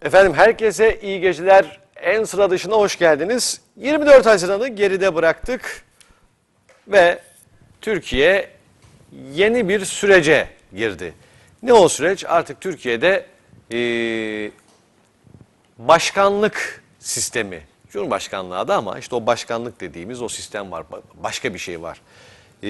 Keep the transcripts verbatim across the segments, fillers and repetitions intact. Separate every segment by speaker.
Speaker 1: Efendim herkese iyi geceler. En sıra dışına hoş geldiniz. yirmi dört Haziran'ı geride bıraktık ve Türkiye yeni bir sürece girdi. Ne o süreç? Artık Türkiye'de e, başkanlık sistemi, Cumhurbaşkanlığı adı ama işte o başkanlık dediğimiz o sistem var. Başka bir şey var. E,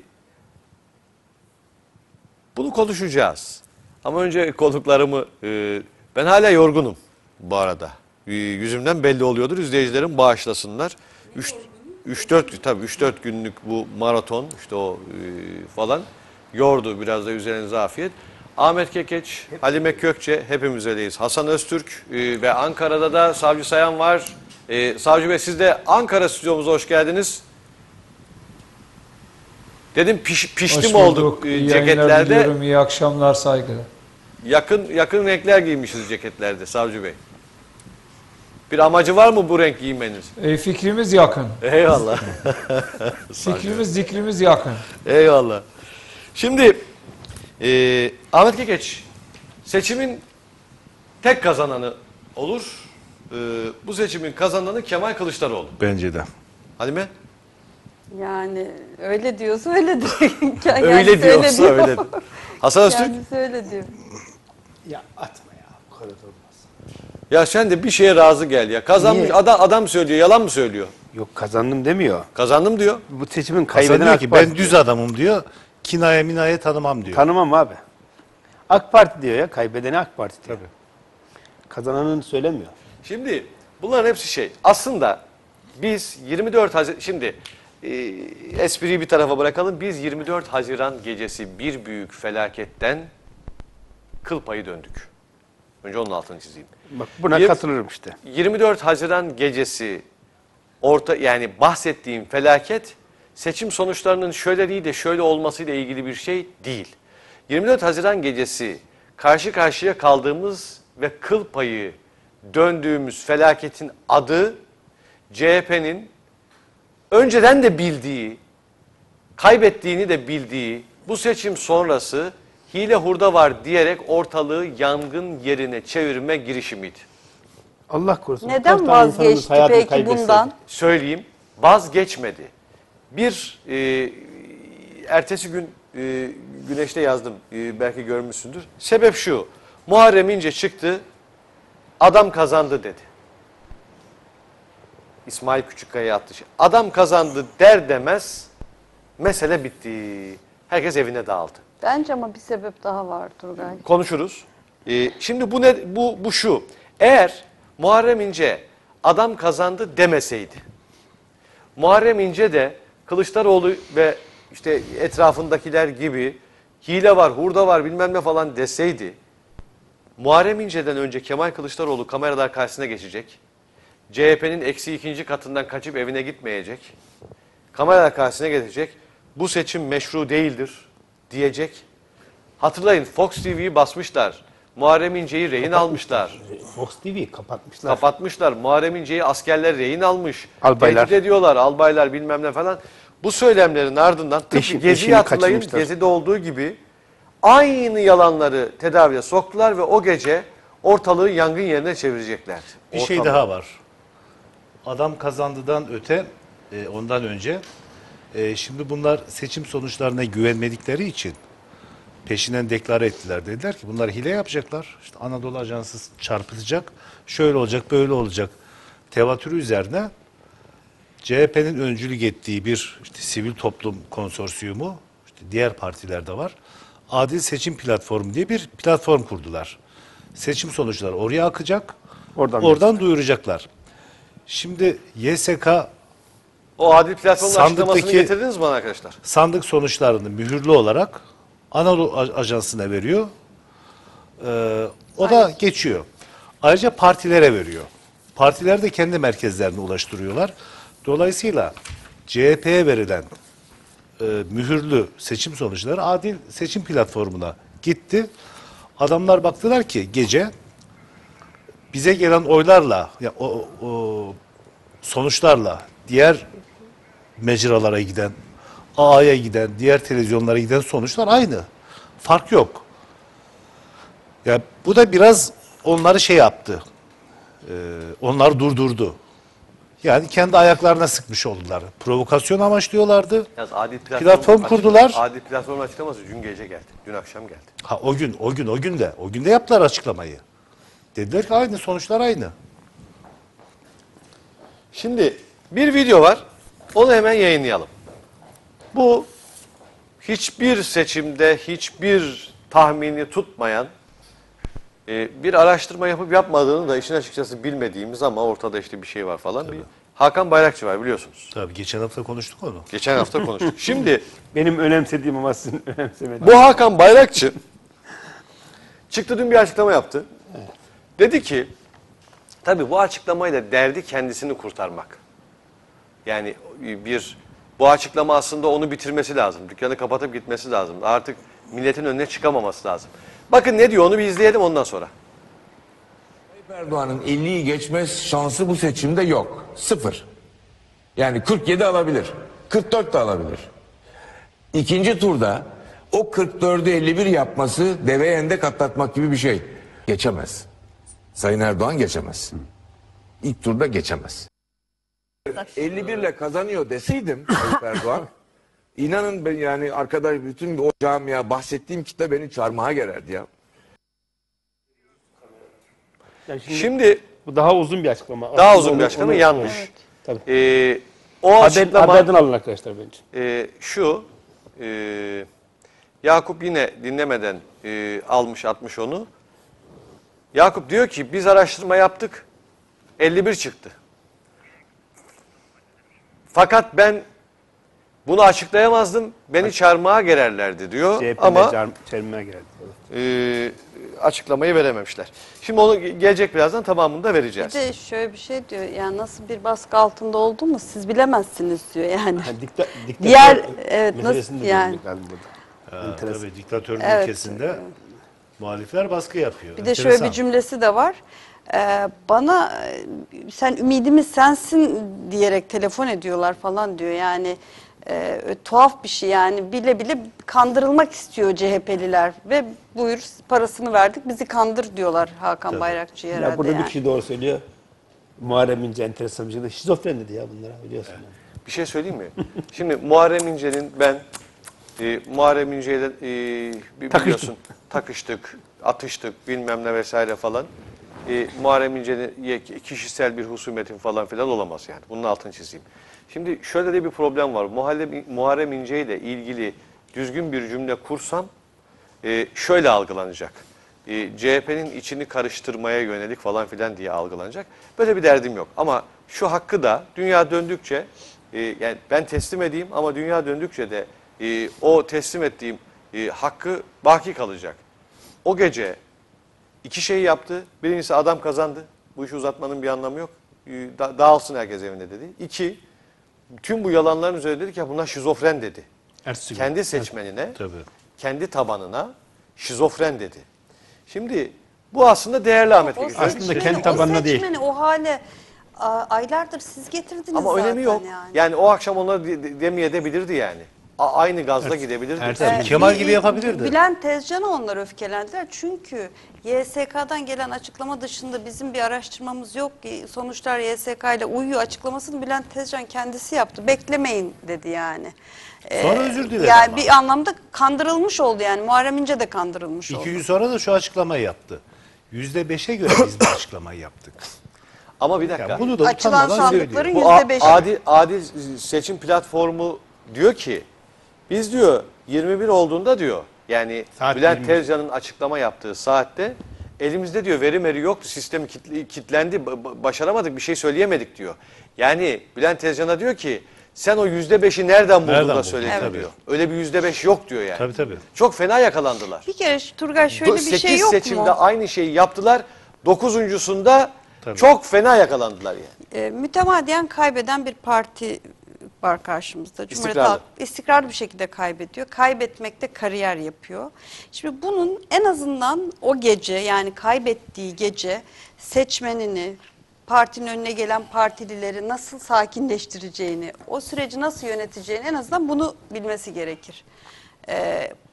Speaker 1: bunu konuşacağız. Ama önce konuklarımı, e, ben hala yorgunum bu arada. E, yüzümden belli oluyordur. İzleyicilerim bağışlasınlar. üç dört tabii üç dört günlük bu maraton işte o e, falan yordu, biraz da üzerinize afiyet. Ahmet Kekeç, Halime Kökçe hepimiz öyleyiz. Hasan Öztürk e, ve Ankara'da da Savcı Sayan var. E, Savcı Bey siz de Ankara stüdyomuza hoş geldiniz. Dedim piş, piştim olduk e,
Speaker 2: İyi
Speaker 1: ceketlerde.
Speaker 2: Diliyorum, iyi akşamlar, saygılar.
Speaker 1: Yakın yakın renkler giymişiz ceketlerde Savcı Bey. Bir amacı var mı bu renk giymeniz?
Speaker 2: E, fikrimiz yakın.
Speaker 1: Eyvallah.
Speaker 2: Fikrimiz, zikrimiz yakın.
Speaker 1: Eyvallah. Şimdi e, Ahmet Kekeç, seçimin tek kazananı olur. E, bu seçimin kazananı Kemal Kılıçdaroğlu.
Speaker 3: Bence de.
Speaker 1: Halime?
Speaker 4: Yani öyle diyorsa öyledir. Yani
Speaker 1: Öyle diyorsa
Speaker 4: öyle
Speaker 1: öyle. Hasan Öztürk?
Speaker 4: Kendisi öyle diyor.
Speaker 5: Ya atma ya, bu kadar olmaz.
Speaker 1: Ya sen de bir şeye razı gel ya. Kazanmış
Speaker 5: Niye?
Speaker 1: adam, adam söylüyor, yalan mı söylüyor?
Speaker 5: Yok, kazandım demiyor.
Speaker 1: Kazandım diyor.
Speaker 5: Bu seçimin
Speaker 3: Hasan
Speaker 5: kaybeden
Speaker 3: diyor
Speaker 5: AK
Speaker 3: ki
Speaker 5: Parti
Speaker 3: ben düz
Speaker 5: diyor.
Speaker 3: adamım diyor. Kinaya minaya tanımam diyor.
Speaker 5: Tanımam abi. AK Parti diyor ya, kaybedeni AK Parti diyor.
Speaker 3: Tabii.
Speaker 5: Kazananını söylemiyor.
Speaker 1: Şimdi bunların hepsi şey. Aslında biz yirmi dört Haziran, şimdi e, espriyi bir tarafa bırakalım. Biz yirmi dört Haziran gecesi bir büyük felaketten kıl payı döndük. Önce onun altını çizeyim.
Speaker 5: Bak buna
Speaker 1: Yir-
Speaker 5: katılırım işte.
Speaker 1: yirmi dört Haziran gecesi orta yani bahsettiğim felaket seçim sonuçlarının şöyle değil de şöyle olmasıyla ilgili bir şey değil. yirmi dört Haziran gecesi karşı karşıya kaldığımız ve kıl payı döndüğümüz felaketin adı C H P'nin önceden de bildiği, kaybettiğini de bildiği bu seçim sonrası hile hurda var diyerek ortalığı yangın yerine çevirme girişimiydi.
Speaker 5: Allah korusun.
Speaker 4: Neden
Speaker 5: Kaç tane insanımız
Speaker 4: vazgeçti
Speaker 5: hayatını
Speaker 4: peki
Speaker 5: kaybetseydi?
Speaker 4: bundan?
Speaker 1: Söyleyeyim, vazgeçmedi. Bir, e, ertesi gün e, Güneş'te yazdım, e, belki görmüşsündür. Sebep şu, Muharrem İnce çıktı, adam kazandı dedi. İsmail Küçükkaya attı. Adam kazandı der demez, mesele bitti. Herkes evine dağıldı.
Speaker 4: Bence ama bir sebep daha var Turgay.
Speaker 1: Konuşuruz. Ee, şimdi bu ne? Bu, bu şu. Eğer Muharrem İnce adam kazandı demeseydi, Muharrem İnce de Kılıçdaroğlu ve işte etrafındakiler gibi hile var, hurda var bilmem ne falan deseydi, Muharrem İnce'den önce Kemal Kılıçdaroğlu kameralar karşısına geçecek. C H P'nin eksi ikinci katından kaçıp evine gitmeyecek. Kameralar karşısına geçecek. Bu seçim meşru değildir diyecek. Hatırlayın Fox T V'yi basmışlar. Muharrem İnce'yi rehin almışlar.
Speaker 5: Fox T V'yi kapatmışlar.
Speaker 1: Kapatmışlar. Muharrem İnce'yi askerler rehin almış.
Speaker 5: Albaylar.
Speaker 1: Tehdit ediyorlar. Albaylar bilmem ne falan. Bu söylemlerin ardından tıpkı
Speaker 5: Eşi-
Speaker 1: Gezi'yi
Speaker 5: eşini
Speaker 1: hatırlayın.
Speaker 5: kaçırmışlar.
Speaker 1: Gezi'de olduğu gibi aynı yalanları tedaviye soktular ve o gece ortalığı yangın yerine çevireceklerdi.
Speaker 3: Bir şey
Speaker 1: Ortalığı.
Speaker 3: daha var. Adam kazandıdan öte, e, ondan önce, e, şimdi bunlar seçim sonuçlarına güvenmedikleri için peşinden deklare ettiler. Dediler ki bunlar hile yapacaklar. İşte Anadolu Ajansı çarpıtacak. Şöyle olacak, böyle olacak. Tevatürü üzerine C H P'nin öncülük ettiği bir işte sivil toplum konsorsiyumu, işte diğer partiler de var. Adil Seçim Platformu diye bir platform kurdular. Seçim sonuçları oraya akacak.
Speaker 5: Oradan,
Speaker 3: Oradan duyuracaklar. Şimdi Y S K
Speaker 1: O adil platformun
Speaker 3: Sandıktaki-
Speaker 1: açıklamasını getirdiniz mi bana arkadaşlar?
Speaker 3: sandık sonuçlarını mühürlü olarak Anadolu Ajansı'na veriyor. Ee, o da geçiyor. Ayrıca partilere veriyor. Partiler de kendi merkezlerine ulaştırıyorlar. Dolayısıyla C H P'ye verilen e, mühürlü seçim sonuçları adil seçim platformuna gitti. Adamlar baktılar ki gece bize gelen oylarla ya o, o sonuçlarla diğer mecralara giden, A A'ya giden, diğer televizyonlara giden sonuçlar aynı. Fark yok. Ya bu da biraz onları şey yaptı. E, onları durdurdu. Yani kendi ayaklarına sıkmış oldular. Provokasyon amaçlıyorlardı.
Speaker 1: Yalnız adil platform,
Speaker 3: Platform
Speaker 1: açık-
Speaker 3: kurdular.
Speaker 1: Adil platform açıklaması dün gece geldi. Dün akşam geldi.
Speaker 3: Ha o gün, o gün, o gün de, o gün de yaptılar açıklamayı. Dediler ki aynı, sonuçlar aynı.
Speaker 1: Şimdi bir video var. Onu hemen yayınlayalım. Bu hiçbir seçimde hiçbir tahmini tutmayan e, bir araştırma yapıp yapmadığını da işin açıkçası bilmediğimiz ama ortada işte bir şey var falan. Bir Hakan Bayrakçı var biliyorsunuz.
Speaker 3: Tabii geçen hafta konuştuk onu.
Speaker 1: Geçen hafta konuştuk. Şimdi
Speaker 5: Benim önemsediğim ama sizin önemsemediğiniz.
Speaker 1: bu Hakan Bayrakçı çıktı dün bir açıklama yaptı. Dedi ki tabii bu açıklamayla derdi kendisini kurtarmak. Yani bir bu açıklama aslında onu bitirmesi lazım. Dükkanı kapatıp gitmesi lazım. Artık milletin önüne çıkamaması lazım. Bakın ne diyor onu bir izleyelim ondan sonra.
Speaker 6: Erdoğan'ın elliyi geçme şansı bu seçimde yok. Sıfır. Yani kırk yedi alabilir. kırk dört de alabilir. İkinci turda o kırk dördü elli bir yapması deve endek atlatmak gibi bir şey. Geçemez. Sayın Erdoğan geçemez. İlk turda geçemez. elli bir ile kazanıyor deseydim Tayyip Erdoğan, inanın ben yani arkadaş bütün o camia bahsettiğim kitle beni çarmıha gererdi ya.
Speaker 5: Yani şimdi,
Speaker 1: Şimdi
Speaker 5: bu daha uzun bir açıklama.
Speaker 1: daha
Speaker 5: Aslında
Speaker 1: uzun bir
Speaker 5: onu-
Speaker 1: açıklama
Speaker 5: onu-
Speaker 1: yanlış.
Speaker 5: Evet. Tabii.
Speaker 1: Ee, o
Speaker 5: Haber,
Speaker 1: açıklama
Speaker 5: haberden alın arkadaşlar bence.
Speaker 1: e, şu e, Yakup yine dinlemeden e, almış atmış onu. Yakup diyor ki biz araştırma yaptık elli bir çıktı. Fakat ben bunu açıklayamazdım. Beni çarmıha gererlerdi diyor.
Speaker 5: C H P'de
Speaker 1: Ama
Speaker 5: çelmeye geldi. Evet.
Speaker 1: e, açıklamayı verememişler. Şimdi onu gelecek birazdan tamamını da
Speaker 4: Bir
Speaker 1: vereceğiz.
Speaker 4: de şöyle bir şey diyor. Yani nasıl bir baskı altında olduğumu siz bilemezsiniz diyor yani.
Speaker 5: Yani dikta, diktatör
Speaker 4: Diğer- evet,
Speaker 5: meselesini
Speaker 4: nasıl
Speaker 5: de
Speaker 4: yani?
Speaker 5: bilmek lazım burada.
Speaker 3: Ha,
Speaker 5: Enteresan.
Speaker 3: tabii diktatörün
Speaker 4: Evet.
Speaker 3: ülkesinde muhalifler baskı yapıyor.
Speaker 4: Bir de şöyle bir cümlesi de var. Ee, bana e, sen ümidimiz sensin diyerek telefon ediyorlar falan diyor. Yani e, tuhaf bir şey yani bile bile kandırılmak istiyor C H P'liler ve buyur parasını verdik bizi kandır diyorlar Hakan Bayrakçı'ya herhalde.
Speaker 5: Ya burada
Speaker 4: yani.
Speaker 5: bir kişi doğru söylüyor. Muharrem İnce enteresan bir şekilde şizofren dedi ya bunlara biliyorsun. Yani.
Speaker 1: Bir şey söyleyeyim mi? Şimdi Muharrem İnce'nin ben e, Muharrem İnce'yle e, bi-
Speaker 5: Takıştım.
Speaker 1: biliyorsun takıştık, atıştık bilmem ne vesaire falan. E, Muharrem İnce'ye kişisel bir husumetin falan filan olamaz yani. Bunun altını çizeyim. Şimdi şöyle de bir problem var. Muharrem, Muharrem İnce ile ilgili düzgün bir cümle kursam e, şöyle algılanacak. E, C H P'nin içini karıştırmaya yönelik falan filan diye algılanacak. Böyle bir derdim yok. Ama şu hakkı da dünya döndükçe e, yani ben teslim edeyim ama dünya döndükçe de e, o teslim ettiğim e, hakkı baki kalacak. O gece iki şey yaptı. Birincisi adam kazandı. Bu işi uzatmanın bir anlamı yok. E, da, dağılsın herkes evine dedi. İki, tüm bu yalanların üzerine dedi ki ya bunlar şizofren dedi.
Speaker 5: Ertesi gün.
Speaker 1: Kendi seçmenine,
Speaker 3: Tabii.
Speaker 1: kendi tabanına şizofren dedi. Şimdi bu aslında değerli Ahmet
Speaker 4: O
Speaker 1: Bey.
Speaker 5: Aslında
Speaker 4: seçmeni,
Speaker 5: kendi tabanına
Speaker 4: o
Speaker 5: değil.
Speaker 4: seçmeni o hale a, aylardır siz getirdiniz
Speaker 1: Ama
Speaker 4: zaten
Speaker 1: önemi yok.
Speaker 4: yani.
Speaker 1: Yani o akşam onları de- de- demeyebilirdi yani. A- aynı gazla gidebilirdi.
Speaker 3: Ertesi
Speaker 4: Ee,
Speaker 3: Kemal
Speaker 4: bir-
Speaker 3: gibi yapabilirdi.
Speaker 4: Bülent Tezcan'a onlar öfkelendiler. Çünkü Y S K'dan gelen açıklama dışında bizim bir araştırmamız yok ki sonuçlar Y S K ile uyuyor açıklamasını Bülent Tezcan kendisi yaptı. Beklemeyin dedi yani. Ee,
Speaker 3: Sonra özür diledi
Speaker 4: Yani
Speaker 3: ama.
Speaker 4: bir anlamda kandırılmış oldu yani. Muharrem İnce de kandırılmış oldu.
Speaker 3: İki gün sonra da şu açıklamayı yaptı. Yüzde beşe göre biz bu açıklamayı yaptık.
Speaker 1: Ama bir dakika.
Speaker 3: Yani bunu da
Speaker 4: Açılan
Speaker 3: utanmadan
Speaker 4: sandıkların
Speaker 3: söylüyor.
Speaker 1: Bu a-
Speaker 4: yüzde beşi.
Speaker 1: adil, adil seçim platformu diyor ki biz diyor yirmi bir olduğunda diyor yani
Speaker 5: Saat
Speaker 1: Bülent
Speaker 5: yirmi.
Speaker 1: Tezcan'ın açıklama yaptığı saatte elimizde diyor veri meri yoktu. Sistem kitli- kitlendi. ba- ba- Başaramadık. Bir şey söyleyemedik diyor. Yani Bülent Tezcan'a diyor ki sen o yüzde beşi nereden buldun
Speaker 3: Nereden
Speaker 1: da
Speaker 3: buldun?
Speaker 1: söyledin
Speaker 3: Evet.
Speaker 1: diyor. Öyle bir yüzde beş yok diyor yani.
Speaker 3: Tabii tabii.
Speaker 1: Çok fena yakalandılar.
Speaker 4: Bir kere şu- Turgay şöyle bir
Speaker 1: sekiz
Speaker 4: şey yok
Speaker 1: seçimde
Speaker 4: mu?
Speaker 1: aynı şeyi yaptılar. Dokuzuncusunda
Speaker 3: Tabii.
Speaker 1: çok fena yakalandılar yani.
Speaker 4: E, mütemadiyen kaybeden bir parti var karşımızda. Cumhuriyet
Speaker 1: İstikrarlı.
Speaker 4: Halk istikrarlı bir şekilde kaybediyor. Kaybetmekte kariyer yapıyor. Şimdi bunun en azından o gece yani kaybettiği gece seçmenini, partinin önüne gelen partilileri nasıl sakinleştireceğini, o süreci nasıl yöneteceğini en azından bunu bilmesi gerekir. Ee,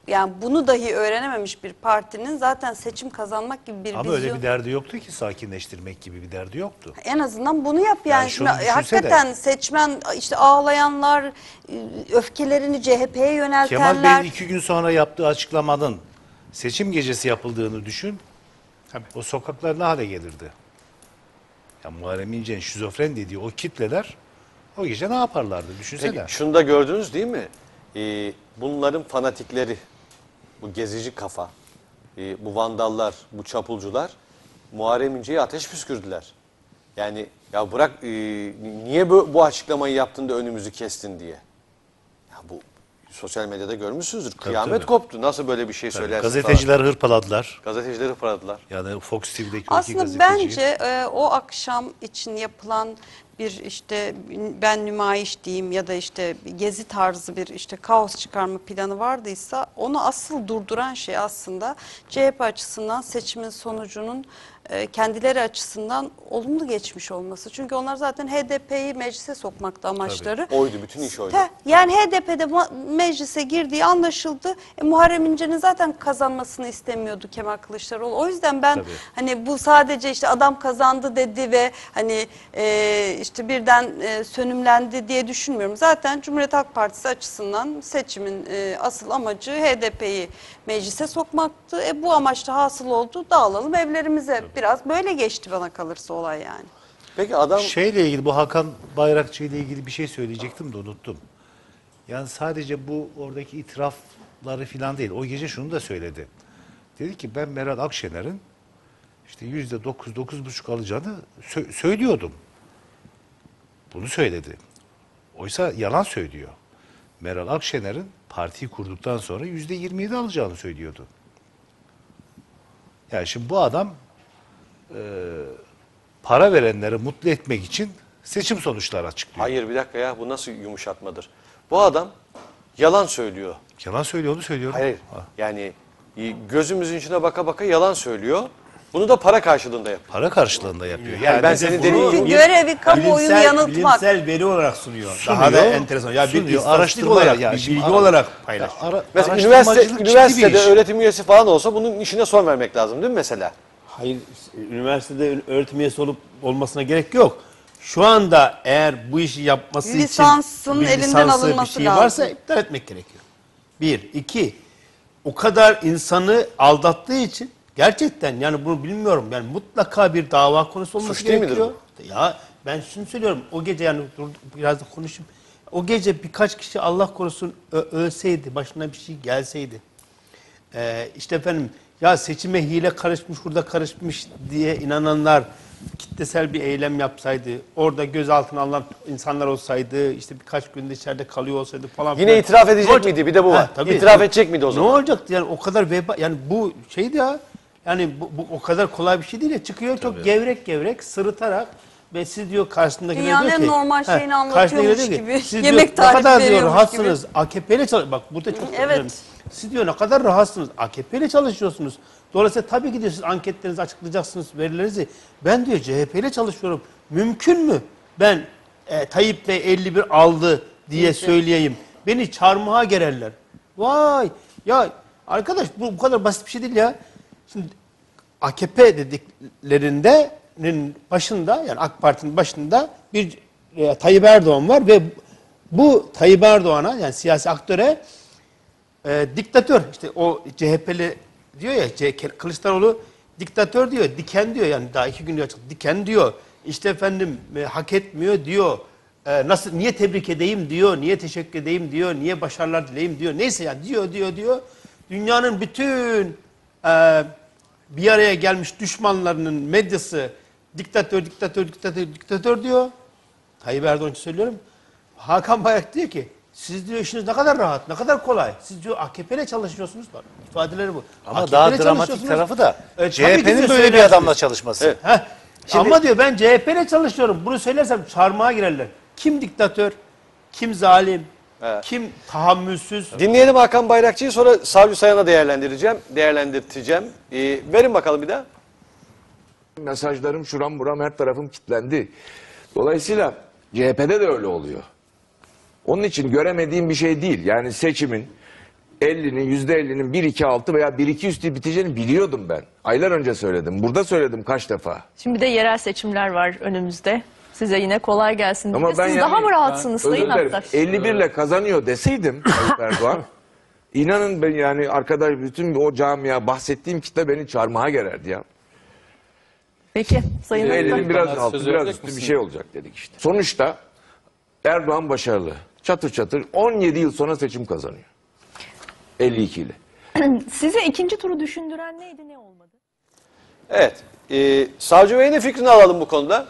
Speaker 4: yani bunu dahi öğrenememiş bir partinin zaten seçim kazanmak gibi bir
Speaker 3: Ama
Speaker 4: vizyon.
Speaker 3: öyle bir derdi yoktu ki, sakinleştirmek gibi bir derdi yoktu.
Speaker 4: En azından bunu yap yani.
Speaker 3: Yani
Speaker 4: Şimdi
Speaker 3: şunu düşünsene.
Speaker 4: hakikaten seçmen işte ağlayanlar, öfkelerini C H P'ye yöneltenler.
Speaker 3: Kemal Bey'in iki gün sonra yaptığı açıklamanın seçim gecesi yapıldığını düşün. O sokaklar ne hale gelirdi? Ya Muharrem İnce'nin şizofren dediği o kitleler o gece ne yaparlardı? Düşünsene.
Speaker 1: Peki şunu da gördünüz değil mi? Ee, bunların fanatikleri, bu gezici kafa, e, bu vandallar, bu çapulcular Muharrem İnce'ye ateş püskürdüler. Yani ya bırak e, niye bu, bu açıklamayı yaptın da önümüzü kestin diye. Ya bu sosyal medyada görmüşsünüzdür. Kıyamet
Speaker 3: tabii.
Speaker 1: koptu. Nasıl böyle bir şey
Speaker 3: Tabii,
Speaker 1: söylersin
Speaker 3: gazeteciler hırpaladılar.
Speaker 1: falan. Gazetecileri hırpaladılar.
Speaker 3: Yani Fox T V'deki o iki
Speaker 4: Aslında
Speaker 3: gazeteciyi.
Speaker 4: bence e, o akşam için yapılan bir işte ben nümayiş diyeyim ya da işte gezi tarzı bir işte kaos çıkarma planı vardıysa onu asıl durduran şey aslında C H P açısından seçimin sonucunun e, kendileri açısından olumlu geçmiş olması. Çünkü onlar zaten H D P'yi meclise sokmakta amaçları.
Speaker 1: Oydu, bütün iş oydu.
Speaker 4: Te- Yani H D P'de meclise girdiği anlaşıldı. E, Muharrem İnce'nin zaten kazanmasını istemiyordu Kemal Kılıçdaroğlu. O yüzden ben
Speaker 3: Tabii.
Speaker 4: hani bu sadece işte adam kazandı dedi ve hani e, işte birden e, sönümlendi diye düşünmüyorum. Zaten Cumhuriyet Halk Partisi açısından seçimin e, asıl amacı H D P'yi meclise sokmaktı. E, bu amaçla hasıl oldu. Dağılalım evlerimize. Biraz böyle geçti bana kalırsa olay yani.
Speaker 1: Peki adam
Speaker 3: Şeyle ilgili, bu Hakan Bayrakçı ile ilgili bir şey söyleyecektim de unuttum. Yani sadece bu oradaki itirafları falan değil. O gece şunu da söyledi. Dedi ki ben Meral Akşener'in işte yüzde dokuz, dokuz buçuk alacağını sö- söylüyordum. Bunu söyledi. Oysa yalan söylüyor. Meral Akşener'in partiyi kurduktan sonra yüzde yirmi yedi alacağını söylüyordu. Yani şimdi bu adam e, para verenleri mutlu etmek için seçim sonuçları açıklıyor.
Speaker 1: hayır bir dakika ya bu nasıl yumuşatmadır? Bu adam yalan söylüyor.
Speaker 3: Yalan söylüyor, onu söylüyorum.
Speaker 1: Hayır.
Speaker 3: Ha,
Speaker 1: Yani e, gözümüzün içine baka baka yalan söylüyor. Bunu da para karşılığında yapıyor.
Speaker 3: para karşılığında yapıyor.
Speaker 1: Yani ben senin dediğin
Speaker 4: Çünkü
Speaker 1: gibi
Speaker 4: görevi kamuoyunu
Speaker 5: bilimsel,
Speaker 4: yanıltmak.
Speaker 5: bilimsel veri olarak sunuyor.
Speaker 3: Sunuyor,
Speaker 5: Daha da enteresan. Ya bir
Speaker 3: sunuyor,
Speaker 5: istatistik
Speaker 3: araştırma
Speaker 5: olarak,
Speaker 3: ya,
Speaker 5: bir
Speaker 3: şimdi
Speaker 5: bilgi
Speaker 3: ara-
Speaker 5: olarak paylaşıyor.
Speaker 3: Ara,
Speaker 1: mesela
Speaker 3: araştırmacılık
Speaker 1: üniversite,
Speaker 3: ciddi bir
Speaker 1: üniversitede
Speaker 3: iş.
Speaker 1: öğretim üyesi falan olsa bunun işine son vermek lazım değil mi mesela?
Speaker 5: Hayır, üniversitede öğretim üyesi olup olmasına gerek yok. Şu anda eğer bu işi yapması
Speaker 4: Lisansın
Speaker 5: için bir
Speaker 4: elinden
Speaker 5: lisansı,
Speaker 4: alınması
Speaker 5: bir şey
Speaker 4: lazım.
Speaker 5: varsa iptal etmek gerekiyor. Bir. iki O kadar insanı aldattığı için gerçekten yani bunu bilmiyorum. Yani mutlaka bir dava konusu olması
Speaker 1: Suç değil midir
Speaker 5: gerekiyor. Ya ben şunu söylüyorum. O gece yani dur biraz da konuşayım. O gece birkaç kişi Allah korusun ö- ölseydi, başına bir şey gelseydi. Ee, işte efendim ya seçime hile karışmış, burada karışmış diye inananlar kitlesel bir eylem yapsaydı, orada gözaltına alınan insanlar olsaydı, işte birkaç günde içeride kalıyor olsaydı falan.
Speaker 1: Yine
Speaker 5: filan.
Speaker 1: itiraf edecek
Speaker 5: Ne olacak?
Speaker 1: miydi? Bir de bu var.
Speaker 5: tabii.
Speaker 1: İtiraf edecek miydi o zaman?
Speaker 5: Ne olacaktı yani o kadar veba, yani bu şeydi ya, yani bu, bu o kadar kolay bir şey değil ya, çıkıyor çok gevrek gevrek sırıtarak ve siz diyor karşısındakine
Speaker 4: Dünyanın
Speaker 5: diyor
Speaker 4: en
Speaker 5: ki,
Speaker 4: normal
Speaker 5: he,
Speaker 4: şeyini
Speaker 5: karşısındakine
Speaker 4: anlatıyormuş
Speaker 5: diyor ki,
Speaker 4: gibi,
Speaker 5: siz
Speaker 4: yemek
Speaker 5: diyor, ne
Speaker 4: tarifi
Speaker 5: kadar diyor
Speaker 4: veriyormuş
Speaker 5: rahatsınız A K P ile çalış, bak burada çok
Speaker 4: Evet.
Speaker 5: önemli. Siz diyor ne kadar rahatsınız, A K P ile çalışıyorsunuz. Dolayısıyla tabii ki diyor siz anketlerinizi açıklayacaksınız, verilerinizi. Ben diyor C H P ile çalışıyorum. Mümkün mü ben e, Tayyip Bey elli bir aldı diye söyleyeyim. Beni çarmıha gererler. Vay ya arkadaş bu bu kadar basit bir şey değil ya. Şimdi A K P dediklerinin başında yani AK Parti'nin başında bir e, Tayyip Erdoğan var ve bu Tayyip Erdoğan'a yani siyasi aktöre e, diktatör işte o C H P'li diyor ya C Kılıçdaroğlu diktatör diyor, diken diyor yani daha iki gün açık diken diyor. İşte efendim e, hak etmiyor diyor. E, nasıl niye tebrik edeyim diyor, niye teşekkür edeyim diyor, niye başarılar dileyim diyor. Neyse ya diyor diyor diyor. Dünyanın bütün e, bir araya gelmiş düşmanlarının medyası diktatör diktatör diktatör diktatör diyor. Tayyip Erdoğan için söylüyorum. Hakan Bayrak diyor ki siz diyor işiniz ne kadar rahat, ne kadar kolay. Siz diyor A K P ile çalışıyorsunuz. Bak ifadeleri bu.
Speaker 3: Ama
Speaker 5: A K P
Speaker 3: daha
Speaker 5: ile
Speaker 3: dramatik
Speaker 5: çalışıyorsunuz.
Speaker 3: tarafı da
Speaker 5: E,
Speaker 3: C
Speaker 5: tabii
Speaker 3: H
Speaker 5: ki
Speaker 3: P'nin
Speaker 5: de
Speaker 3: böyle bir
Speaker 5: söylersiniz.
Speaker 3: adamla çalışması.
Speaker 1: Evet.
Speaker 5: Heh.
Speaker 1: Şimdi-
Speaker 5: Ama diyor ben C H P ile çalışıyorum. Bunu söylersem çarmıha girerler. Kim diktatör, kim zalim,
Speaker 1: Evet.
Speaker 5: kim tahammülsüz.
Speaker 1: Dinleyelim Hakan Bayrakçı'yı sonra Savcı Sayan'a değerlendireceğim. Değerlendirteceğim. Ee, verin bakalım bir daha.
Speaker 6: Mesajlarım şuram buram her tarafım kilitlendi. Dolayısıyla C H P'de de öyle oluyor. Onun için göremediğim bir şey değil. Yani seçimin ellinin yüzde ellinin bir iki altı veya bir iki üstü biteceğini biliyordum ben. Aylar önce söyledim. Burada söyledim kaç defa.
Speaker 7: Şimdi de yerel seçimler var önümüzde. Size yine kolay gelsin.
Speaker 6: Ama
Speaker 7: Siz
Speaker 6: ben yani-
Speaker 7: daha mı rahatsınız
Speaker 6: Özür
Speaker 7: Sayın
Speaker 6: dilerim.
Speaker 7: Aktaş?
Speaker 6: elli bir ile kazanıyor deseydim Tayyip Erdoğan. İnanın ben yani arkadaş bütün o camia bahsettiğim kitle beni çarmıha gererdi ya.
Speaker 7: Peki Sayın Aktaş.
Speaker 6: ellinin biraz
Speaker 1: Söz
Speaker 6: altı
Speaker 1: verecek
Speaker 6: biraz üstü bir
Speaker 1: misin?
Speaker 6: şey olacak dedik işte. Sonuçta Erdoğan başarılı. Çatır çatır on yedi yıl sonra seçim kazanıyor. elli iki ile.
Speaker 7: Size ikinci turu düşündüren neydi, ne olmadı?
Speaker 1: Evet. E, Savcı Bey'in de fikrini alalım bu konuda.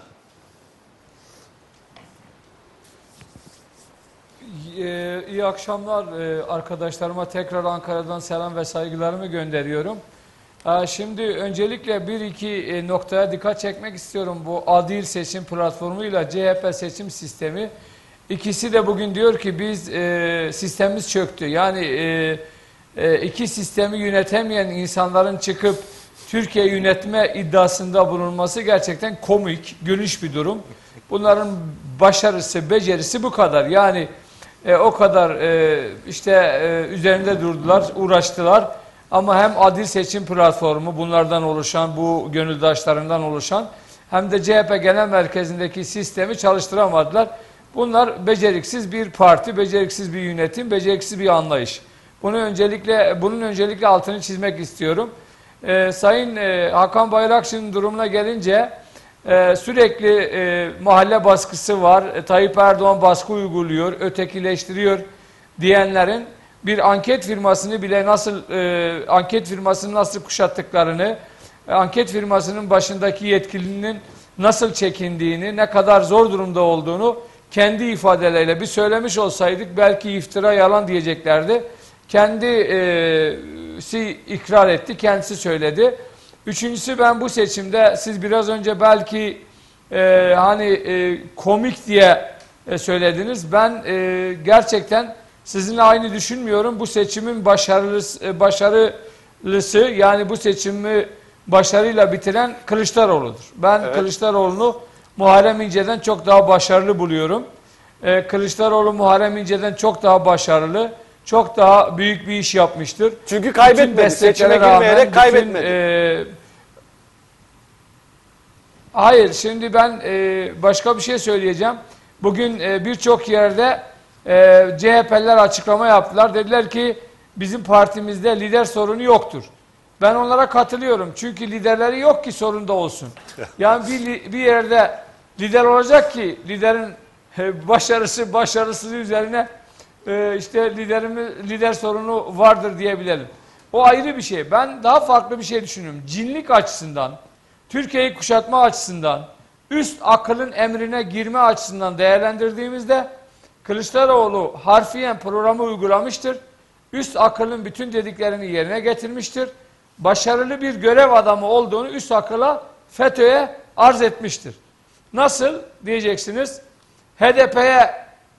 Speaker 2: Ee, iyi akşamlar Ee, arkadaşlarıma, tekrar Ankara'dan selam ve saygılarımı gönderiyorum. Ee, şimdi öncelikle bir iki e, noktaya dikkat çekmek istiyorum. Bu adil seçim platformuyla C H P seçim sistemi, ikisi de bugün diyor ki biz e, sistemimiz çöktü. Yani e, e, iki sistemi yönetemeyen insanların çıkıp Türkiye yönetme iddiasında bulunması gerçekten komik, gülünç bir durum. Bunların başarısı, becerisi bu kadar. Yani e, o kadar e, işte e, üzerinde durdular, uğraştılar. Ama hem adil seçim platformu bunlardan oluşan, bu gönüldaşlarından oluşan, hem de C H P Genel Merkezi'ndeki sistemi çalıştıramadılar. Bunlar beceriksiz bir parti, beceriksiz bir yönetim, beceriksiz bir anlayış. Bunu öncelikle, bunun öncelikle altını çizmek istiyorum. Ee, Sayın e, Hakan Bayrakçı'nın durumuna gelince e, sürekli e, mahalle baskısı var, e, Tayyip Erdoğan baskı uyguluyor, ötekileştiriyor diyenlerin bir anket firmasını bile nasıl, e, anket firmasını nasıl kuşattıklarını, e, anket firmasının başındaki yetkilinin nasıl çekindiğini, ne kadar zor durumda olduğunu kendi ifadeleriyle bir söylemiş olsaydık belki iftira, yalan diyeceklerdi. Kendisi ikrar etti, kendisi söyledi. Üçüncüsü, ben bu seçimde siz biraz önce belki e, hani e, komik diye e, söylediniz. Ben e, gerçekten sizinle aynı düşünmüyorum. Bu seçimin başarılısı, e, başarılısı yani bu seçimi başarıyla bitiren Kılıçdaroğlu'dur. Ben
Speaker 1: Evet.
Speaker 2: Kılıçdaroğlu'nu Muharrem İnce'den çok daha başarılı buluyorum. Ee, Kılıçdaroğlu Muharrem İnce'den çok daha başarılı, çok daha büyük bir iş yapmıştır.
Speaker 1: Çünkü kaybetmedi.
Speaker 2: Bütün
Speaker 1: Seçime
Speaker 2: desteklere rağmen,
Speaker 1: girmeyerek
Speaker 2: bütün,
Speaker 1: kaybetmedi.
Speaker 2: e, hayır, şimdi ben e, başka bir şey söyleyeceğim. Bugün e, birçok yerde e, C H P'liler açıklama yaptılar. Dediler ki bizim partimizde lider sorunu yoktur. Ben onlara katılıyorum. Çünkü liderleri yok ki sorun da olsun. Yani bir, bir yerde lider olacak ki liderin e, başarısı başarısızlığı üzerine e, işte liderimiz, lider sorunu vardır diyebilelim. O ayrı bir şey. Ben daha farklı bir şey düşünüyorum. Cinlik açısından, Türkiye'yi kuşatma açısından, üst akılın emrine girme açısından değerlendirdiğimizde Kılıçdaroğlu harfiyen programı uygulamıştır. Üst akılın bütün dediklerini yerine getirmiştir. Başarılı bir görev adamı olduğunu üst akıla, FETÖ'ye arz etmiştir. Nasıl diyeceksiniz? H D P'ye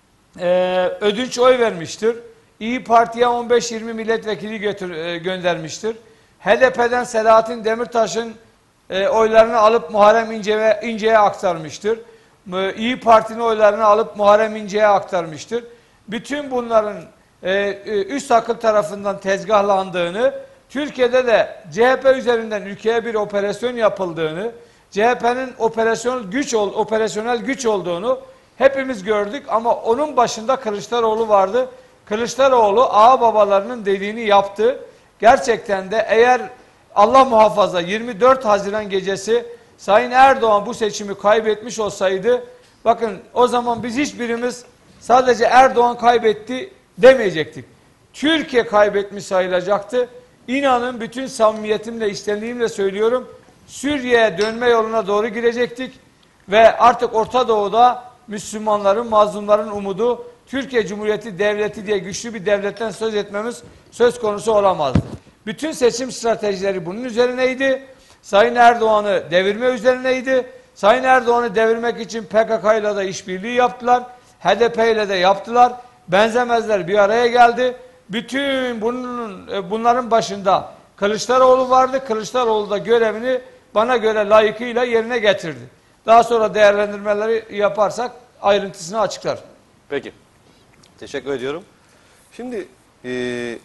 Speaker 2: e, ödünç oy vermiştir. İyi Parti'ye on beş yirmi milletvekili götür, e, göndermiştir. H D P'den Selahattin Demirtaş'ın e, oylarını alıp Muharrem İnce'ye İnce'ye aktarmıştır. E, İyi Parti'nin oylarını alıp Muharrem İnce'ye aktarmıştır. Bütün bunların e, e, üst akıl tarafından tezgahlandığını, Türkiye'de de C H P üzerinden ülkeye bir operasyon yapıldığını, C H P'nin operasyonel güç ol, operasyonel güç olduğunu hepimiz gördük ama onun başında Kılıçdaroğlu vardı. Kılıçdaroğlu ağa babalarının dediğini yaptı. Gerçekten de eğer Allah muhafaza yirmi dört Haziran gecesi Sayın Erdoğan bu seçimi kaybetmiş olsaydı, bakın o zaman biz hiçbirimiz sadece Erdoğan kaybetti demeyecektik. Türkiye kaybetmiş sayılacaktı. İnanın bütün samimiyetimle, içtenliğimle söylüyorum. Suriye'ye dönme yoluna doğru girecektik ve artık Orta Doğu'da Müslümanların, mazlumların umudu Türkiye Cumhuriyeti Devleti diye güçlü bir devletten söz etmemiz söz konusu olamazdı. Bütün seçim stratejileri bunun üzerineydi. Sayın Erdoğan'ı devirme üzerineydi. Sayın Erdoğan'ı devirmek için P K K ile de işbirliği yaptılar. H D P ile de yaptılar. Benzemezler bir araya geldi. Bütün bunun, bunların başında Kılıçdaroğlu vardı. Kılıçdaroğlu da görevini bana göre layıkıyla yerine getirdi. Daha sonra değerlendirmeleri yaparsak ayrıntısını açıklar.
Speaker 1: Peki. Teşekkür ediyorum. Şimdi e,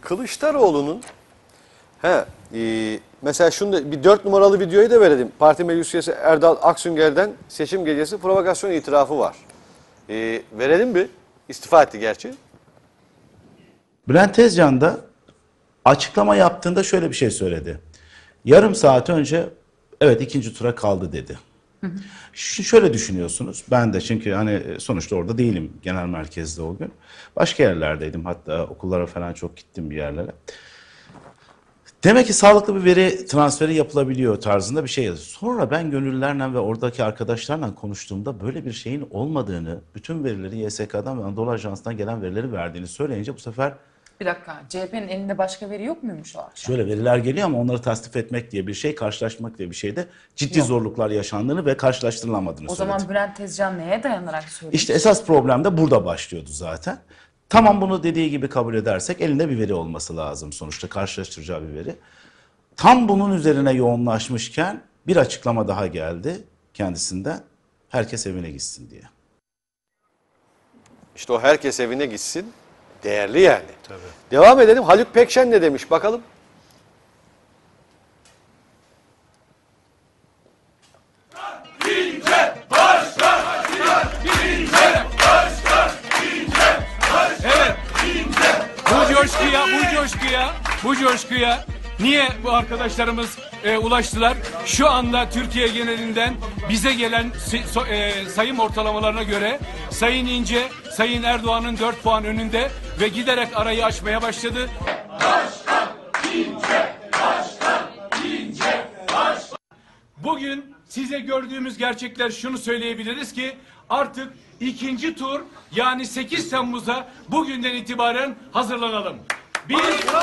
Speaker 1: Kılıçdaroğlu'nun he, e, mesela şunu da, bir dört numaralı videoyu da verelim. Parti meclis üyesi Erdal Aksünger'den seçim gecesi provokasyon itirafı var. E, verelim mi? İstifa etti gerçi.
Speaker 8: Bülent Tezcan da açıklama yaptığında şöyle bir şey söyledi. Yarım saat önce evet ikinci tura kaldı dedi. Hı hı. Ş- şöyle düşünüyorsunuz. Ben de çünkü hani sonuçta orada değilim genel merkezde o gün. Başka yerlerdeydim, hatta okullara falan çok gittim bir yerlere. Demek ki sağlıklı bir veri transferi yapılabiliyor tarzında bir şey yazıyor. Sonra ben gönüllülerle ve oradaki arkadaşlarla konuştuğumda böyle bir şeyin olmadığını, bütün verileri Y S K'dan ve Anadolu Ajansı'ndan gelen verileri verdiğini söyleyince bu sefer
Speaker 9: Bir dakika, C H P'nin elinde başka veri yok muymuş o akşam?
Speaker 8: şöyle veriler geliyor ama onları tasdif etmek diye bir şey, karşılaşmak diye bir şeyde ciddi
Speaker 9: Yok.
Speaker 8: zorluklar yaşandığını ve karşılaştırılamadığını
Speaker 9: O
Speaker 8: söyledi.
Speaker 9: zaman Bülent Tezcan neye dayanarak söylüyor?
Speaker 8: İşte esas problem de burada başlıyordu zaten. Tamam, bunu dediği gibi kabul edersek elinde bir veri olması lazım sonuçta, karşılaştıracağı bir veri. Tam bunun üzerine yoğunlaşmışken bir açıklama daha geldi kendisinden. Herkes evine gitsin diye.
Speaker 1: İşte o herkes evine gitsin. Değerli yani. Tabii. Devam edelim. Haluk Pekşen ne demiş bakalım.
Speaker 10: İnce başkan, İnce başkan, İnce başkan. Evet. Bu coşkuya, bu coşkuya, bu coşkuya niye bu arkadaşlarımız e, ulaştılar? Şu anda Türkiye genelinden bize gelen so, e, sayım ortalamalarına göre Sayın İnce, Sayın Erdoğan'ın dört puan önünde ve giderek arayı açmaya başladı. Başkan İnce, başkan İnce, başkan. Bugün size gördüğümüz gerçekler şunu söyleyebiliriz ki artık ikinci tur, yani sekiz Temmuz'a bugünden itibaren hazırlanalım. Bir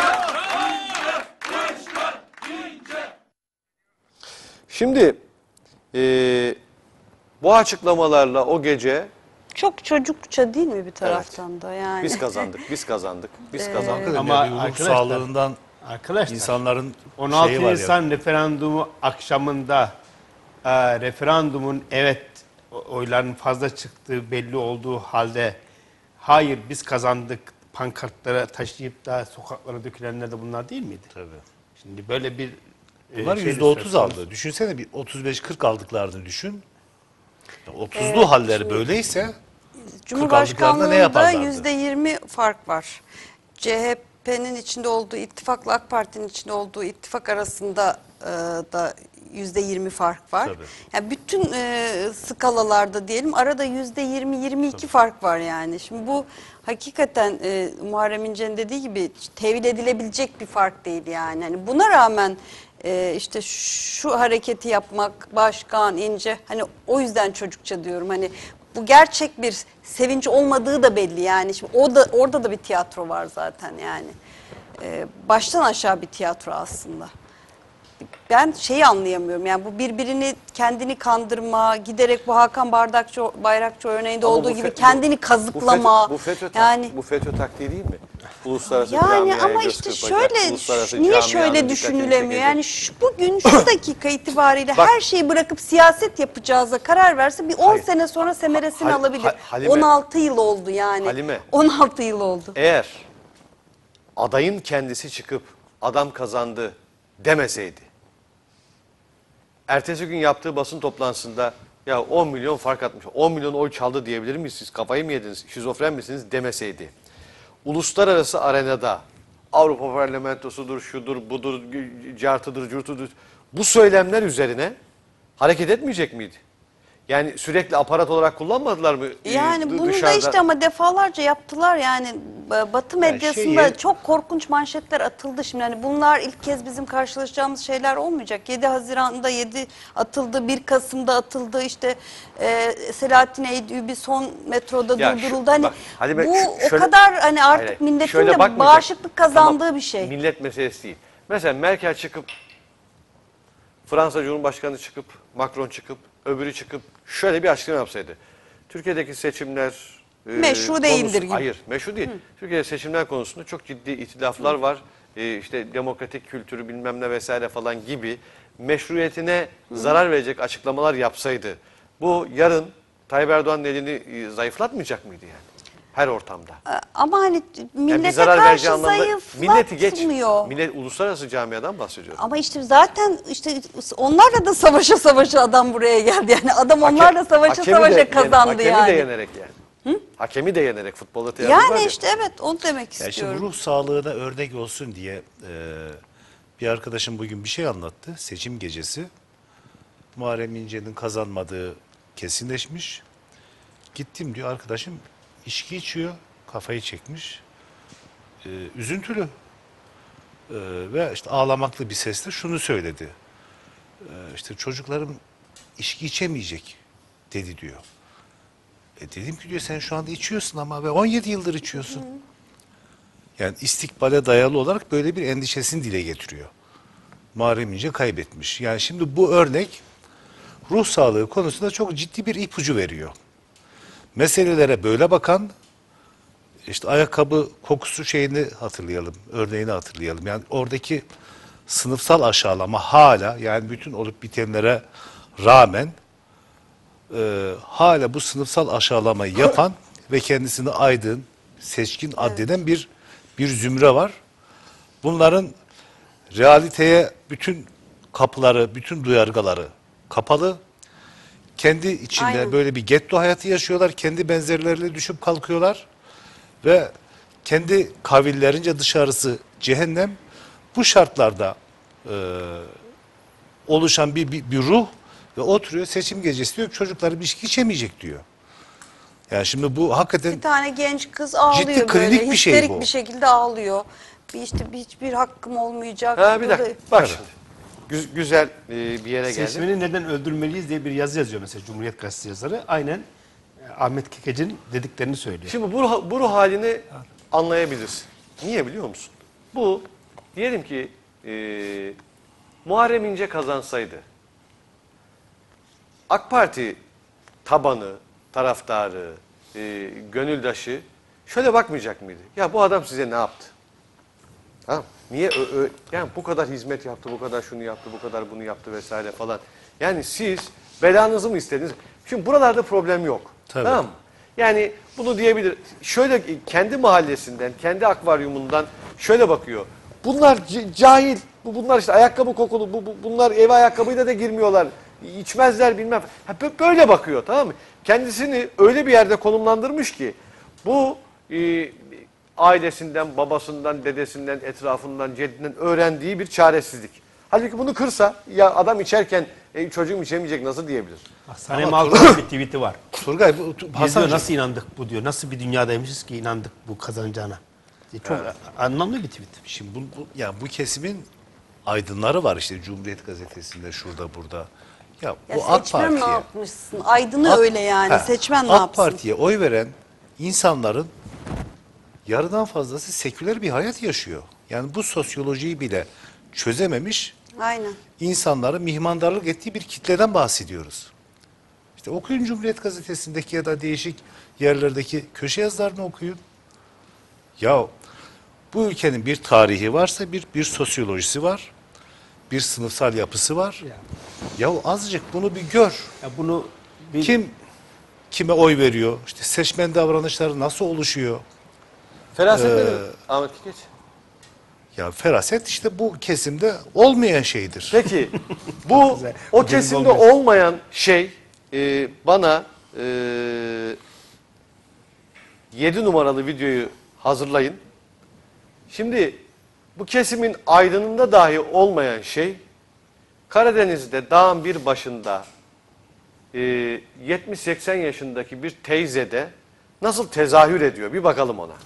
Speaker 1: Şimdi e, bu açıklamalarla o gece
Speaker 4: Çok çocukça değil mi bir taraftan
Speaker 1: Evet.
Speaker 4: da yani?
Speaker 1: biz kazandık, biz kazandık, biz kazandık.
Speaker 3: Ama
Speaker 5: Ama
Speaker 3: bir ruh
Speaker 5: arkadaşlar-
Speaker 3: sağlığından
Speaker 5: Arkadaşlar
Speaker 3: insanların
Speaker 5: on altı
Speaker 3: şeyi var ya.
Speaker 5: Nisan referandumu akşamında e, referandumun evet o- oyların fazla çıktığı belli olduğu halde hayır biz kazandık pankartlara taşıyıp da sokaklara dökülenler de bunlar değil miydi?
Speaker 3: Tabii.
Speaker 5: Şimdi böyle bir e,
Speaker 3: Bunlar
Speaker 5: şey
Speaker 3: yüzde
Speaker 5: de
Speaker 3: otuz
Speaker 5: söz konusu.
Speaker 3: aldı. Düşünsene bir otuz beş kırk aldıklarını düşün. otuzlu halleri böyleyse
Speaker 4: Cumhurbaşkanlığında
Speaker 3: ne yaparlardı?
Speaker 4: yüzde yirmi fark var. C H P'nin içinde olduğu ittifakla AK Parti'nin içinde olduğu ittifak arasında e, da yüzde yirmi fark var.
Speaker 3: Tabii.
Speaker 4: Yani bütün e, skalalarda diyelim arada yüzde yirmi yirmi iki fark var yani. Şimdi bu hakikaten e, Muharrem İnce'nin dediği gibi tevil edilebilecek bir fark değil yani. Hani buna rağmen e, işte şu hareketi yapmak, başkan İnce, hani o yüzden çocukça diyorum, hani bu gerçek bir sevinç olmadığı da belli yani. Şimdi o da, orada da bir tiyatro var zaten yani. Ee, baştan aşağı bir tiyatro aslında. Ben şeyi anlayamıyorum yani, bu birbirini kendini kandırma, giderek bu Hakan Bardakçı, Bayrakçı örneğinde
Speaker 1: Ama
Speaker 4: olduğu
Speaker 1: bu
Speaker 4: gibi
Speaker 1: fe-
Speaker 4: kendini
Speaker 1: bu-
Speaker 4: kazıklama.
Speaker 1: Bu FETÖ, bu FETÖ, tak-
Speaker 4: yani
Speaker 1: bu FETÖ taktiği değil mi? Uluslararası
Speaker 4: yani
Speaker 1: camiaya
Speaker 4: ama
Speaker 1: göz
Speaker 4: işte
Speaker 1: kırpacak,
Speaker 4: şöyle
Speaker 1: uluslararası
Speaker 4: niye
Speaker 1: camianın
Speaker 4: şöyle
Speaker 1: dikkatini
Speaker 4: düşünülemiyor?
Speaker 1: çekecek.
Speaker 4: Yani şu, bugün şu dakika itibariyle
Speaker 1: Bak-
Speaker 4: her şeyi bırakıp siyaset yapacağıza karar verse bir on
Speaker 1: Hayır.
Speaker 4: sene sonra semeresini
Speaker 1: Ha-
Speaker 4: alabilir.
Speaker 1: Ha- Halime-
Speaker 4: on altı yıl oldu yani.
Speaker 1: Halime.
Speaker 4: on altı yıl oldu.
Speaker 1: Eğer adayın kendisi çıkıp adam kazandı demeseydi, ertesi gün yaptığı basın toplantısında ya on milyon fark atmış, on milyon oy çaldı diyebilir miyiz, siz kafayı mı yediniz, şizofren misiniz demeseydi, uluslararası arenada Avrupa Parlamentosu'dur, şudur, budur, cartıdır, curtudur, bu söylemler üzerine hareket etmeyecek miydi? Yani sürekli aparat olarak kullanmadılar mı? e,
Speaker 4: Yani
Speaker 1: dı-
Speaker 4: bunu da
Speaker 1: dışarıda?
Speaker 4: işte ama defalarca yaptılar yani. B- Batı medyasında
Speaker 3: şeyi-
Speaker 4: çok korkunç manşetler atıldı şimdi. Yani bunlar ilk kez bizim karşılaşacağımız şeyler olmayacak. yedi Haziran'da yedi atıldı, bir Kasım'da atıldı, işte e, Selahattin Eyyubi son metroda
Speaker 1: Ya şu-
Speaker 4: durduruldu. Hani
Speaker 1: bak, Halime,
Speaker 4: bu
Speaker 1: şu-
Speaker 4: o
Speaker 1: şöyle-
Speaker 4: kadar hani artık
Speaker 1: Hayır,
Speaker 4: milletin
Speaker 1: şöyle
Speaker 4: de
Speaker 1: bakmayacak.
Speaker 4: bağışıklık kazandığı
Speaker 1: Tamam,
Speaker 4: bir şey.
Speaker 1: Millet meselesi değil. Mesela Merkel çıkıp, Fransa Cumhurbaşkanı çıkıp, Macron çıkıp, öbürü çıkıp şöyle bir açıklama yapsaydı. Türkiye'deki seçimler e,
Speaker 4: Meşru değildir gibi.
Speaker 1: Hayır, meşru değil. Türkiye'de seçimler konusunda çok ciddi itilaflar var. E, işte demokratik kültürü bilmem ne vesaire falan gibi meşruiyetine zarar verecek açıklamalar yapsaydı bu yarın Tayyip Erdoğan'ın elini e, zayıflatmayacak mıydı yani? Her ortamda.
Speaker 4: Ama hani
Speaker 1: Yani bir
Speaker 4: millete
Speaker 1: zarar
Speaker 4: karşı
Speaker 1: vereceği anlamda milleti geç.
Speaker 4: zayıflatmıyor.
Speaker 1: Millet, uluslararası camiadan bahsediyorum.
Speaker 4: Ama işte zaten işte onlarla da savaşa savaşa adam buraya geldi. Yani adam onlarla savaşa
Speaker 1: Hakemi
Speaker 4: savaşa
Speaker 1: de-
Speaker 4: kazandı
Speaker 1: hakemi
Speaker 4: yani.
Speaker 1: de yenerek yani. Hı? Hakemi de yenerek futbolda tiyatro var
Speaker 4: Yani
Speaker 1: ya.
Speaker 4: işte evet onu demek
Speaker 3: Yani
Speaker 4: istiyorum.
Speaker 3: şimdi ruh sağlığına örnek olsun diye e, bir arkadaşım bugün bir şey anlattı. Seçim gecesi Muharrem İnce'nin kazanmadığı kesinleşmiş. Gittim diyor arkadaşım içki içiyor, kafayı çekmiş. E, üzüntülü. E, ve işte ağlamaklı bir sesle şunu söyledi. E, işte çocuklarım içki içemeyecek dedi diyor. E dedim ki diyor sen şu anda içiyorsun ama ve on yedi yıldır içiyorsun. Yani istikbale dayalı olarak böyle bir endişesini dile getiriyor. Muharrem İnce kaybetmiş. Yani şimdi bu örnek ruh sağlığı konusunda çok ciddi bir ipucu veriyor. Meselelere böyle bakan, işte ayakkabı kokusu şeyini hatırlayalım, örneğini hatırlayalım. Yani oradaki sınıfsal aşağılama hala, yani bütün olup bitenlere rağmen e, hala bu sınıfsal aşağılamayı yapan ve kendisini aydın, seçkin addeden bir bir zümre var. Bunların realiteye bütün kapıları, bütün duyargaları kapalı. Kendi içinde
Speaker 4: Aynen.
Speaker 3: böyle bir getto hayatı yaşıyorlar. Kendi benzerleriyle düşüp kalkıyorlar. Ve kendi kavillerince dışarısı cehennem. Bu şartlarda e, oluşan bir, bir, bir ruh ve oturuyor seçim gecesi diyor ki çocukları bir içki içemeyecek diyor. Yani şimdi bu hakikaten
Speaker 4: Bir tane genç kız ağlıyor
Speaker 3: ciddi
Speaker 4: böyle.
Speaker 3: klinik bir şey
Speaker 4: histerik
Speaker 3: bu.
Speaker 4: bir şekilde ağlıyor. Bir işte bir, hiçbir hakkım olmayacak.
Speaker 1: Ha bir
Speaker 4: Böyle-
Speaker 1: dakika bak şimdi. Gü- güzel e, bir yere geldi.
Speaker 5: Seçmeni neden öldürmeliyiz diye bir yazı yazıyor mesela Cumhuriyet Gazetesi yazarı. Aynen e, Ahmet Kekeci'nin dediklerini söylüyor.
Speaker 1: Şimdi bu, ruh- bu ruh halini anlayabilirsin. Niye biliyor musun? Bu diyelim ki e, Muharrem İnce kazansaydı AK Parti tabanı, taraftarı, e, gönüldaşı şöyle bakmayacak mıydı? Ya bu adam size ne yaptı? Ha? Niye ö, ö, yani bu kadar hizmet yaptı, bu kadar şunu yaptı, bu kadar bunu yaptı vesaire falan. Yani siz belanızı mı istediniz? Şimdi buralarda problem yok.
Speaker 3: Tabii.
Speaker 1: Tamam mı? Yani bunu diyebilir. Şöyle kendi mahallesinden, kendi akvaryumundan şöyle bakıyor. Bunlar c- cahil. Bu bunlar işte ayakkabı kokulu. Bu, bu bunlar eve ayakkabıyla da girmiyorlar. İçmezler bilmem. Ha, bö- böyle bakıyor, tamam mı? Kendisini öyle bir yerde konumlandırmış ki bu e, ailesinden, babasından, dedesinden, etrafından, ceddinden öğrendiği bir çaresizlik. Halbuki bunu kırsa ya adam içerken e, çocuğum içemeyecek nasıl diyebilir?
Speaker 5: Sanem Altan'ın bir tweet'i var.
Speaker 3: Turgay bu
Speaker 5: Biz diyor,
Speaker 3: Hasan
Speaker 5: nasıl inandık bu diyor. Nasıl bir dünyadaymışız ki inandık bu kazanacağına. Çok anlamlı bir tweet.
Speaker 3: Şimdi bu, bu ya bu kesimin aydınları var işte Cumhuriyet Gazetesi'nde şurada burada. Ya,
Speaker 4: Ya
Speaker 3: bu AK
Speaker 4: seçmen ne
Speaker 3: Parti'ye
Speaker 4: yapmışsın? Aydın'ı
Speaker 3: AK-
Speaker 4: öyle yani.
Speaker 3: Ha,
Speaker 4: Seçmen ne
Speaker 3: AK
Speaker 4: yapsın?
Speaker 3: Parti'ye oy veren insanların yarıdan fazlası seküler bir hayat yaşıyor. Yani bu sosyolojiyi bile çözememiş
Speaker 4: Aynen.
Speaker 3: insanların mihmandarlık ettiği bir kitleden bahsediyoruz. İşte okuyun Cumhuriyet Gazetesi'ndeki ya da değişik yerlerdeki köşe yazılarını okuyun. Ya bu ülkenin bir tarihi varsa bir bir sosyolojisi var. Bir sınıfsal yapısı var. Ya azıcık bunu bir gör.
Speaker 5: Ya bunu bir
Speaker 3: Kim kime oy veriyor? İşte seçmen davranışları nasıl oluşuyor?
Speaker 1: Feraset
Speaker 3: Ee,
Speaker 1: nedir Ahmet Kikeç?
Speaker 3: Ya feraset işte bu kesimde olmayan şeydir.
Speaker 1: Peki bu
Speaker 5: Güzel.
Speaker 1: o
Speaker 5: Bu benim
Speaker 1: kesimde
Speaker 5: olmuyor.
Speaker 1: olmayan şey e, bana e, yedi numaralı videoyu hazırlayın. Şimdi bu kesimin aydınında dahi olmayan şey Karadeniz'de dağın bir başında e, yetmiş seksen yaşındaki bir teyzede nasıl tezahür ediyor? Bir bakalım ona.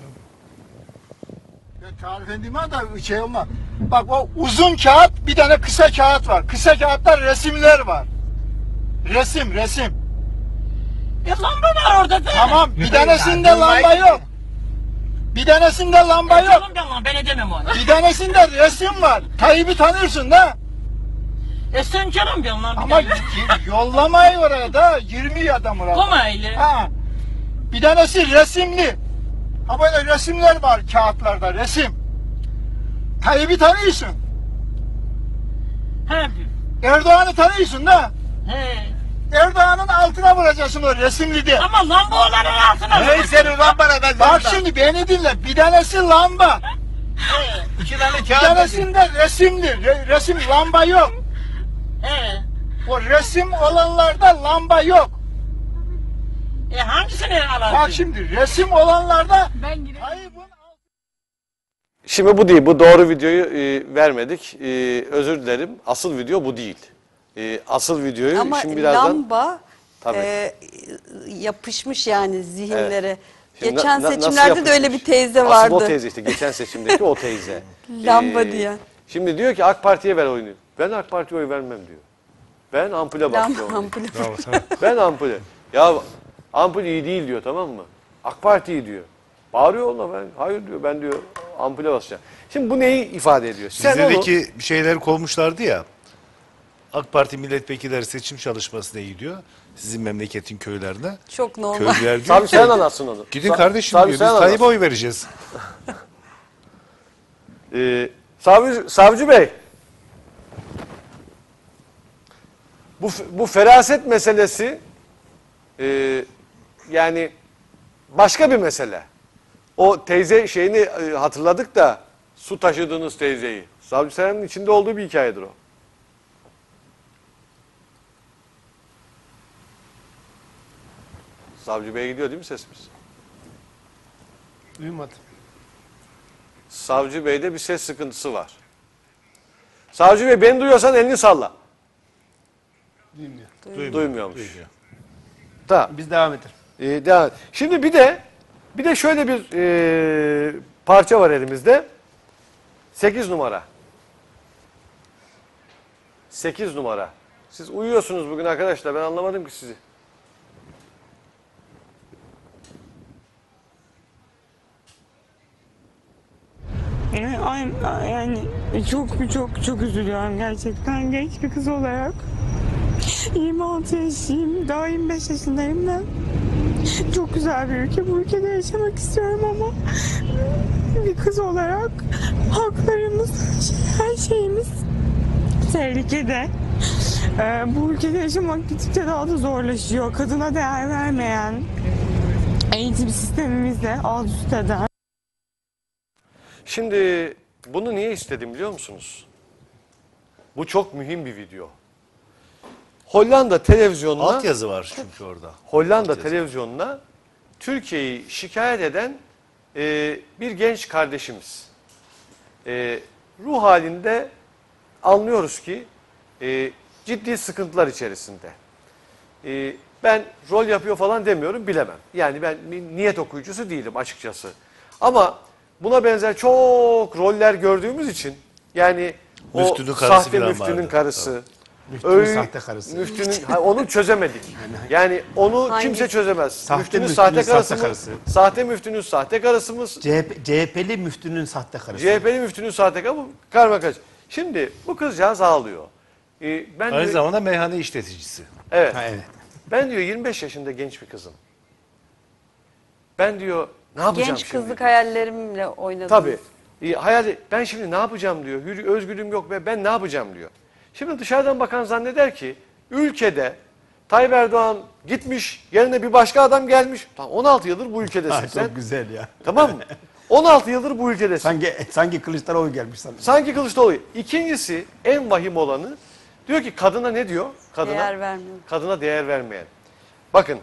Speaker 11: Tarif edeyim da şey olmaz. Bak o uzun kağıt bir tane kısa kağıt var. Kısa kağıtta resimler var. Resim resim.
Speaker 12: E lamba var orada değil mi?
Speaker 11: Tamam bir tanesinde lamba yok. Bir tanesinde lamba yok.
Speaker 12: Canım canım ben edemem onu.
Speaker 11: Bir tanesinde resim var. Tayyip'i tanıyorsun da.
Speaker 12: E sen canım canım.
Speaker 11: Ama y- yollamayı oraya da yirmi adam orada.
Speaker 12: Komaylı.
Speaker 11: Ha. Bir tanesi resimli. Ha böyle resimler var kağıtlarda resim. Tayyip'i tanıyorsun.
Speaker 12: He.
Speaker 11: Erdoğan'ı tanıyorsun da.
Speaker 12: He.
Speaker 11: Erdoğan'ın altına vuracaksın o resimli de.
Speaker 12: Ama lamba olanın altına.
Speaker 11: Hey senin lambana ben Bak şimdi beni dinle. Bir tanesi lamba.
Speaker 12: İki tane
Speaker 11: Bir tanesinde resimli. Re- resim lamba yok.
Speaker 12: Ee,
Speaker 11: O resim olanlarda lamba yok.
Speaker 12: e hangisini alalım?
Speaker 11: Bak şimdi resim olanlarda
Speaker 9: Ben gireyim.
Speaker 1: Şimdi bu değil. Bu doğru videoyu e, vermedik. E, özür dilerim. Asıl video bu değil. E, asıl videoyu
Speaker 4: Ama
Speaker 1: şimdi birazdan...
Speaker 4: lamba
Speaker 1: Tabii.
Speaker 4: e, yapışmış yani zihinlere.
Speaker 1: Evet. Şimdi
Speaker 4: Geçen
Speaker 1: na- nasıl
Speaker 4: seçimlerde de öyle bir
Speaker 1: yapışmış?
Speaker 4: teyze
Speaker 1: Asıl
Speaker 4: vardı.
Speaker 1: o teyze işte. Geçen seçimdeki o teyze.
Speaker 4: Lamba diye.
Speaker 1: Şimdi diyor ki AK Parti'ye ver oyunu. Ben AK Parti'ye oy vermem diyor. Ben ampule
Speaker 4: Lamba
Speaker 1: basıyorum.
Speaker 4: ampulü.
Speaker 1: Ben ampule. Ya ampul iyi değil diyor, tamam mı? AK Parti iyi diyor. Bağırıyor ona, ben hayır diyor, ben diyor ampule basacağım. Şimdi bu neyi ifade ediyor? Sen onu,
Speaker 3: Bizdeki bir şeyler kovmuşlardı ya. AK Parti milletvekilleri seçim çalışmasına gidiyor. Sizin memleketin köylerine.
Speaker 4: Çok normal.
Speaker 3: Köylüler diyor
Speaker 1: Sabri
Speaker 3: ki,
Speaker 1: sen anlatsın onu.
Speaker 3: gidin
Speaker 1: Sa-
Speaker 3: kardeşim
Speaker 1: Sabri
Speaker 3: diyor, biz
Speaker 1: sen
Speaker 3: Tayyip'e
Speaker 1: anlatsın.
Speaker 3: oy vereceğiz.
Speaker 1: Ee, Savcı, Savcı Bey, bu, bu feraset meselesi e, yani başka bir mesele. O teyze şeyini e, hatırladık da, su taşıdığınız teyzeyi. Savcı Seren'in içinde olduğu bir hikayedir o. Savcı Bey'e gidiyor değil mi sesimiz?
Speaker 5: Duymadım.
Speaker 1: Savcı Bey'de bir ses sıkıntısı var. Savcı Bey, beni duyuyorsan elini salla.
Speaker 5: Duymuyor.
Speaker 3: Duymuyor.
Speaker 1: Duymuyormuş.
Speaker 3: Duymuyor.
Speaker 1: Tamam.
Speaker 5: Biz devam edelim.
Speaker 1: Ee, devam et. Şimdi bir de bir de şöyle bir e, parça var elimizde. sekiz numara. sekiz numara. Siz uyuyorsunuz bugün arkadaşlar. Ben anlamadım ki sizi.
Speaker 13: Ay, yani çok çok çok üzülüyorum gerçekten genç bir kız olarak. yirmi altı yaşındayım, daha yirmi beş yaşındayım da. Çok güzel bir ülke, bu ülkede yaşamak istiyorum ama bir kız olarak haklarımız, her şeyimiz tehlikede. Ee, bu ülkede yaşamak gittikçe daha da zorlaşıyor. Kadına değer vermeyen eğitim sistemimizle alt üst eden.
Speaker 1: Şimdi bunu niye istedim biliyor musunuz? Bu çok mühim bir video. Hollanda televizyonuna
Speaker 3: Altyazı var çünkü orada.
Speaker 1: Hollanda
Speaker 3: Altyazı.
Speaker 1: televizyonuna Türkiye'yi şikayet eden e, bir genç kardeşimiz. E, ruh halinde anlıyoruz ki e, ciddi sıkıntılar içerisinde. E, ben rol yapıyor falan demiyorum, bilemem. Yani ben niyet okuyucusu değilim açıkçası. Ama buna benzer çok roller gördüğümüz için, yani
Speaker 3: Müftünün
Speaker 1: o
Speaker 3: karısı
Speaker 1: sahte
Speaker 3: falan
Speaker 1: müftünün
Speaker 3: vardı.
Speaker 1: karısı,
Speaker 5: Müftünün
Speaker 1: öyle-
Speaker 5: sahte karısı.
Speaker 1: Müftünün, ha, onu çözemedik. Yani onu
Speaker 4: Hangisi?
Speaker 1: kimse çözemez.
Speaker 5: Sahte
Speaker 1: müftünün,
Speaker 5: müftünün
Speaker 1: sahte
Speaker 5: sahte
Speaker 1: karısı mı?
Speaker 5: karısı.
Speaker 1: Sahte müftünün sahte karısı mı?
Speaker 5: C H P, C H P'li müftünün sahte karısı.
Speaker 1: C H P'li müftünün sahte karısı mı? Karmakarış. Şimdi bu kızcağız ağlıyor. Ee, ben
Speaker 3: Aynı
Speaker 1: diyor,
Speaker 3: zamanda meyhane işleticisi.
Speaker 1: evet.
Speaker 5: Ha, evet.
Speaker 1: Ben diyor yirmi beş yaşında genç bir kızım. Ben diyor ne yapacağım
Speaker 4: Genç
Speaker 1: şimdi?
Speaker 4: kızlık
Speaker 1: diyor.
Speaker 4: hayallerimle oynadım.
Speaker 1: Tabii. E, hayal, ben şimdi ne yapacağım diyor. Hür, özgürlüğüm yok ve ben ne yapacağım diyor. Şimdi dışarıdan bakan zanneder ki ülkede Tayyip Erdoğan gitmiş, yerine bir başka adam gelmiş. Tamam, on altı yıldır bu ülkedesin
Speaker 5: Ha,
Speaker 1: sen.
Speaker 5: çok güzel ya.
Speaker 1: Tamam mı? on altı yıldır bu ülkedesin.
Speaker 5: Sanki sanki Kılıçdaroğlu gelmiş sana.
Speaker 1: Sanki Kılıçdaroğlu. İkincisi, en vahim olanı, diyor ki kadına ne diyor? Kadına,
Speaker 4: Değer vermiyor.
Speaker 1: Kadına değer vermeyen. Bakın,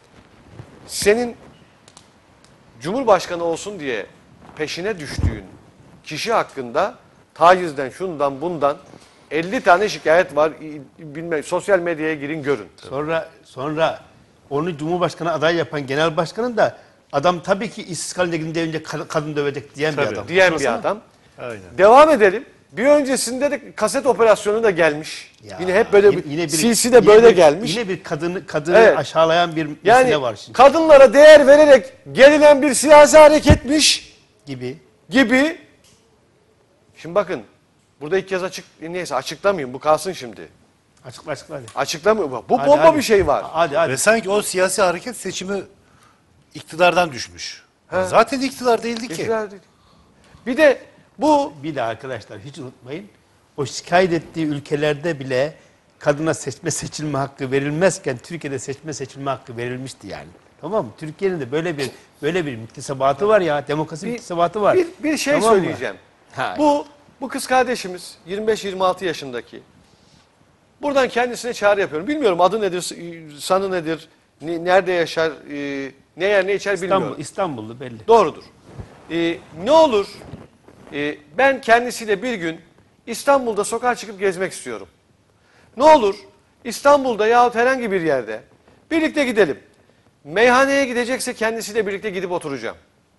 Speaker 1: senin Cumhurbaşkanı olsun diye peşine düştüğün kişi hakkında tacizden, şundan, bundan elli tane şikayet var. Bilmem, sosyal medyaya girin görün.
Speaker 5: Sonra sonra onu Cumhurbaşkanı aday yapan genel başkanın da adam tabii ki işsiz kalınca gidince önce kad- kadın dövecek diyen
Speaker 3: Tabii.
Speaker 5: bir adam.
Speaker 1: Diyen
Speaker 5: Sonrasında-
Speaker 1: bir adam.
Speaker 3: Aynen.
Speaker 1: Devam edelim. Bir öncesinde de kaset operasyonu da gelmiş.
Speaker 5: Ya,
Speaker 1: yine hep böyle bir,
Speaker 5: yine bir-
Speaker 1: sinsi de
Speaker 5: yine
Speaker 1: böyle
Speaker 5: bir-
Speaker 1: gelmiş.
Speaker 5: Yine bir kadını kadını
Speaker 1: Evet.
Speaker 5: aşağılayan bir
Speaker 1: Yani
Speaker 5: mesele var şimdi
Speaker 1: kadınlara değer vererek gelinen bir siyasi hareketmiş
Speaker 5: gibi.
Speaker 1: gibi. Şimdi bakın, burada ilk kez açık, neyse açıklamayayım, bu kalsın şimdi.
Speaker 5: Açıkla açıkla hadi.
Speaker 1: Açıklamıyorum. Bu
Speaker 5: Hadi,
Speaker 1: bomba
Speaker 5: hadi.
Speaker 1: bir şey var.
Speaker 5: Hadi hadi.
Speaker 3: Ve sanki o siyasi hareket seçimi iktidardan düşmüş. Zaten iktidar değildi ki.
Speaker 1: İktidar değil. Bir de bu
Speaker 5: Bir de arkadaşlar hiç unutmayın. O şikayet ettiği ülkelerde bile kadına seçme seçilme hakkı verilmezken Türkiye'de seçme seçilme hakkı verilmişti yani. Tamam mı? Türkiye'nin de böyle bir böyle bir müktesebatı var ya, demokrasi
Speaker 1: Bir-
Speaker 5: müktesebatı var.
Speaker 1: Bir, bir şey
Speaker 5: Tamam mı?
Speaker 1: söyleyeceğim.
Speaker 5: Ha.
Speaker 1: Bu bu kız kardeşimiz yirmi beş yirmi altı yaşındaki. Buradan kendisine çağrı yapıyorum. Bilmiyorum adı nedir, sanı nedir, ne- nerede yaşar, e, ne yer ne içer bilmiyorum.
Speaker 5: İstanbul, İstanbullu belli.
Speaker 1: Doğrudur. E, ne olur e, ben kendisiyle bir gün İstanbul'da sokağa çıkıp gezmek istiyorum. Ne olur İstanbul'da yahut herhangi bir yerde birlikte gidelim. Meyhaneye gidecekse kendisiyle birlikte gidip oturacağım.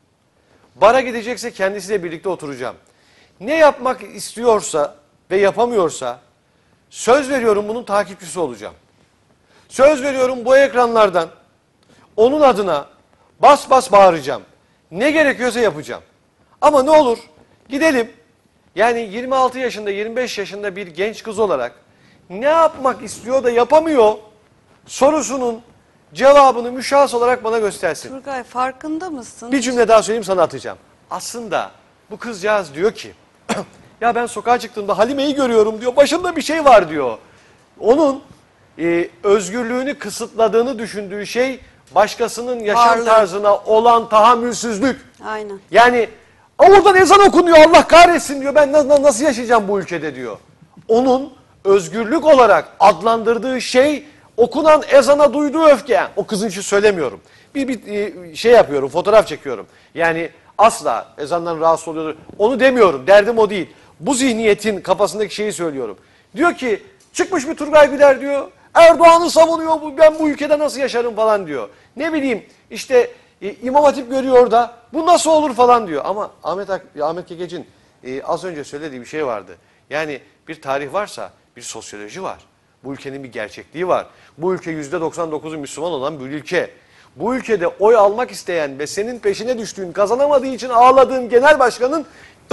Speaker 1: Bara gidecekse kendisiyle birlikte oturacağım. Ne yapmak istiyorsa ve yapamıyorsa söz veriyorum bunun takipçisi olacağım. Söz veriyorum bu ekranlardan onun adına bas bas bağıracağım. Ne gerekiyorsa yapacağım. Ama ne olur gidelim. Yani yirmi altı yaşında yirmi beş yaşında bir genç kız olarak ne yapmak istiyor da yapamıyor sorusunun cevabını müşahhas olarak bana göstersin.
Speaker 4: Turgay farkında mısın?
Speaker 1: Bir cümle daha söyleyeyim sana atacağım. Aslında bu kızcağız diyor ki ya ben sokağa çıktığımda Halime'yi görüyorum diyor. Başımda bir şey var diyor. Onun e, özgürlüğünü kısıtladığını düşündüğü şey başkasının yaşam
Speaker 4: Varlığı.
Speaker 1: tarzına olan tahammülsüzlük.
Speaker 4: Aynen.
Speaker 1: Yani oradan ezan okunuyor Allah kahretsin diyor. Ben na- nasıl yaşayacağım bu ülkede diyor. Onun özgürlük olarak adlandırdığı şey okunan ezana duyduğu öfke. Yani o kızın için söylemiyorum. Bir, bir e, şey yapıyorum, fotoğraf çekiyorum. Yani asla ezandan rahatsız oluyordur. Onu demiyorum, derdim o değil. Bu zihniyetin kafasındaki şeyi söylüyorum. Diyor ki çıkmış bir Turgay Güler diyor. Erdoğan'ı savunuyor, bu, ben bu ülkede nasıl yaşarım falan diyor. Ne bileyim işte e, İmam Hatip görüyor da bu nasıl olur falan diyor. Ama Ahmet, Ak Ahmet Kekec'in e, az önce söylediği bir şey vardı. Yani bir tarih varsa bir sosyoloji var. Bu ülkenin bir gerçekliği var. Bu ülke yüzde doksan dokuzu Müslüman olan bir ülke. Bu ülkede oy almak isteyen ve senin peşine düştüğün, kazanamadığı için ağladığın genel başkanın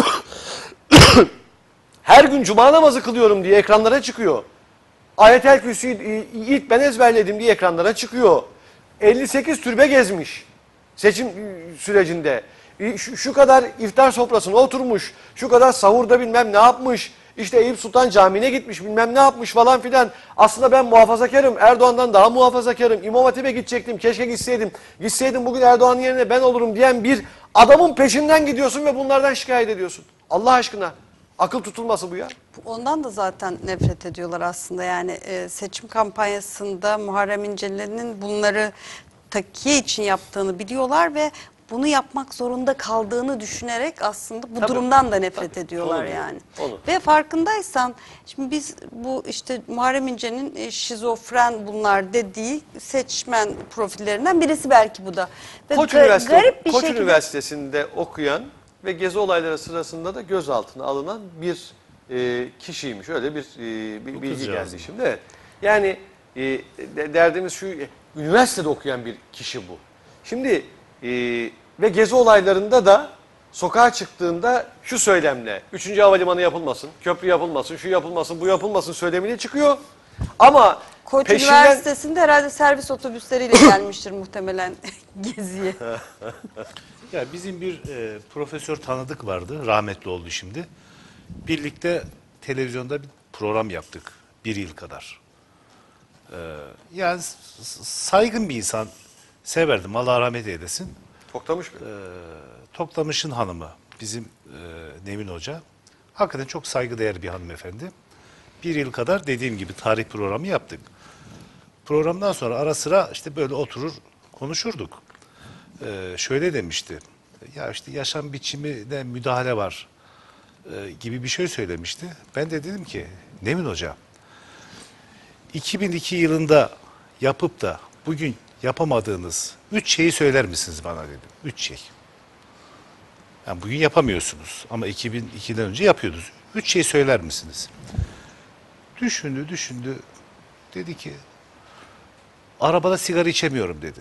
Speaker 1: her gün cuma namazı kılıyorum diye ekranlara çıkıyor. Ayetel Kürsü'yü ilk ben ezberledim diye ekranlara çıkıyor. elli sekiz türbe gezmiş seçim sürecinde. Şu, şu kadar iftar sofrasına oturmuş, şu kadar sahurda bilmem ne yapmış. İşte Eyüp Sultan Camii'ne gitmiş bilmem ne yapmış falan filan. Aslında ben muhafazakarım. Erdoğan'dan daha muhafazakarım. İmam Hatip'e gidecektim. Keşke gitseydim. Gitseydim bugün Erdoğan'ın yerine ben olurum diyen bir adamın peşinden gidiyorsun ve bunlardan şikayet ediyorsun. Allah aşkına. Akıl tutulması bu ya.
Speaker 4: Ondan da zaten nefret ediyorlar aslında. Yani e, seçim kampanyasında Muharrem İnce'nin bunları takiye için yaptığını biliyorlar ve bunu yapmak zorunda kaldığını düşünerek aslında bu
Speaker 1: Tabii,
Speaker 4: durumdan da nefret
Speaker 1: tabii.
Speaker 4: ediyorlar
Speaker 1: Onu,
Speaker 4: yani.
Speaker 1: onu.
Speaker 4: Ve farkındaysan şimdi biz bu işte Muharrem İnce'nin e, şizofren bunlar dediği seçmen profillerinden birisi belki bu da. Ve
Speaker 1: Koç,
Speaker 4: ga-
Speaker 1: Üniversite,
Speaker 4: garip bir
Speaker 1: Koç
Speaker 4: şekilde
Speaker 1: Üniversitesi'nde okuyan ve gezi olayları sırasında da gözaltına alınan bir e, kişiymiş. Öyle bir e, bir bilgi
Speaker 3: kızcağız.
Speaker 1: geldi şimdi. Evet. Yani e, de- derdimiz şu, e, üniversitede okuyan bir kişi bu. Şimdi e, ve gezi olaylarında da sokağa çıktığında şu söylemle, üçüncü havalimanı yapılmasın, köprü yapılmasın, şu yapılmasın, bu yapılmasın söylemiyle çıkıyor. Ama
Speaker 4: Koç
Speaker 1: peşinden...
Speaker 4: Üniversitesi'nde herhalde servis otobüsleriyle gelmiştir muhtemelen geziye.
Speaker 3: Ya bizim bir e, profesör tanıdık vardı, rahmetli oldu şimdi. Birlikte televizyonda bir program yaptık, bir yıl kadar. Ee, yani s- s- saygın bir insan, severdim, Allah rahmet eylesin.
Speaker 1: Toktamış mı?
Speaker 3: Ee, Toktamış'ın hanımı, bizim e, Nevin Hoca. Hakikaten çok saygıdeğer bir hanımefendi. Bir yıl kadar dediğim gibi tarih programı yaptık. Programdan sonra ara sıra işte böyle oturur, konuşurduk. Ee, şöyle demişti, ya işte yaşam biçimine müdahale var e, gibi bir şey söylemişti. Ben de dedim ki, Nevin Hoca, iki bin iki yılında yapıp da bugün yapamadığınız üç şeyi söyler misiniz bana dedim. Üç şey. Yani bugün yapamıyorsunuz ama iki bin ikiden önce yapıyordunuz. Üç şey söyler misiniz? Düşündü, düşündü. Dedi ki, arabada sigara içemiyorum dedi.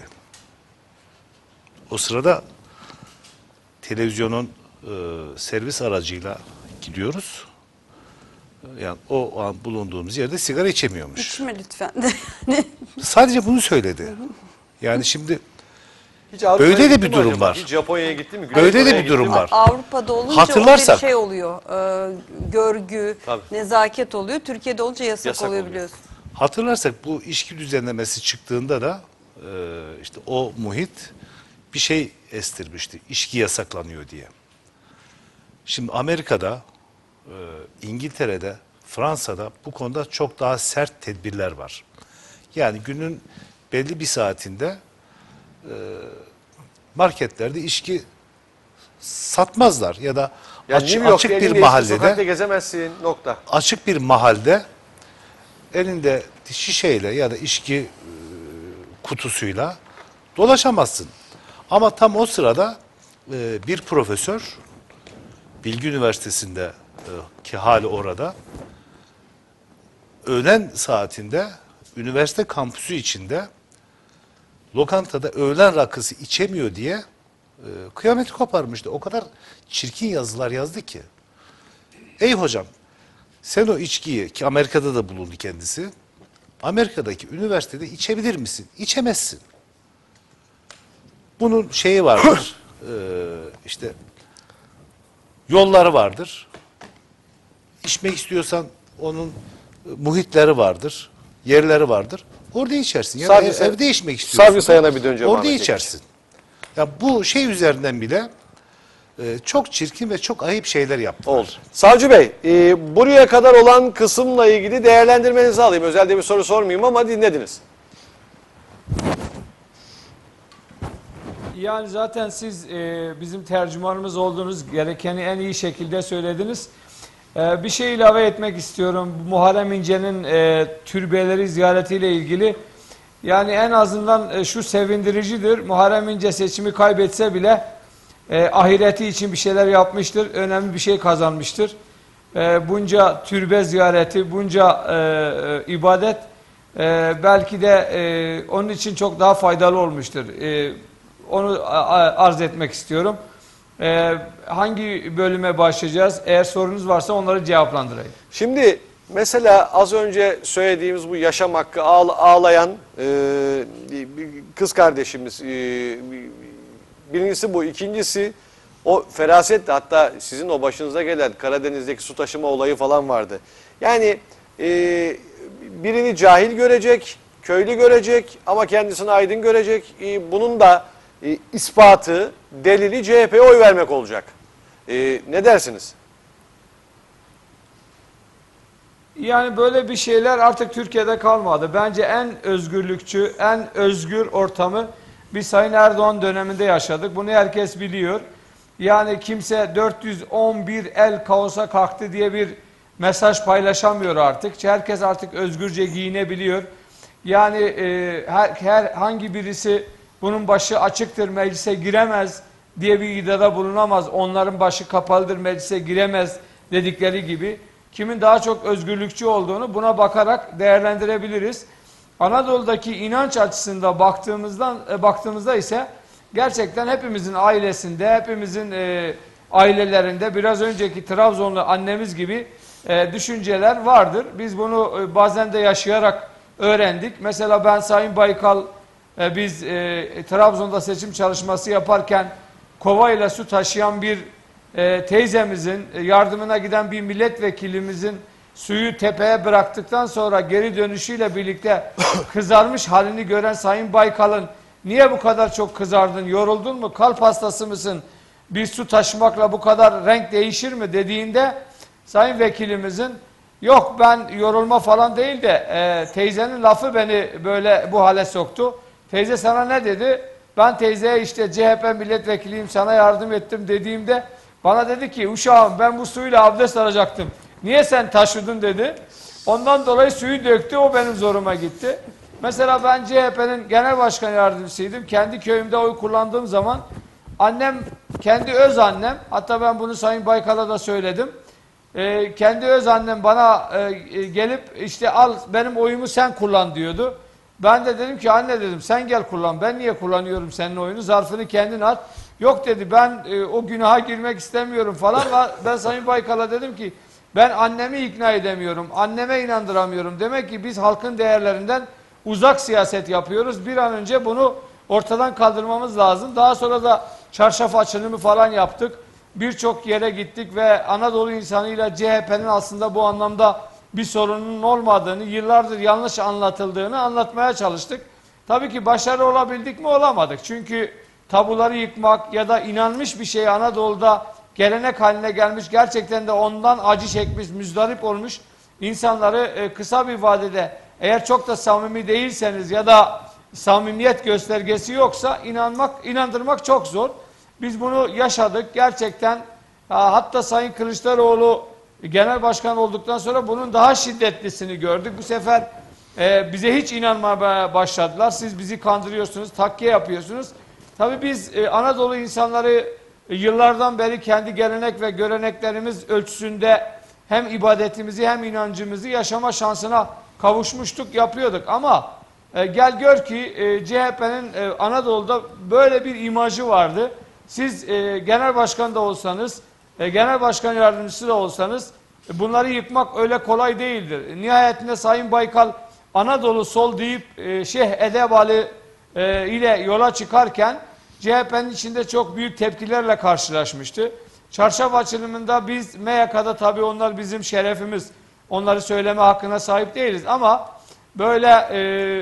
Speaker 3: O sırada televizyonun e, servis aracıyla gidiyoruz. Yani o an bulunduğumuz yerde sigara içemiyormuş.
Speaker 4: İçme lütfen.
Speaker 3: Sadece bunu söyledi. Yani şimdi
Speaker 1: Hiç Avrupa'ya
Speaker 3: böyle de
Speaker 1: gitti
Speaker 3: bir
Speaker 1: mi
Speaker 3: durum
Speaker 1: acaba?
Speaker 3: var.
Speaker 1: Hiç Japonya'ya gitti mi? Güney
Speaker 3: Böyle de
Speaker 1: Kore'ye
Speaker 3: bir durum
Speaker 1: gitti mi?
Speaker 3: var.
Speaker 4: Avrupa'da olunca
Speaker 3: Hatırlarsak-
Speaker 4: o bir şey oluyor. Ee, görgü,
Speaker 1: Tabii.
Speaker 4: nezaket oluyor. Türkiye'de olunca yasak,
Speaker 1: Yasak
Speaker 4: oluyor
Speaker 1: oluyor.
Speaker 4: biliyorsun.
Speaker 3: Hatırlarsak bu içki düzenlemesi çıktığında da e, işte o muhit bir şey estirmişti. İçki yasaklanıyor diye. Şimdi Amerika'da, e, İngiltere'de, Fransa'da bu konuda çok daha sert tedbirler var. Yani günün belli bir saatinde e, marketlerde içki satmazlar ya da
Speaker 1: Yani
Speaker 3: açık,
Speaker 1: New York
Speaker 3: açık
Speaker 1: elinde
Speaker 3: bir
Speaker 1: işte
Speaker 3: mahallede
Speaker 1: sokakta gezemezsin nokta.
Speaker 3: açık bir mahallede elinde şişeyle ya da içki e, kutusuyla dolaşamazsın. Ama tam o sırada e, bir profesör Bilgi Üniversitesi'nde e, ki hali orada öğlen saatinde üniversite kampüsü içinde lokantada öğlen rakısı içemiyor diye e, kıyameti koparmıştı. O kadar çirkin yazılar yazdı ki. Ey hocam, sen o içkiyi, ki Amerika'da da bulundu kendisi, Amerika'daki üniversitede içebilir misin? İçemezsin. Bunun şeyi vardır, e, işte yolları vardır. İçmek istiyorsan onun muhitleri vardır, yerleri vardır. Orada içersin. Ya da
Speaker 1: Savcı
Speaker 3: ev-
Speaker 1: say-
Speaker 3: evde içmek istiyorsun.
Speaker 1: Savcı sayana bir döneceğim
Speaker 3: Orada
Speaker 1: Ahmet
Speaker 3: içersin. Ya bu şey üzerinden bile e, çok çirkin ve çok ayıp şeyler yaptılar.
Speaker 1: Oldu. Savcı Bey, e, buraya kadar olan kısımla ilgili değerlendirmenizi alayım. Özelde bir soru sormayayım ama dinlediniz.
Speaker 2: Yani zaten siz e, bizim tercümanımız olduğunuz, gerekeni en iyi şekilde söylediniz. E, bir şey ilave etmek istiyorum. Muharrem İnce'nin e, türbeleri ziyaretiyle ilgili. Yani en azından e, şu sevindiricidir. Muharrem İnce seçimi kaybetse bile e, ahireti için bir şeyler yapmıştır. Önemli bir şey kazanmıştır. E, bunca türbe ziyareti, bunca e, e, ibadet e, belki de e, onun için çok daha faydalı olmuştur. E, Onu arz etmek istiyorum. Ee, hangi bölüme başlayacağız? Eğer sorunuz varsa onları cevaplandırayım.
Speaker 1: Şimdi mesela az önce söylediğimiz bu yaşam hakkı ağla, ağlayan e, bir kız kardeşimiz. E, birincisi bu. İkincisi o ferasetle, hatta sizin o başınıza gelen Karadeniz'deki su taşıma olayı falan vardı. Yani e, birini cahil görecek, köylü görecek ama kendisini aydın görecek. E, bunun da E, ispatı, delili C H P'ye oy vermek olacak. E, ne dersiniz?
Speaker 2: Yani böyle bir şeyler artık Türkiye'de kalmadı. Bence en özgürlükçü, en özgür ortamı biz Sayın Erdoğan döneminde yaşadık. Bunu herkes biliyor. Yani kimse dört yüz on bir el kaosa kalktı diye bir mesaj paylaşamıyor artık. Herkes artık özgürce giyinebiliyor. Yani e, her, herhangi birisi bunun başı açıktır, meclise giremez diye bir iddiada bulunamaz. Onların başı kapalıdır, meclise giremez dedikleri gibi. Kimin daha çok özgürlükçü olduğunu buna bakarak değerlendirebiliriz. Anadolu'daki inanç açısında baktığımızdan e, baktığımızda ise gerçekten hepimizin ailesinde, hepimizin e, ailelerinde biraz önceki Trabzonlu annemiz gibi e, düşünceler vardır. Biz bunu e, bazen de yaşayarak öğrendik. Mesela ben Sayın Baykal, e, biz e, Trabzon'da seçim çalışması yaparken kovayla su taşıyan bir e, teyzemizin, e, yardımına giden bir milletvekilimizin suyu tepeye bıraktıktan sonra geri dönüşüyle birlikte kızarmış halini gören Sayın Baykal'ın niye bu kadar çok kızardın, yoruldun mu, kalp hastası mısın, bir su taşımakla bu kadar renk değişir mi dediğinde Sayın Vekilimizin yok ben yorulma falan değil de e, teyzenin lafı beni böyle bu hale soktu. Teyze sana ne dedi? Ben teyzeye işte C H P milletvekiliyim sana yardım ettim dediğimde bana dedi ki uşağım ben bu suyla abdest alacaktım. Niye sen taşıdın dedi. Ondan dolayı suyu döktü, o benim zoruma gitti. Mesela ben C H P'nin genel başkan yardımcısıydım. Kendi köyümde oy kullandığım zaman annem, kendi öz annem, hatta ben bunu Sayın Baykal'a da söyledim. Ee, kendi öz annem bana e, gelip işte al benim oyumu sen kullan diyordu. Ben de dedim ki anne dedim sen gel kullan, ben niye kullanıyorum senin oyunu, zarfını kendin at. Yok dedi ben e, o günaha girmek istemiyorum falan. Ben Sayın Baykal'a dedim ki ben annemi ikna edemiyorum, anneme inandıramıyorum. Demek ki biz halkın değerlerinden uzak siyaset yapıyoruz. Bir an önce bunu ortadan kaldırmamız lazım. Daha sonra da çarşaf açılımı falan yaptık. Birçok yere gittik ve Anadolu insanıyla C H P'nin aslında bu anlamda bir sorunun olmadığını, yıllardır yanlış anlatıldığını anlatmaya çalıştık. Tabii ki başarılı olabildik mi? Olamadık. Çünkü tabuları yıkmak ya da inanmış bir şey Anadolu'da gelenek haline gelmiş, gerçekten de ondan acı çekmiş, müzdarip olmuş insanları kısa bir vadede, eğer çok da samimi değilseniz ya da samimiyet göstergesi yoksa inanmak, inandırmak çok zor. Biz bunu yaşadık. Gerçekten hatta Sayın Kılıçdaroğlu genel başkan olduktan sonra bunun daha şiddetlisini gördük. Bu sefer e, bize hiç inanmaya başladılar. Siz bizi kandırıyorsunuz, takkiye yapıyorsunuz. Tabii biz e, Anadolu insanları e, yıllardan beri kendi gelenek ve göreneklerimiz ölçüsünde hem ibadetimizi hem inancımızı yaşama şansına kavuşmuştuk, yapıyorduk. Ama e, gel gör ki e, C H P'nin e, Anadolu'da böyle bir imajı vardı. Siz e, genel başkan da olsanız, e, genel başkan yardımcısı da olsanız e, bunları yıkmak öyle kolay değildir. Nihayetinde Sayın Baykal Anadolu sol deyip e, Şeyh Edebali e, ile yola çıkarken C H P'nin içinde çok büyük tepkilerle karşılaşmıştı. Çarşaf açılımında biz M Y K'da tabii onlar bizim şerefimiz. Onları söyleme hakkına sahip değiliz ama böyle e,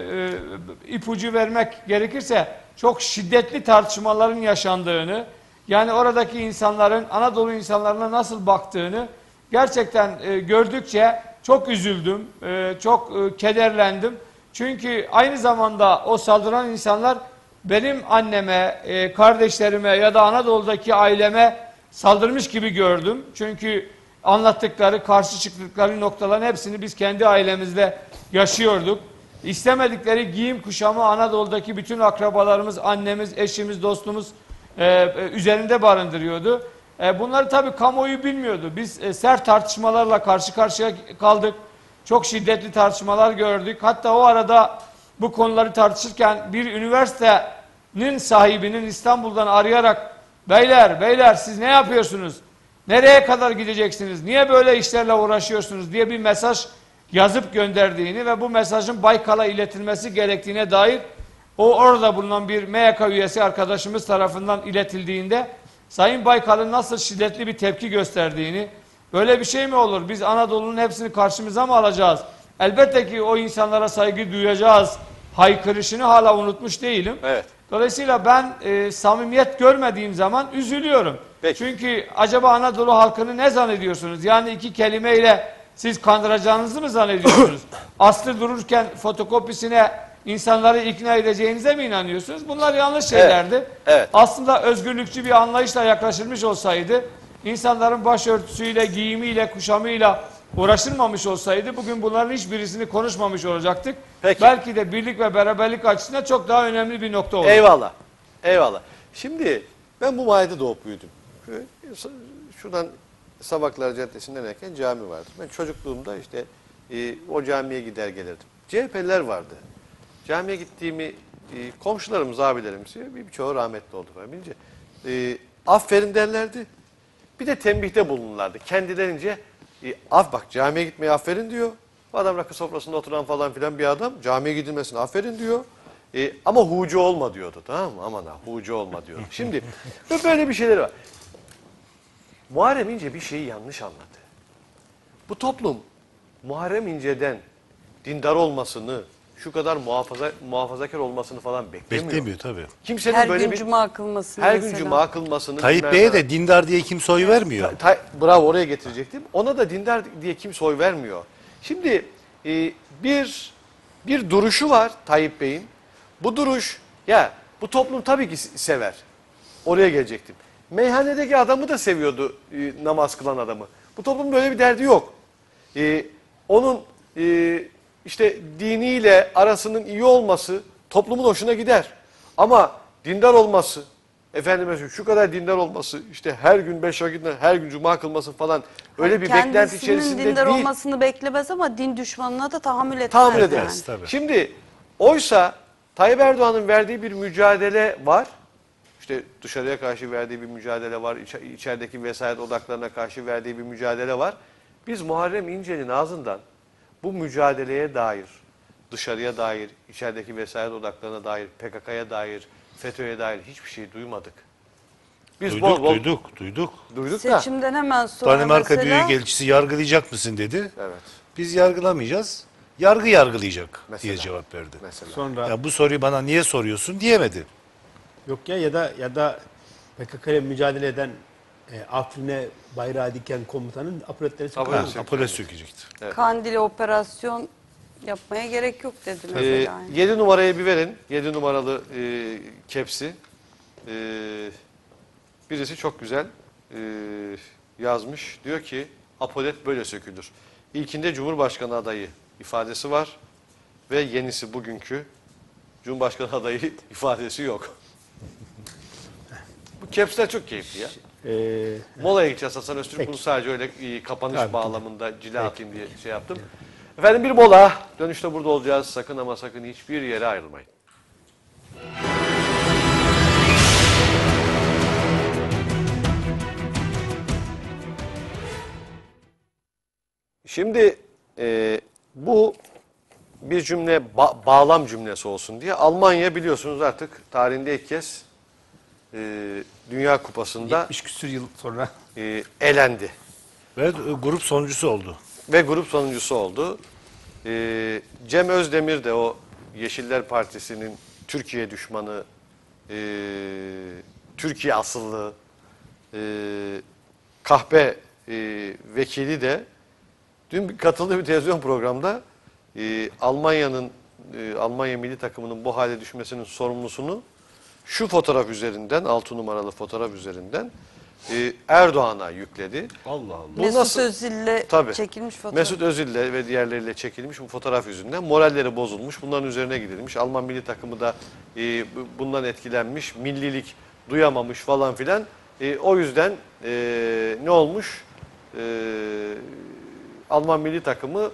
Speaker 2: e, ipucu vermek gerekirse çok şiddetli tartışmaların yaşandığını, yani oradaki insanların Anadolu insanlarına nasıl baktığını gerçekten e, gördükçe çok üzüldüm, e, çok e, kederlendim. Çünkü aynı zamanda o saldıran insanlar benim anneme, e, kardeşlerime ya da Anadolu'daki aileme saldırmış gibi gördüm. Çünkü anlattıkları, karşı çıktıkları noktaların hepsini biz kendi ailemizde yaşıyorduk. İstemedikleri giyim kuşamı Anadolu'daki bütün akrabalarımız, annemiz, eşimiz, dostumuz e, üzerinde barındırıyordu. E, bunları tabii kamuoyu bilmiyordu. Biz e, sert tartışmalarla karşı karşıya kaldık. Çok şiddetli tartışmalar gördük. Hatta o arada bu konuları tartışırken bir üniversitenin sahibinin İstanbul'dan arayarak beyler, beyler siz ne yapıyorsunuz? Nereye kadar gideceksiniz? Niye böyle işlerle uğraşıyorsunuz diye bir mesaj yazıp gönderdiğini ve bu mesajın Baykal'a iletilmesi gerektiğine dair o orada bulunan bir M Y K üyesi arkadaşımız tarafından iletildiğinde Sayın Baykal'ın nasıl şiddetli bir tepki gösterdiğini, böyle bir şey mi olur? Biz Anadolu'nun hepsini karşımıza mı alacağız? Elbette ki o insanlara saygı duyacağız. Haykırışını hala unutmuş değilim.
Speaker 1: Evet.
Speaker 2: Dolayısıyla ben e, samimiyet görmediğim zaman üzülüyorum.
Speaker 1: Peki.
Speaker 2: Çünkü acaba Anadolu halkını ne zannediyorsunuz? Yani iki kelimeyle siz kandıracağınızı mı zannediyorsunuz? Aslı dururken fotokopisine insanları ikna edeceğinize mi inanıyorsunuz? Bunlar yanlış şeylerdi.
Speaker 1: Evet. Evet.
Speaker 2: Aslında özgürlükçü bir anlayışla yaklaşılmış olsaydı, insanların başörtüsüyle, giyimiyle, kuşamıyla uğraşılmamış olsaydı bugün bunların hiçbirisini konuşmamış olacaktık.
Speaker 1: Peki.
Speaker 2: Belki de birlik ve beraberlik açısından çok daha önemli bir nokta oldu.
Speaker 1: Eyvallah. Eyvallah. Şimdi ben bu mahallede doğup büyüdüm. Şuradan Sabaklar Caddesi'nden inerken cami vardı. Ben çocukluğumda işte e, o camiye gider gelirdim. C H P'liler vardı. Camiye gittiğimi e, komşularımız, abilerimiz, birçoğu rahmetli oldu. Bilince, e, aferin derlerdi. Bir de tembihte bulunurlardı. Kendilerince e, af bak camiye gitmeye aferin diyor. Bu adam rakı sofrasında oturan falan filan bir adam camiye gidilmesine aferin diyor. E, ama hucu olma diyordu, tamam mı? Aman ha hucu olma diyordu. Şimdi böyle bir şeyler var. Muharrem İnce bir şeyi yanlış anladı. Bu toplum Muharrem İnce'den dindar olmasını, şu kadar muhafaza muhafazakar olmasını falan beklemiyor.
Speaker 3: Beklemiyor tabii.
Speaker 1: Kimsenin
Speaker 4: Her
Speaker 1: böyle
Speaker 4: gün
Speaker 1: bir
Speaker 4: cuma kılmasını
Speaker 1: her
Speaker 4: mesela.
Speaker 1: gün cuma kılmasını
Speaker 3: Tayyip Bey'e de dindar diye kimse oy vermiyor.
Speaker 1: Ta, ta, bravo oraya getirecektim. Ona da dindar diye kimse oy vermiyor. Şimdi e, bir bir duruşu var Tayyip Bey'in. Bu duruş ya bu toplum tabii ki sever. Oraya gelecektim. Meyhanedeki adamı da seviyordu e, namaz kılan adamı. Bu toplumun böyle bir derdi yok. E, onun e, işte diniyle arasının iyi olması toplumun hoşuna gider. Ama dindar olması, efendime şu kadar dindar olması, işte her gün beş vakitte her gün cuma kılması falan öyle bir beklenti
Speaker 4: Kendisinin
Speaker 1: içerisinde
Speaker 4: dindar
Speaker 1: değil.
Speaker 4: olmasını beklemez ama din düşmanına da tahammül etmez.
Speaker 1: Tahammül
Speaker 4: yani.
Speaker 1: ederiz. Tabii. Şimdi oysa Tayyip Erdoğan'ın verdiği bir mücadele var. İşte dışarıya karşı verdiği bir mücadele var. İçerideki vesayet odaklarına karşı verdiği bir mücadele var. Biz Muharrem İnce'nin ağzından bu mücadeleye dair, dışarıya dair, içerideki vesayet odaklarına dair, P K K'ya dair, FETÖ'ye dair hiçbir şey duymadık. Biz
Speaker 3: duyduk,
Speaker 1: bol bol
Speaker 3: duyduk, duyduk.
Speaker 1: duyduk da.
Speaker 4: Seçimden hemen sonra
Speaker 3: Danimarka
Speaker 4: mesela
Speaker 3: Büyükelçisi yargılayacak mısın dedi.
Speaker 1: Evet.
Speaker 3: Biz yargılamayacağız. Yargı yargılayacak
Speaker 1: Mesela.
Speaker 3: diye cevap verdi.
Speaker 1: Mesela.
Speaker 5: Sonra
Speaker 3: Ya bu soruyu bana niye soruyorsun diyemedi.
Speaker 5: yok ya ya da ya da P K K ile mücadele eden e, Afrin'e bayrağı diken komutanın apoletleri
Speaker 1: Apolet
Speaker 5: söküyor.
Speaker 1: söküyor.
Speaker 3: Apole sökecekti.
Speaker 4: Kandil'e operasyon yapmaya gerek yok dedi
Speaker 1: Ee,
Speaker 4: mesela.
Speaker 1: yedi numarayı bir verin. yedi numaralı e, kepsi. E, birisi çok güzel e, yazmış. Diyor ki apolet böyle sökülür. İlkinde Cumhurbaşkanı adayı ifadesi var. Ve yenisi bugünkü Cumhurbaşkanı adayı ifadesi yok. Bu kepsler çok keyifli ya.
Speaker 5: Ee,
Speaker 1: Molaya gideceğiz Hasan Öztürk.
Speaker 5: Peki.
Speaker 1: Bunu sadece öyle e, kapanış
Speaker 5: Tabii,
Speaker 1: bağlamında cila atayım diye şey yaptım. Efendim bir mola. Dönüşte burada olacağız. Sakın ama sakın hiçbir yere ayrılmayın. Şimdi e, bu bir cümle ba- bağlam cümlesi olsun diye Almanya biliyorsunuz artık tarihinde ilk kez e, Dünya Kupası'nda
Speaker 5: yetmiş küsur yıl sonra
Speaker 1: e, elendi.
Speaker 3: Ve e, grup sonuncusu oldu.
Speaker 1: Ve grup sonuncusu oldu. Ee, Cem Özdemir de o Yeşiller Partisi'nin Türkiye düşmanı, e, Türkiye asıllı e, kahpe e, vekili de dün bir- katıldığı bir televizyon programda e, Almanya'nın e, Almanya milli takımının bu hale düşmesinin sorumlusunu şu fotoğraf üzerinden, altı numaralı fotoğraf üzerinden e, Erdoğan'a yükledi.
Speaker 3: Allah Allah.
Speaker 1: Bu
Speaker 4: Mesut
Speaker 1: nasıl-
Speaker 4: Özil'le
Speaker 1: Tabii.
Speaker 4: çekilmiş fotoğraf.
Speaker 1: Mesut Özil'le ve diğerleriyle çekilmiş bu fotoğraf yüzünden moralleri bozulmuş. Bunların üzerine gidilmiş. Alman milli takımı da e, bu- bundan etkilenmiş. Millilik duyamamış falan filan. E, o yüzden e, ne olmuş? E, Alman milli takımı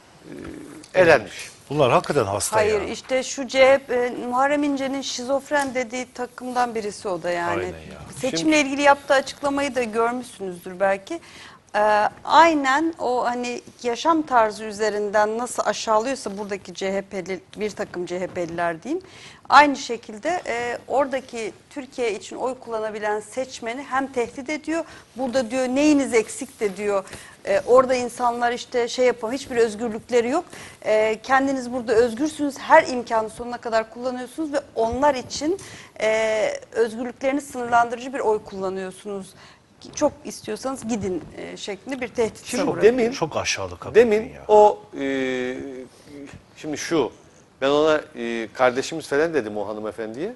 Speaker 1: e, elenmiş.
Speaker 3: Bunlar hakikaten hasta
Speaker 4: Hayır
Speaker 3: ya.
Speaker 4: işte şu C H P, Muharrem İnce'nin şizofren dediği takımdan birisi o da yani.
Speaker 3: Aynen ya.
Speaker 4: Seçimle ilgili yaptığı açıklamayı da görmüşsünüzdür belki. Ee, aynen o hani yaşam tarzı üzerinden nasıl aşağılıyorsa buradaki C H P'li bir takım C H P'liler diyeyim. Aynı şekilde e, oradaki Türkiye için oy kullanabilen seçmeni hem tehdit ediyor. Burada diyor neyiniz eksik de diyor. E, orada insanlar işte şey yapamıyor. Hiçbir özgürlükleri yok. E, kendiniz burada özgürsünüz. Her imkanı sonuna kadar kullanıyorsunuz ve onlar için e, özgürlüklerini sınırlandırıcı bir oy kullanıyorsunuz. Çok istiyorsanız gidin e, şeklinde bir tehdit
Speaker 1: Şimdi
Speaker 4: savurıyor.
Speaker 1: demin
Speaker 3: Çok aşağılık hakikaten
Speaker 1: Demin
Speaker 3: ya.
Speaker 1: o e, şimdi şu ben ona e, kardeşimiz falan dedim o hanımefendiye.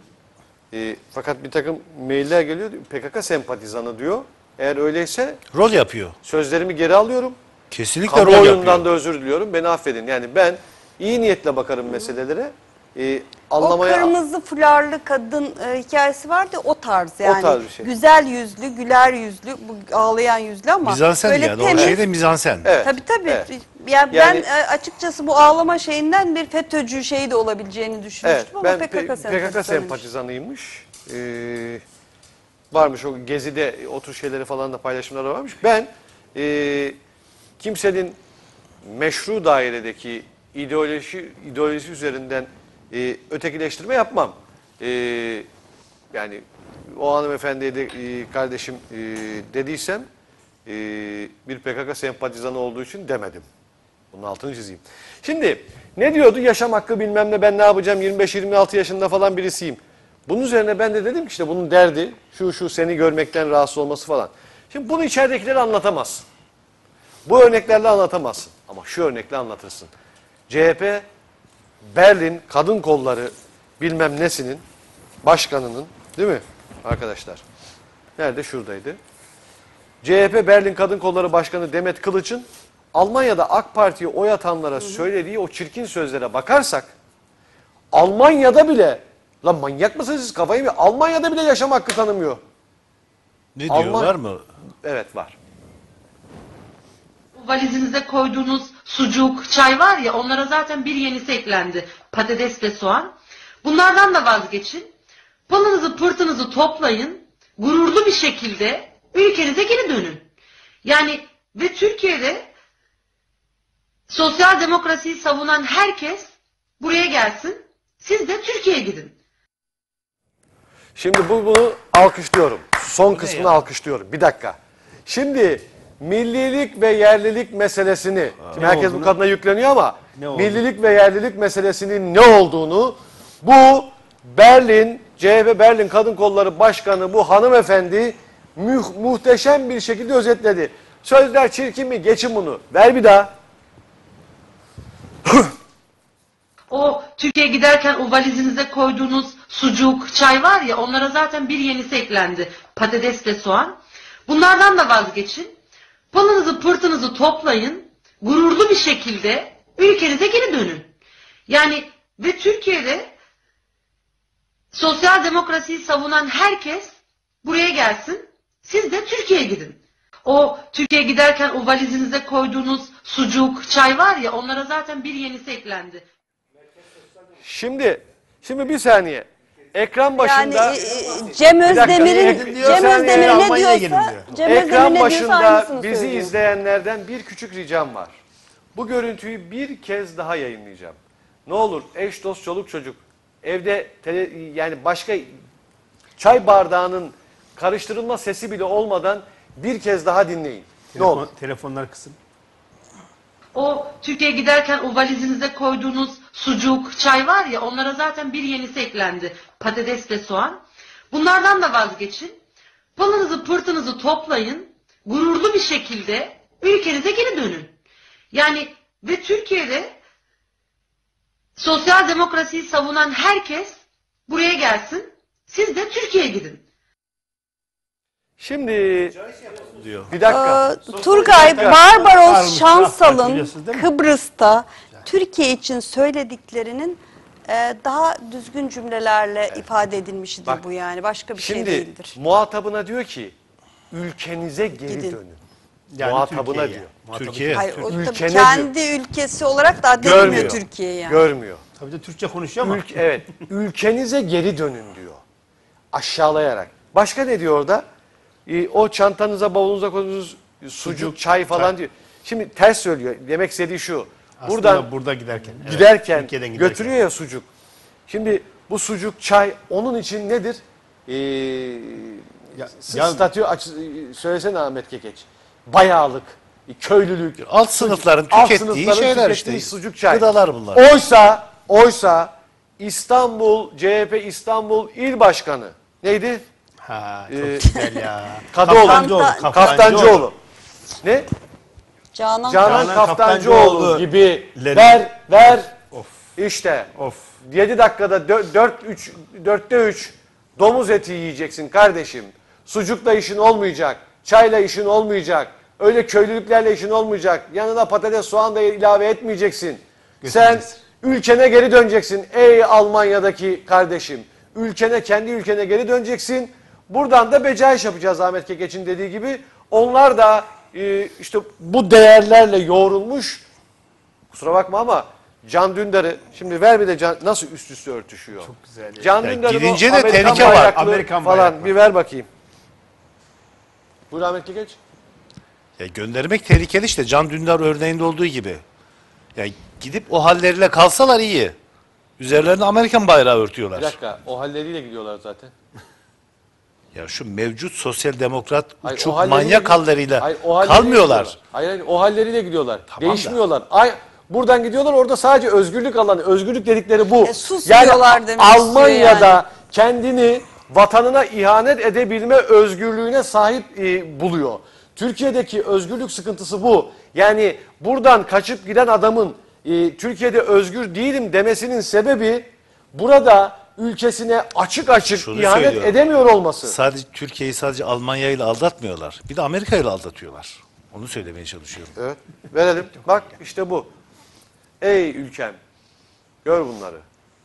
Speaker 1: E, fakat bir takım mailler geliyor. P K K sempatizanı diyor. Eğer öyleyse
Speaker 3: Rol yapıyor.
Speaker 1: sözlerimi geri alıyorum.
Speaker 3: Kesinlikle rol
Speaker 1: Kamuoyundan
Speaker 3: yapıyor.
Speaker 1: da özür diliyorum. Beni affedin. Yani ben iyi niyetle bakarım meselelere. E, anlamaya
Speaker 4: O kırmızı fularlı kadın e, hikayesi vardı o tarz yani.
Speaker 1: tarz bir şey.
Speaker 4: Güzel yüzlü, güler yüzlü, bu ağlayan yüzlü ama
Speaker 3: Mizansen
Speaker 4: böyle
Speaker 3: yani. O
Speaker 4: temiz.
Speaker 3: şey de mizansen.
Speaker 1: Evet.
Speaker 4: Tabii tabii.
Speaker 1: Evet.
Speaker 4: Yani,
Speaker 1: Yani-
Speaker 4: ben e, açıkçası bu ağlama şeyinden bir FETÖ'cü şeyi de olabileceğini
Speaker 1: Evet,
Speaker 4: düşünmüştüm ama
Speaker 1: ben
Speaker 4: P K K
Speaker 1: P- PKK
Speaker 4: sempatizanıymış.
Speaker 1: sempatizanıymış. Ee, varmış o gezide o tür şeyleri falan da paylaşımları varmış. Ben e, kimsenin meşru dairedeki ideoloji ideolojisi üzerinden e, ötekileştirme yapmam. E, yani o hanımefendiye de e, kardeşim e, dediysem e, bir P K K sempatizanı olduğu için demedim. Bunun altını çizeyim. Şimdi ne diyordu? Yaşam hakkı bilmem ne ben ne yapacağım yirmi beş yirmi altı yaşında falan birisiyim. Bunun üzerine ben de dedim ki işte bunun derdi şu şu seni görmekten rahatsız olması falan. Şimdi bunu içeridekileri anlatamazsın. Bu örneklerle anlatamazsın. Ama şu örnekle anlatırsın. C H P Berlin Kadın Kolları bilmem nesinin başkanının değil mi arkadaşlar? Nerede? Şuradaydı. C H P Berlin Kadın Kolları Başkanı Demet Kılıç'ın Almanya'da AK Parti'ye oy atanlara söylediği o çirkin sözlere bakarsak Almanya'da bile lan manyak mısınız siz kafayı mı? Almanya'da bile yaşam hakkı tanımıyor.
Speaker 3: Ne diyor
Speaker 1: Alman-
Speaker 3: var mı?
Speaker 1: Evet var.
Speaker 14: Valizinize koyduğunuz sucuk, çay var ya onlara zaten bir yenisi eklendi. Patates ve soğan. Bunlardan da vazgeçin. Pılınızı pırtınızı toplayın. Gururlu bir şekilde ülkenize geri dönün. Yani ve Türkiye'de sosyal demokrasiyi savunan herkes buraya gelsin. Siz de Türkiye'ye gidin.
Speaker 1: Şimdi bu, bunu alkışlıyorum. Son kısmını alkışlıyorum. Bir dakika. Şimdi millilik ve yerlilik meselesini, şimdi herkes bu kadına yükleniyor ama millilik ve yerlilik meselesinin ne olduğunu bu Berlin, C H P Berlin Kadın Kolları Başkanı bu hanımefendi mu muhteşem bir şekilde özetledi. Sözler çirkin mi? Geçin bunu. Ver bir daha.
Speaker 14: O Türkiye'ye giderken o valizinize koyduğunuz sucuk, çay var ya, onlara zaten bir yenisi eklendi. Patates ve soğan. Bunlardan da vazgeçin. Pılınızı pırtınızı toplayın. Gururlu bir şekilde ülkenize geri dönün. Yani ve Türkiye'de sosyal demokrasiyi savunan herkes buraya gelsin. Siz de Türkiye'ye gidin. O Türkiye'ye giderken o valizinize koyduğunuz sucuk, çay var ya, onlara zaten bir yenisi eklendi.
Speaker 1: Şimdi, şimdi bir saniye. Ekran başında...
Speaker 4: Yani e, Cem Özdemir'in Cem Özdemir ne diyorsa, Cem
Speaker 1: ekran
Speaker 4: Özdemir ne diyorsa
Speaker 1: başında
Speaker 4: aynısını
Speaker 1: bizi
Speaker 4: söylüyor.
Speaker 1: izleyenlerden bir küçük ricam var. Bu görüntüyü bir kez daha yayınlayacağım. Ne olur eş, dost, çoluk, çocuk evde tele, yani başka çay bardağının karıştırılma sesi bile olmadan bir kez daha dinleyin.
Speaker 5: Telefon,
Speaker 1: ne olur.
Speaker 5: Telefonlar kısın.
Speaker 14: O Türkiye'ye giderken o valizinize koyduğunuz sucuk, çay var ya, onlara zaten bir yenisi eklendi. Patates ve soğan. Bunlardan da vazgeçin. Pılınızı pırtınızı toplayın. Gururlu bir şekilde ülkenize geri dönün. Yani ve Türkiye'de sosyal demokrasiyi savunan herkes buraya gelsin. Siz de Türkiye'ye gidin.
Speaker 1: Şimdi bir dakika.
Speaker 4: Ee, Turgay Barbaros Şansal'ın Kıbrıs'ta Türkiye için söylediklerinin e, daha düzgün cümlelerle ifade edilmişidir
Speaker 1: Bak,
Speaker 4: bu yani. Başka bir
Speaker 1: Şimdi
Speaker 4: şey değildir.
Speaker 1: muhatabına diyor ki ülkenize geri
Speaker 4: Gidin.
Speaker 1: dönün.
Speaker 5: Yani
Speaker 1: muhatabına
Speaker 5: Türkiye'ye.
Speaker 1: diyor.
Speaker 5: Muhatabı
Speaker 3: Türkiye.
Speaker 4: Hayır, o tabii
Speaker 1: Ülkene
Speaker 4: kendi
Speaker 1: diyor.
Speaker 4: ülkesi olarak daha denilmiyor
Speaker 1: Görmüyor.
Speaker 4: Türkiye yani.
Speaker 1: Görmüyor.
Speaker 5: Tabii de Türkçe konuşuyor ama.
Speaker 1: Ülk- evet. Ülkenize geri dönün diyor. Aşağılayarak. Başka ne diyor orada? Ee, o çantanıza, bavulunuza koyduğunuz sucuk,
Speaker 5: Sucuk,
Speaker 1: çay falan
Speaker 5: çay.
Speaker 1: diyor. Şimdi ters söylüyor. Demek istediği şu.
Speaker 5: Aslında
Speaker 1: Buradan
Speaker 5: burada giderken. evet,
Speaker 1: giderken
Speaker 5: Türkiye'den giderken.
Speaker 1: götürüyor ya sucuk. Şimdi bu sucuk, çay onun için nedir? Ee,
Speaker 5: Ya-
Speaker 1: s-
Speaker 5: ya-
Speaker 1: statü açı, söylesene Ahmet Kekeç. Bayağılık, köylülük.
Speaker 3: Alt sınıfların
Speaker 1: alt
Speaker 3: tükettiği
Speaker 1: sınıfların
Speaker 3: şeyler
Speaker 1: tükettiği
Speaker 3: işte.
Speaker 1: sucuk, çay.
Speaker 3: Gıdalar bunlar.
Speaker 1: Oysa, oysa İstanbul, C H P İstanbul İl Başkanı neydi?
Speaker 5: Ha, çok
Speaker 1: Ee,
Speaker 5: güzel ya.
Speaker 1: Kadıoğlu.
Speaker 5: Kaftancıoğlu.
Speaker 4: Kaftan-
Speaker 1: Kaftancıoğlu. Ne?
Speaker 4: Canan,
Speaker 1: Canan
Speaker 5: Canan
Speaker 1: Kaftancıoğlu
Speaker 5: Kaftancıoğlu
Speaker 1: gibi
Speaker 5: leri-
Speaker 1: ver ver
Speaker 5: Of.
Speaker 1: işte
Speaker 5: Of.
Speaker 1: yedi dakikada dört üç dörtte üç domuz eti yiyeceksin kardeşim. Sucukla işin olmayacak. Çayla işin olmayacak. Öyle köylülüklerle işin olmayacak. Yanına patates soğan da ilave etmeyeceksin. Sen ülkene geri döneceksin ey Almanya'daki kardeşim. Ülkene, kendi ülkene geri döneceksin. Buradan da becaiş yapacağız Ahmet Kekeç'in dediği gibi. Onlar da e, işte bu değerlerle yoğrulmuş. Kusura bakma ama Can Dündar'ı şimdi ver bir de Can, nasıl üst üste örtüşüyor. Çok
Speaker 5: güzel.
Speaker 1: Can
Speaker 3: Ya
Speaker 1: Dündar'ın
Speaker 3: gidince
Speaker 1: o
Speaker 3: de
Speaker 1: Amerikan
Speaker 3: tehlike var.
Speaker 1: bayraklı
Speaker 5: Amerikan
Speaker 1: falan
Speaker 5: bayrak var.
Speaker 1: bir ver bakayım. Buyur Ahmet Kekeç.
Speaker 3: Ya göndermek tehlikeli işte. Can Dündar örneğinde olduğu gibi. Ya gidip o halleriyle kalsalar iyi. Üzerlerine Amerikan bayrağı örtüyorlar.
Speaker 1: Bir dakika o halleriyle gidiyorlar zaten.
Speaker 3: Ya şu mevcut sosyal demokrat
Speaker 1: Hayır,
Speaker 3: uçuk
Speaker 1: o halleriyle
Speaker 3: manyak
Speaker 1: gid-
Speaker 3: halleriyle
Speaker 1: Hayır, o halleriyle
Speaker 3: kalmıyorlar.
Speaker 1: gidiyorlar. Hayır, hayır o halleriyle gidiyorlar.
Speaker 3: da.
Speaker 1: Değişmiyorlar. Ay, buradan gidiyorlar orada sadece özgürlük alanı. Özgürlük dedikleri bu.
Speaker 4: E, susmuyorlar demek istiyor
Speaker 1: Almanya'da
Speaker 4: yani.
Speaker 1: kendini vatanına ihanet edebilme özgürlüğüne sahip e, buluyor. Türkiye'deki özgürlük sıkıntısı bu. Yani buradan kaçıp giden adamın e, Türkiye'de özgür değilim demesinin sebebi burada ülkesine açık açık
Speaker 3: Şunu
Speaker 1: ihanet
Speaker 3: söylüyorum.
Speaker 1: edemiyor olması.
Speaker 3: Sadece Türkiye'yi sadece Almanya ile aldatmıyorlar. Bir de Amerika ile aldatıyorlar. Onu söylemeye çalışıyorum.
Speaker 1: Evet. Verelim. Bak işte bu. Ey ülkem. Gör bunları.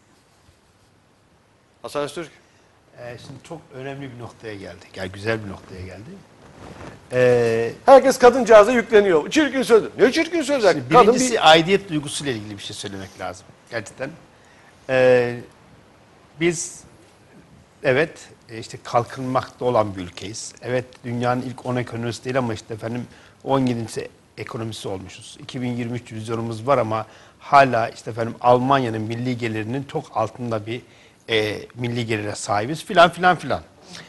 Speaker 1: Hasan Öztürk.
Speaker 5: Ee, şimdi çok önemli bir noktaya geldik. Yani güzel bir noktaya geldi. Ee,
Speaker 1: Herkes kadıncağıza yükleniyor. Çirkin söz. Ne çirkin sözler?
Speaker 5: Şimdi
Speaker 1: Kadın
Speaker 5: birincisi
Speaker 1: bir...
Speaker 5: aidiyet duygusuyla ilgili bir şey söylemek lazım. Gerçekten. Ee, biz evet e, işte kalkınmakta olan bir ülkeyiz. Evet dünyanın ilk on ekonomisi değil ama işte efendim on yedincisi ekonomisi olmuşuz. iki bin yirmi üç vizyonumuz var ama hala işte efendim Almanya'nın milli gelirinin çok altında bir e, milli gelire sahibiz filan filan filan.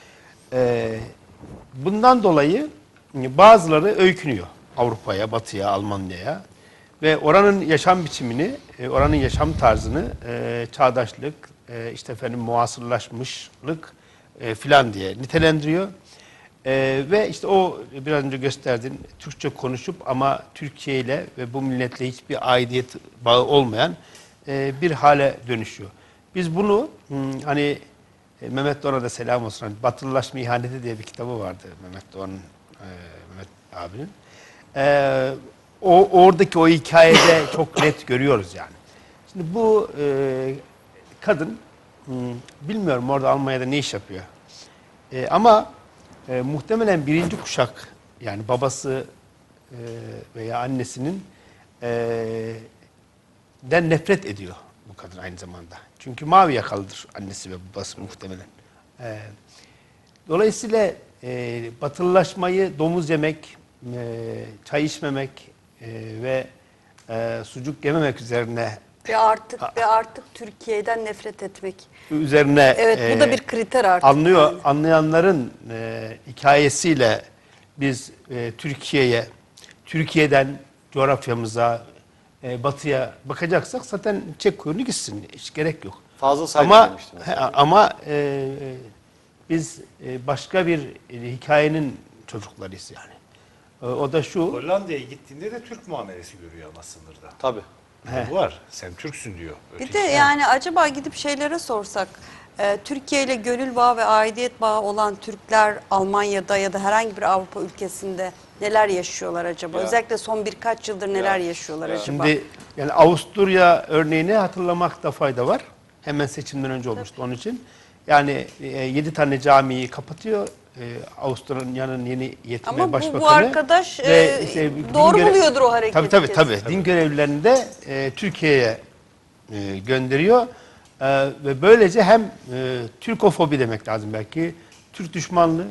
Speaker 5: E, bundan dolayı bazıları öykünüyor Avrupa'ya, Batı'ya, Almanya'ya ve oranın yaşam biçimini, e, oranın yaşam tarzını e, çağdaşlık, e, işte efendim muasırlaşmışlık e, filan diye nitelendiriyor. E, ve işte o biraz önce gösterdiğin Türkçe konuşup ama Türkiye ile ve bu milletle hiçbir aidiyet bağı olmayan e, bir hale dönüşüyor. Biz bunu hmm, hani e, Mehmet Doğan'a da selam olsun. Hani Batılılaşma İhaneti diye bir kitabı vardı Mehmet Doğan'ın, e, Mehmet abinin. E, o oradaki o hikayede çok net görüyoruz yani. Şimdi bu e, kadın hmm, bilmiyorum orada Almanya'da ne iş yapıyor. E, ama e, muhtemelen birinci kuşak yani babası e, veya annesinin e, den nefret ediyor bu kadın aynı zamanda. Çünkü mavi yakalıdır annesi ve babası muhtemelen. E, dolayısıyla e, batılılaşmayı domuz yemek, e, çay içmemek e, ve e, sucuk yememek üzerine
Speaker 4: Ve artık ve artık Türkiye'den nefret etmek.
Speaker 5: üzerine
Speaker 4: Evet, bu da bir kriter artık.
Speaker 5: Anlıyor,
Speaker 4: yani.
Speaker 5: anlayanların e, hikayesiyle biz e, Türkiye'ye, Türkiye'den coğrafyamıza, e, batıya bakacaksak zaten çek kuyruğunu gitsin. Hiç gerek yok.
Speaker 1: Fazıl Say
Speaker 5: ama
Speaker 1: demiştim.
Speaker 5: he, ama e, biz e, başka bir e, hikayenin çocuklarıyız yani. E, o da şu.
Speaker 3: Hollanda'ya gittiğinde de Türk muamelesi görüyor ama sınırda.
Speaker 1: Tabii.
Speaker 3: Bu var. Sen Türksün diyor.
Speaker 4: Bir
Speaker 3: Öteki.
Speaker 4: de yani acaba gidip şeylere sorsak, e, Türkiye ile gönül bağı ve aidiyet bağı olan Türkler Almanya'da ya da herhangi bir Avrupa ülkesinde neler yaşıyorlar acaba?
Speaker 5: Ya.
Speaker 4: Özellikle son birkaç yıldır neler yaşıyorlar acaba?
Speaker 5: Şimdi yani Avusturya örneğini hatırlamakta fayda var. Hemen seçimden önce olmuştu onun için. Yani e, yedi tane camiyi kapatıyor. E, Avusturya'nın yeni yetkili
Speaker 4: Ama bu- bu
Speaker 5: başbakanı.
Speaker 4: arkadaş,
Speaker 5: ve
Speaker 4: e,
Speaker 5: işte din
Speaker 4: doğru
Speaker 5: göre-
Speaker 4: buluyordur o hareketi
Speaker 5: Tabii tabii
Speaker 4: kesin.
Speaker 5: tabii. Din görevlilerini de e, Türkiye'ye e, gönderiyor. E, ve böylece hem e, Türkofobi demek lazım belki. Türk düşmanlığı.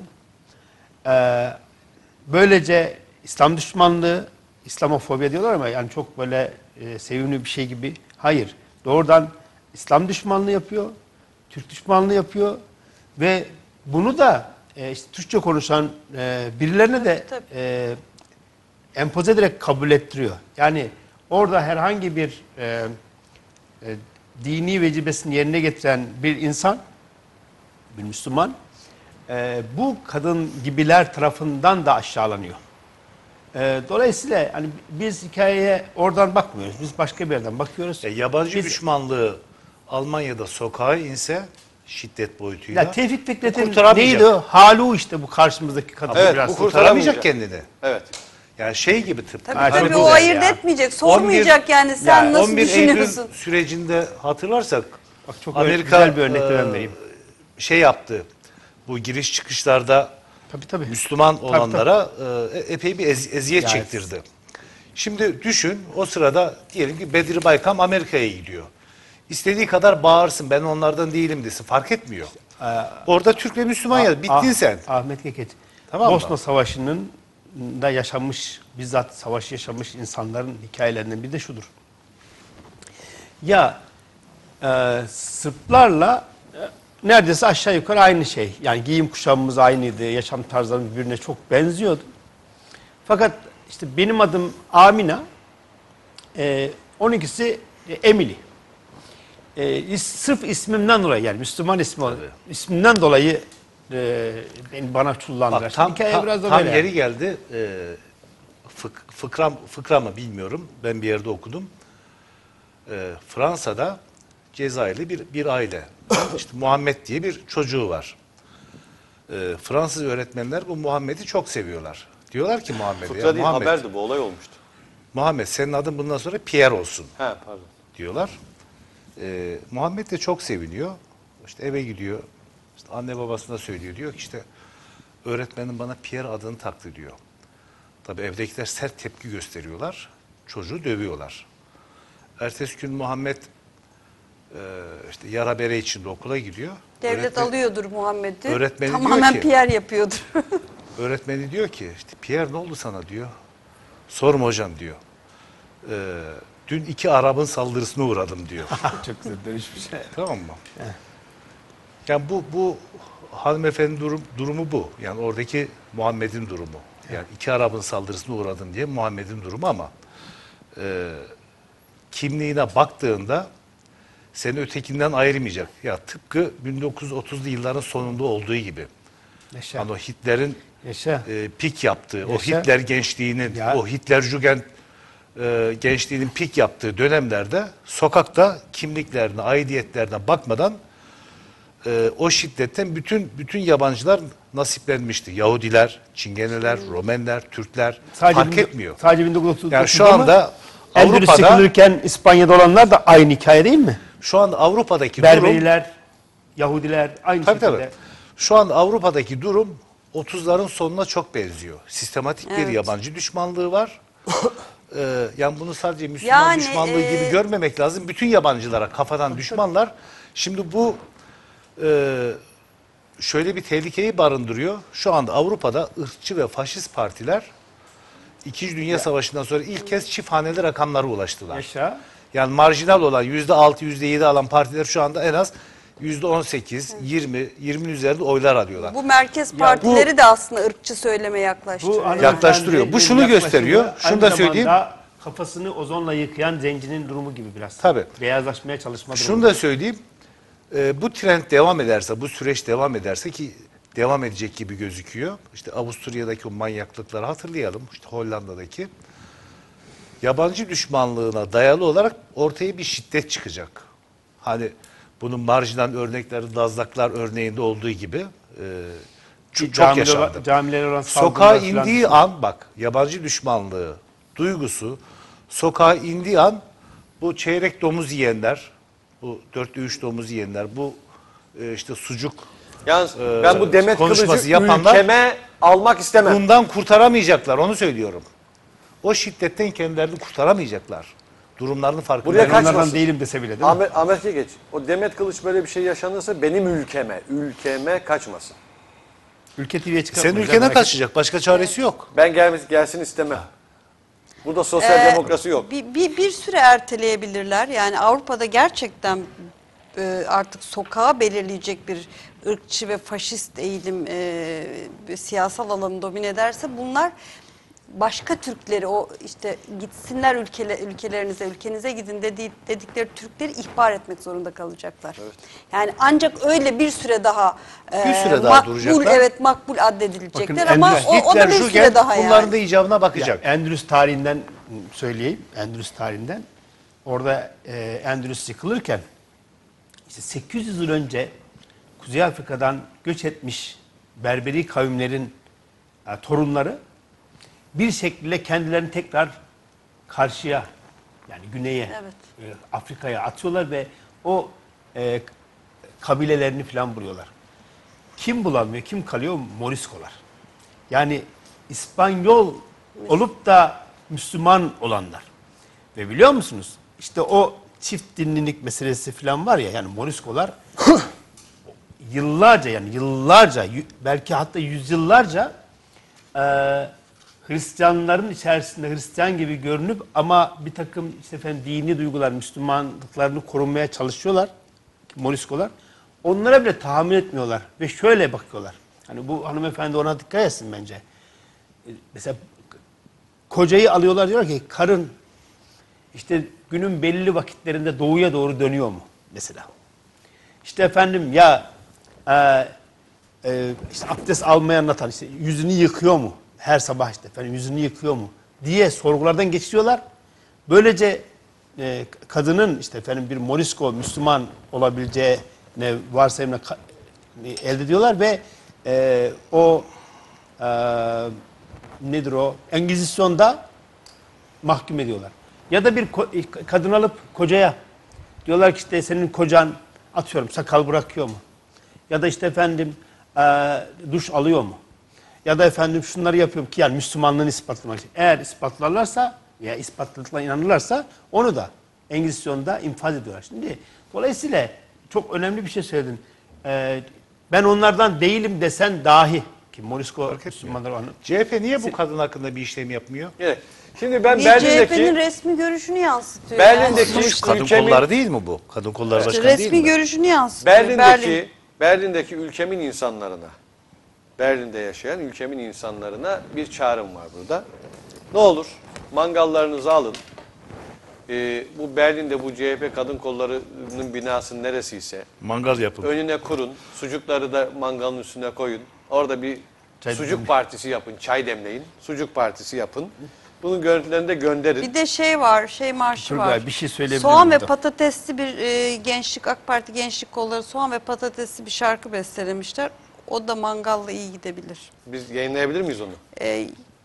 Speaker 5: E, böylece İslam düşmanlığı, İslamofobi diyorlar ama yani çok böyle e, sevimli bir şey gibi. Hayır. Doğrudan İslam düşmanlığı yapıyor. Türk düşmanlığı yapıyor. Ve bunu da e, işte Türkçe konuşan e, birilerine de e, empoze ederek kabul ettiriyor. Yani orada herhangi bir e, e, dini vecibesini yerine getiren bir insan, bir Müslüman, e, bu kadın gibiler tarafından da aşağılanıyor. E, dolayısıyla hani biz hikayeye oradan bakmıyoruz. Biz başka bir yerden bakıyoruz.
Speaker 3: E, yabancı
Speaker 5: Biz-
Speaker 3: düşmanlığı Almanya'da sokağa inse şiddet boyutuyla.
Speaker 5: Ya Tevfik Fikret'in
Speaker 3: kurtaramayacak.
Speaker 5: neydi o? Halu işte bu karşımızdaki kadın.
Speaker 3: Evet,
Speaker 5: biraz
Speaker 3: bu kurtaramayacak
Speaker 5: kurtaramayacak.
Speaker 3: kendini.
Speaker 1: Evet.
Speaker 3: Yani şey gibi tıpkı.
Speaker 4: Tabii
Speaker 3: Hani
Speaker 4: tabii
Speaker 3: bu
Speaker 4: o
Speaker 3: da
Speaker 4: ayırt
Speaker 3: ya.
Speaker 4: etmeyecek, sormayacak yani sen
Speaker 3: Yani
Speaker 4: nasıl
Speaker 3: on bir
Speaker 4: düşünüyorsun?
Speaker 3: Eylül sürecinde hatırlarsak
Speaker 5: Bak çok
Speaker 3: Amerika
Speaker 5: güzel bir örnek de ben
Speaker 3: e,
Speaker 5: vereyim.
Speaker 3: şey yaptı. Bu giriş çıkışlarda
Speaker 5: Tabii, tabii.
Speaker 3: Müslüman
Speaker 5: Tabii,
Speaker 3: olanlara e, epey bir ez- eziyet
Speaker 5: Yani-
Speaker 3: çektirdi. Şimdi düşün o sırada diyelim ki Bedri Baykam Amerika'ya gidiyor. İstediği kadar bağırsın ben onlardan değilim desin fark etmiyor. Orada Türk ve Müslüman ya bittin
Speaker 5: Ah-
Speaker 3: sen.
Speaker 5: Ahmet Keket.
Speaker 3: Tamam mı?
Speaker 5: Bosna Savaşı'nın da yaşamış, bizzat savaş yaşamış insanların hikayelerinden biri de şudur. Ya e, Sırplarla e, neredeyse aşağı yukarı aynı şey. Yani giyim kuşamımız aynıydı, yaşam tarzlarımız birbirine çok benziyordu. Fakat işte benim adım Amina, e, onunkisi e, Emily. E, is- sırf ismimden dolayı yani Müslüman ismi olan ismimden dolayı e, beni bana çullandılar.
Speaker 3: Bak, tam,
Speaker 5: Hikaye
Speaker 3: tam,
Speaker 5: biraz da
Speaker 3: tam
Speaker 5: böyle
Speaker 3: yeri
Speaker 5: yani.
Speaker 3: geldi. E, fık, fıkra, fıkra mı bilmiyorum. Ben bir yerde okudum. E, Fransa'da Cezayirli bir, bir aile. İşte Muhammed diye bir çocuğu var. E, Fransız öğretmenler bu Muhammed'i çok seviyorlar. Diyorlar ki Muhammed'e.
Speaker 1: Fıkra
Speaker 3: ya
Speaker 1: değil
Speaker 3: Muhammed,
Speaker 1: haberdi bu olay olmuştu.
Speaker 3: Muhammed senin adın bundan sonra Pierre olsun
Speaker 1: He pardon.
Speaker 3: diyorlar. E, Muhammed de çok seviniyor. İşte eve gidiyor. İşte anne babasına söylüyor. Diyor ki işte öğretmenim bana Pierre adını taktı diyor. Tabii evdekiler sert tepki gösteriyorlar. Çocuğu dövüyorlar. Ertesi gün Muhammed e, işte yara bere içinde okula gidiyor.
Speaker 4: Devlet
Speaker 3: Öğretmen-
Speaker 4: alıyordur Muhammed'i.
Speaker 3: Öğretmeni diyor
Speaker 4: Tamamen
Speaker 3: ki-
Speaker 4: P R yapıyordur.
Speaker 3: Öğretmeni diyor ki işte Pierre ne oldu sana diyor. Sorma hocam diyor. Ee, dün iki Arap'ın saldırısına uğradım diyor.
Speaker 5: Çok güzel dönüşmüş.
Speaker 3: Tamam mı? Yani bu bu hanımefendinin durum, durumu bu. Yani oradaki Muhammed'in durumu. Yani iki Arap'ın saldırısına uğradın diye Muhammed'in durumu ama e, kimliğine baktığında seni ötekinden ayırmayacak. Ya tıpkı bin dokuz yüz otuzlu yılların sonunda olduğu gibi.
Speaker 5: Yaşa.
Speaker 3: Hani o Hitler'in
Speaker 5: Yaşa.
Speaker 3: e, pik yaptığı,
Speaker 5: Yaşa.
Speaker 3: o Hitler gençliğinin,
Speaker 5: Ya.
Speaker 3: o Hitlerjugend e, gençliğinin pik yaptığı dönemlerde sokakta kimliklerine, aidiyetlerine bakmadan e, o şiddetten bütün bütün yabancılar nasiplenmişti. Yahudiler, Çingeneler, Romenler, Türkler fark
Speaker 5: bin-
Speaker 3: etmiyor.
Speaker 5: Sadece bin dokuz yüz otuzda
Speaker 3: Yani şu anda
Speaker 5: Endülüs
Speaker 3: Avrupa'da
Speaker 5: yıkılırken İspanya'da olanlar da aynı hikaye değil mi?
Speaker 3: şu anda Avrupa'daki durum
Speaker 5: Berberiler, Yahudiler aynı
Speaker 3: tabii
Speaker 5: şekilde.
Speaker 3: tabii. Şu anda Avrupa'daki durum otuzların sonuna çok benziyor. Sistematik bir
Speaker 4: Evet.
Speaker 3: yabancı düşmanlığı var. Ee, yani bunu sadece Müslüman
Speaker 4: Yani,
Speaker 3: düşmanlığı
Speaker 4: e,
Speaker 3: gibi görmemek lazım. Bütün yabancılara kafadan düşmanlar. Şimdi bu e, şöyle bir tehlikeyi barındırıyor. Şu anda Avrupa'da ırkçı ve faşist partiler İkinci Dünya Savaşı'ndan sonra ilk kez çift haneli rakamlara ulaştılar.
Speaker 5: Yaşa.
Speaker 3: Yani marjinal olan yüzde altı, yüzde yedi alan partiler şu anda en az yüzde on sekiz, yirmi, yirminin üzerinde oylar alıyorlar.
Speaker 4: Bu merkez
Speaker 3: Ya
Speaker 4: partileri
Speaker 3: bu-
Speaker 4: de aslında ırkçı söyleme yaklaştırıyor.
Speaker 5: hanımefendi
Speaker 3: Yaklaştırıyor. Bu şunu
Speaker 5: yaklaşımı
Speaker 3: gösteriyor. Şunu
Speaker 5: aynı
Speaker 3: da söyleyeyim.
Speaker 5: zamanda kafasını ozonla yıkayan zencinin durumu gibi biraz.
Speaker 3: Tabii.
Speaker 5: Beyazlaşmaya çalışma durumu.
Speaker 3: Şunu da söyleyeyim. Ee, bu trend devam ederse, bu süreç devam ederse ki devam edecek gibi gözüküyor. İşte Avusturya'daki o manyaklıkları hatırlayalım. İşte Hollanda'daki yabancı düşmanlığına dayalı olarak ortaya bir şiddet çıkacak. Hani bunun marjinal örnekleri, Dazlaklar örneğinde olduğu gibi e, çok, çok
Speaker 5: Camiler-
Speaker 3: yaşandı.
Speaker 5: camilere olan
Speaker 3: Sokağa
Speaker 5: saldırılar falan.
Speaker 3: indiği an bak yabancı düşmanlığı duygusu sokağa indiği an bu çeyrek domuz yiyenler, bu dörtte üç domuz yiyenler, bu e, işte sucuk
Speaker 1: Yalnız
Speaker 3: e,
Speaker 1: ben bu Demet
Speaker 3: konuşması
Speaker 1: Kılıç'ı
Speaker 3: yapanlar
Speaker 1: ülkeme almak istemem.
Speaker 3: bundan kurtaramayacaklar, onu söylüyorum. O şiddetten kendilerini kurtaramayacaklar. Durumlarının farkında.
Speaker 1: Buraya
Speaker 5: Ben onlardan
Speaker 1: kaçmasın.
Speaker 5: değilim dese bile değil mi?
Speaker 1: Ahmet, Ahmet'e geç. O Demet Kılıç böyle bir şey yaşanırsa benim ülkeme, ülkeme kaçmasın.
Speaker 5: Ülke T V'ye çıkartmayacak.
Speaker 3: Senin ülkene
Speaker 5: merak
Speaker 3: kaçacak. Başka çaresi yok.
Speaker 1: Ben gelmesi, gelsin istemem. Burada sosyal
Speaker 4: Ee,
Speaker 1: demokrasi yok.
Speaker 4: Bir, bir, bir süre erteleyebilirler. Yani Avrupa'da gerçekten e, artık sokağa belirleyecek bir ırkçı ve faşist eğilim e, siyasal alanı domine ederse bunlar başka Türkleri o işte gitsinler ülkele, ülkelerinize, ülkenize gidin dediği, dedikleri Türkleri ihbar etmek zorunda kalacaklar. Yani ancak öyle bir süre daha
Speaker 3: Bir süre daha
Speaker 4: makbul,
Speaker 3: duracaklar.
Speaker 4: evet makbul addedilecekler
Speaker 5: Bakın,
Speaker 4: ama
Speaker 5: Endülüs-
Speaker 4: o, o da bir süre
Speaker 3: Hitler,
Speaker 4: daha
Speaker 3: bunların
Speaker 4: yani.
Speaker 3: da icabına bakacak.
Speaker 5: Ya, Endülüs tarihinden söyleyeyim. Endülüs tarihinden. Orada e, Endülüs yıkılırken işte sekiz yüz yıl önce Kuzey Afrika'dan göç etmiş Berberi kavimlerin e, torunları bir şekilde kendilerini tekrar karşıya yani güneye
Speaker 4: Evet.
Speaker 5: e, Afrika'ya atıyorlar ve o e, kabilelerini falan buluyorlar. Kim bulamıyor, kim kalıyor? Moriskolar. Yani İspanyol olup da Müslüman olanlar. Ve biliyor musunuz? İşte o çift dinlilik meselesi falan var ya yani Moriskolar yıllarca yani yıllarca y- belki hatta yüzyıllarca e, Hristiyanların içerisinde Hristiyan gibi görünüp ama bir takım işte efendim dini duygular, Müslümanlıklarını korumaya çalışıyorlar. Moriskolar. Onlara bile tahammül etmiyorlar ve şöyle bakıyorlar. Hani bu hanımefendi ona dikkat etsin bence. E, Mesela kocayı alıyorlar diyorlar ki karın işte günün belli vakitlerinde doğuya doğru dönüyor mu mesela? İşte efendim ya e, e, işte abdest almayı anlatan işte yüzünü yıkıyor mu? Her sabah işte efendim yüzünü yıkıyor mu? Diye sorgulardan geçiriyorlar. Böylece e, kadının işte efendim bir Morisko Müslüman olabileceğine varsayımla ka- elde ediyorlar ve e, o e, nedir o? Engizisyon'da mahkum ediyorlar. Ya da bir ko- kadın alıp kocaya diyorlar ki işte senin kocan atıyorum sakal bırakıyor mu? Ya da işte efendim e, duş alıyor mu? Ya da efendim şunları yapıyorum ki yani Müslümanlığını ispatlamak için. Eğer ispatlarlarsa veya ispatladıklarına inanırlarsa onu da Engizisyon'da infaz ediyorlar. Şimdi dolayısıyla çok önemli bir şey söyledin. Ee, ben onlardan değilim desen dahi ki Morisko Müslümanlar onu.
Speaker 3: C H P niye bu kadın hakkında bir işlem yapmıyor?
Speaker 1: Evet. Şimdi ben
Speaker 4: Niye C H P'nin
Speaker 1: Berlin'deki
Speaker 4: resmi görüşünü yansıtıyor.
Speaker 1: Berlin'deki
Speaker 4: yani.
Speaker 3: Kadın
Speaker 1: ülkemin-
Speaker 3: kolları değil mi bu? Kadın kolları
Speaker 4: İşte
Speaker 3: başkanı değil
Speaker 4: resmi
Speaker 3: mi?
Speaker 4: görüşünü yansıtıyor.
Speaker 1: Berlin'deki
Speaker 4: Berlin.
Speaker 1: Berlin'deki ülkemin insanlarına, Berlin'de yaşayan ülkemin insanlarına bir çağrım var burada. Ne olur mangallarınızı alın. Ee, bu Berlin'de bu C H P kadın kollarının binasının neresiyse
Speaker 3: mangal yapın.
Speaker 1: Önüne kurun. Sucukları da mangalın üstüne koyun. Orada bir
Speaker 5: Çay
Speaker 1: sucuk
Speaker 5: demleyin.
Speaker 1: partisi yapın. Çay demleyin. Sucuk partisi yapın. Bunun görüntülerini de gönderin.
Speaker 4: Bir de şey var, şey marşı
Speaker 5: Turgay,
Speaker 4: var.
Speaker 5: bir şey söyleyebilir
Speaker 4: Soğan
Speaker 5: miyim
Speaker 4: ve
Speaker 5: burada?
Speaker 4: patatesli bir e, gençlik, AK Parti gençlik kolları soğan ve patatesli bir şarkı bestelemişler. O da mangalla iyi gidebilir.
Speaker 1: Biz yayınlayabilir miyiz onu?
Speaker 4: E,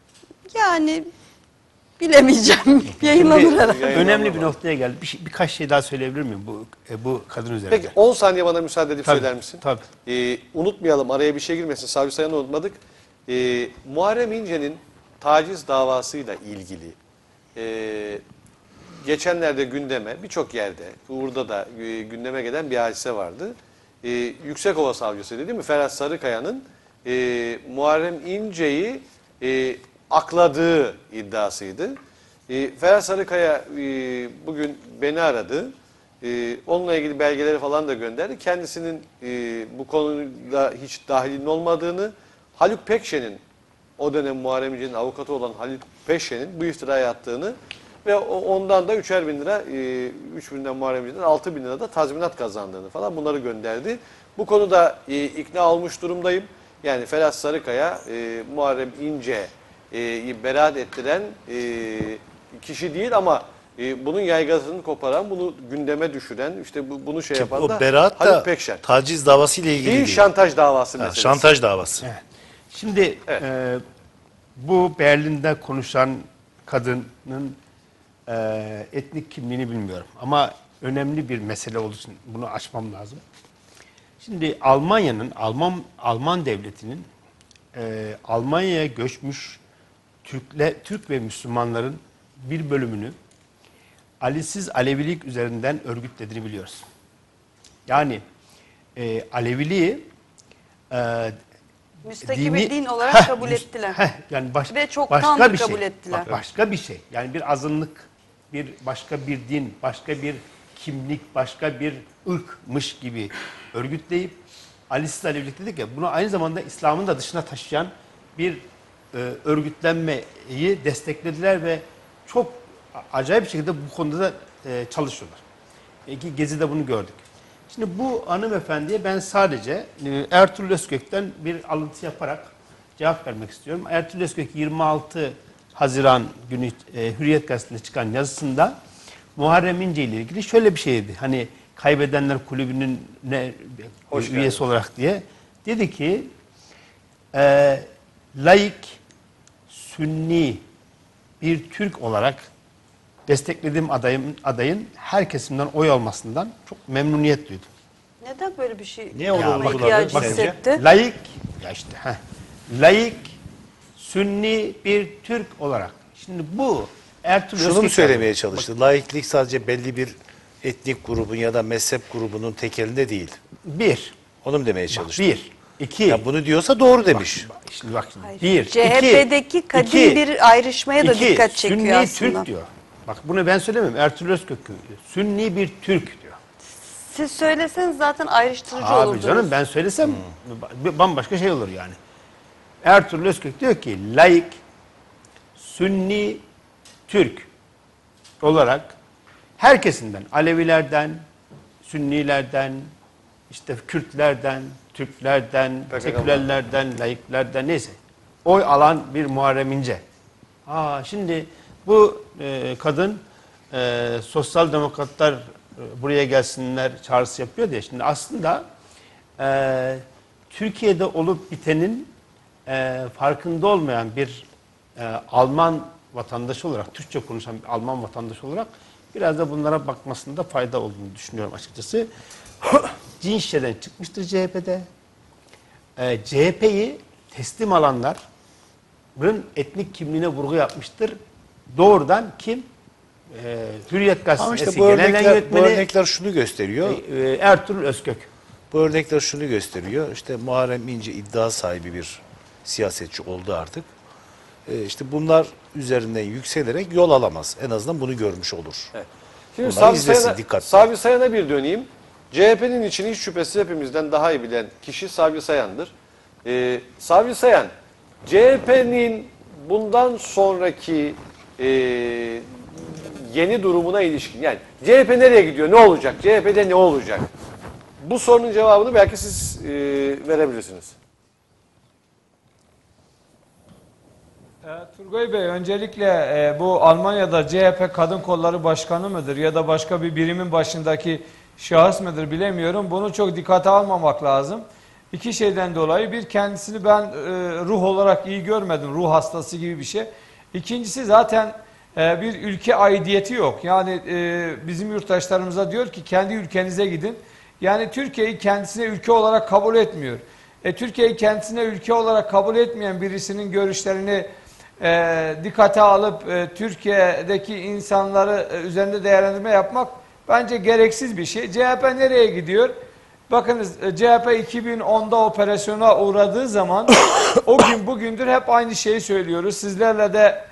Speaker 4: yani bilemeyeceğim. Yayınlanır herhalde.
Speaker 5: Önemli bir noktaya geldi. Bir şey, birkaç şey daha söyleyebilir miyim bu e, bu kadın üzerinde?
Speaker 1: Peki on saniye bana müsaade edip
Speaker 5: Tabii,
Speaker 1: söyler misin?
Speaker 5: tabii.
Speaker 1: Ee, unutmayalım, araya bir şey girmesin. Savcı Sayan'ı unutmadık. Ee, Muharrem İnce'nin taciz davasıyla ilgili e, geçenlerde gündeme, birçok yerde, burada da e, gündeme gelen bir hadise vardı. E, Yüksekova Savcısı değil mi? Ferhat Sarıkaya'nın e, Muharrem İnce'yi e, akladığı iddiasıydı. E, Ferhat Sarıkaya e, bugün beni aradı. E, onunla ilgili belgeleri falan da gönderdi. Kendisinin e, bu konuda hiç dahilinin olmadığını, Haluk Pekşen'in, o dönem Muharrem İnce'nin avukatı olan Haluk Pekşen'in bu iftirayı attığını ve ondan da üçer bin lira, e, üç binden Muharrem İnce'den altı bin lira da tazminat kazandığını falan bunları gönderdi. Bu konuda e, ikna olmuş durumdayım. Yani Ferhat Sarıkaya, e, Muharrem İnce'yi beraat ettiren e, kişi değil ama e, bunun yaygasını koparan, bunu gündeme düşüren, işte bu, bunu şey yapan
Speaker 3: O
Speaker 1: da
Speaker 3: beraat
Speaker 1: Haluk
Speaker 3: da
Speaker 1: Pekşen.
Speaker 3: taciz davası ile ilgili
Speaker 1: Değil,
Speaker 3: değil.
Speaker 1: şantaj davası
Speaker 3: Ha,
Speaker 1: meselesi.
Speaker 3: şantaj davası.
Speaker 5: Evet. Şimdi e, bu Berlin'de konuşan kadının e, etnik kimliğini bilmiyorum. Ama önemli bir mesele olduğu için bunu açmam lazım. Şimdi Almanya'nın, Alman Alman devletinin e, Almanya'ya göçmüş Türkle, Türk ve Müslümanların bir bölümünü Alisiz Alevilik üzerinden örgütlediğini biliyoruz. Yani e, Aleviliği e,
Speaker 4: Müstakil
Speaker 5: dini-
Speaker 4: bir din olarak
Speaker 5: Heh,
Speaker 4: kabul
Speaker 5: müst-
Speaker 4: ettiler.
Speaker 5: heh, yani baş-
Speaker 4: Ve çoktandır
Speaker 5: başka bir
Speaker 4: kabul
Speaker 5: şey.
Speaker 4: ettiler.
Speaker 5: Bak, başka bir şey. Yani bir azınlık, bir başka bir din, başka bir kimlik, başka bir ırkmış gibi örgütleyip Alisiz Alevilik dedik ya, bunu aynı zamanda İslam'ın da dışına taşıyan bir e, örgütlenmeyi desteklediler ve çok acayip bir şekilde bu konuda da e, çalışıyorlar. E, ki Gezi'de bunu gördük. Şimdi bu hanımefendiye ben sadece e, Ertuğrul Özkök'ten bir alıntı yaparak cevap vermek istiyorum. Ertuğrul Özkök yirmi altı Haziran günü e, Hürriyet Gazetesi'nde çıkan yazısında Muharrem İnce ile ilgili şöyle bir şeydi. Hani Kaybedenler Kulübü'nün ne
Speaker 1: Hoş
Speaker 5: üyesi
Speaker 1: geldin.
Speaker 5: olarak diye. Dedi ki e, laik, sünni bir Türk olarak desteklediğim adayın, adayın her kesimden oy almasından çok memnuniyet duydum.
Speaker 4: Neden böyle bir şey
Speaker 3: Niye onu
Speaker 4: yapma
Speaker 3: uyguladı
Speaker 4: ihtiyacı
Speaker 3: sence?
Speaker 4: hissetti?
Speaker 5: Laik, ya işte, heh, laik, sünni bir Türk olarak. Şimdi bu Ertuğrul
Speaker 3: Şunu mu
Speaker 5: Özkök-
Speaker 3: söylemeye çalıştı? Laiklik sadece belli bir etnik grubun ya da mezhep grubunun tekelinde değil.
Speaker 5: Bir.
Speaker 3: Onu mu demeye çalıştı?
Speaker 5: Bir. İki.
Speaker 3: Ya bunu diyorsa doğru demiş.
Speaker 5: Bak, şimdi bak şimdi.
Speaker 4: Hayır.
Speaker 5: Bir.
Speaker 4: C H P'deki
Speaker 5: iki,
Speaker 4: kadim
Speaker 5: iki,
Speaker 4: bir ayrışmaya da
Speaker 5: iki.
Speaker 4: dikkat çekiyor
Speaker 5: Sünni
Speaker 4: aslında.
Speaker 5: Türk diyor. Bak bunu ben söylemiyorum. Ertuğrul Özkök diyor. Sünni bir Türk diyor.
Speaker 4: Siz söyleseniz zaten ayrıştırıcı
Speaker 5: Abi
Speaker 4: olurdunuz.
Speaker 5: canım ben söylesem b- bambaşka şey olur yani. Ertuğrul Özkök diyor ki laik, sünni, Türk olarak herkesinden, Alevilerden, Sünnilerden, işte Kürtlerden, Türklerden,
Speaker 1: P K K'dan.
Speaker 5: sekülerlerden, laiklerden neyse oy alan bir Muharrem İnce. Aa, şimdi bu e, kadın e, sosyal demokratlar e, buraya gelsinler çağrısı yapıyor diye. Şimdi aslında e, Türkiye'de olup bitenin e, farkında olmayan bir e, Alman vatandaşı olarak, Türkçe konuşan bir Alman vatandaşı olarak biraz da bunlara bakmasında fayda olduğunu düşünüyorum açıkçası. Cin şişeden çıkmıştır C H P'de. E, C H P'yi teslim alanların etnik kimliğine vurgu yapmıştır. Doğrudan kim? E, Hürriyet
Speaker 3: Ama
Speaker 5: Gazetesi
Speaker 3: işte bu
Speaker 5: genel
Speaker 3: örnekler, bu
Speaker 5: yönetmeni
Speaker 3: örnekler şunu gösteriyor.
Speaker 5: e, e, Ertuğrul Özkök.
Speaker 3: Bu örnekler şunu gösteriyor. İşte Muharrem İnce iddia sahibi bir siyasetçi oldu artık. E işte bunlar üzerinden yükselerek yol alamaz. En azından bunu görmüş olur.
Speaker 1: Şimdi
Speaker 3: Bunları
Speaker 1: Savcı
Speaker 3: izlesin
Speaker 1: Sayan'a,
Speaker 3: dikkatle.
Speaker 1: Savcı Sayan'a bir döneyim. C H P'nin için hiç şüphesiz hepimizden daha iyi bilen kişi Sabri Sayan'dır. Ee, Sabri Sayan, C H P'nin bundan sonraki e, yeni durumuna ilişkin, yani C H P nereye gidiyor, ne olacak, C H P'de ne olacak? Bu sorunun cevabını belki siz e, verebilirsiniz.
Speaker 2: E, Turgay Bey, öncelikle e, bu Almanya'da C H P Kadın Kolları Başkanı mıdır ya da başka bir birimin başındaki şahıs mıdır bilemiyorum. Bunu çok dikkate almamak lazım. İki şeyden dolayı: bir, kendisini ben e, ruh olarak iyi görmedim, ruh hastası gibi bir şey. İkincisi, zaten e, bir ülke aidiyeti yok. Yani e, bizim yurttaşlarımıza diyor ki kendi ülkenize gidin. Yani Türkiye'yi kendisine ülke olarak kabul etmiyor. E, Türkiye'yi kendisine ülke olarak kabul etmeyen birisinin görüşlerini e, dikkate alıp e, Türkiye'deki insanları e, üzerinde değerlendirme yapmak bence gereksiz bir şey. C H P nereye gidiyor? Bakınız, C H P iki bin onda operasyona uğradığı zaman o gün bugündür hep aynı şeyi söylüyoruz. Sizlerle de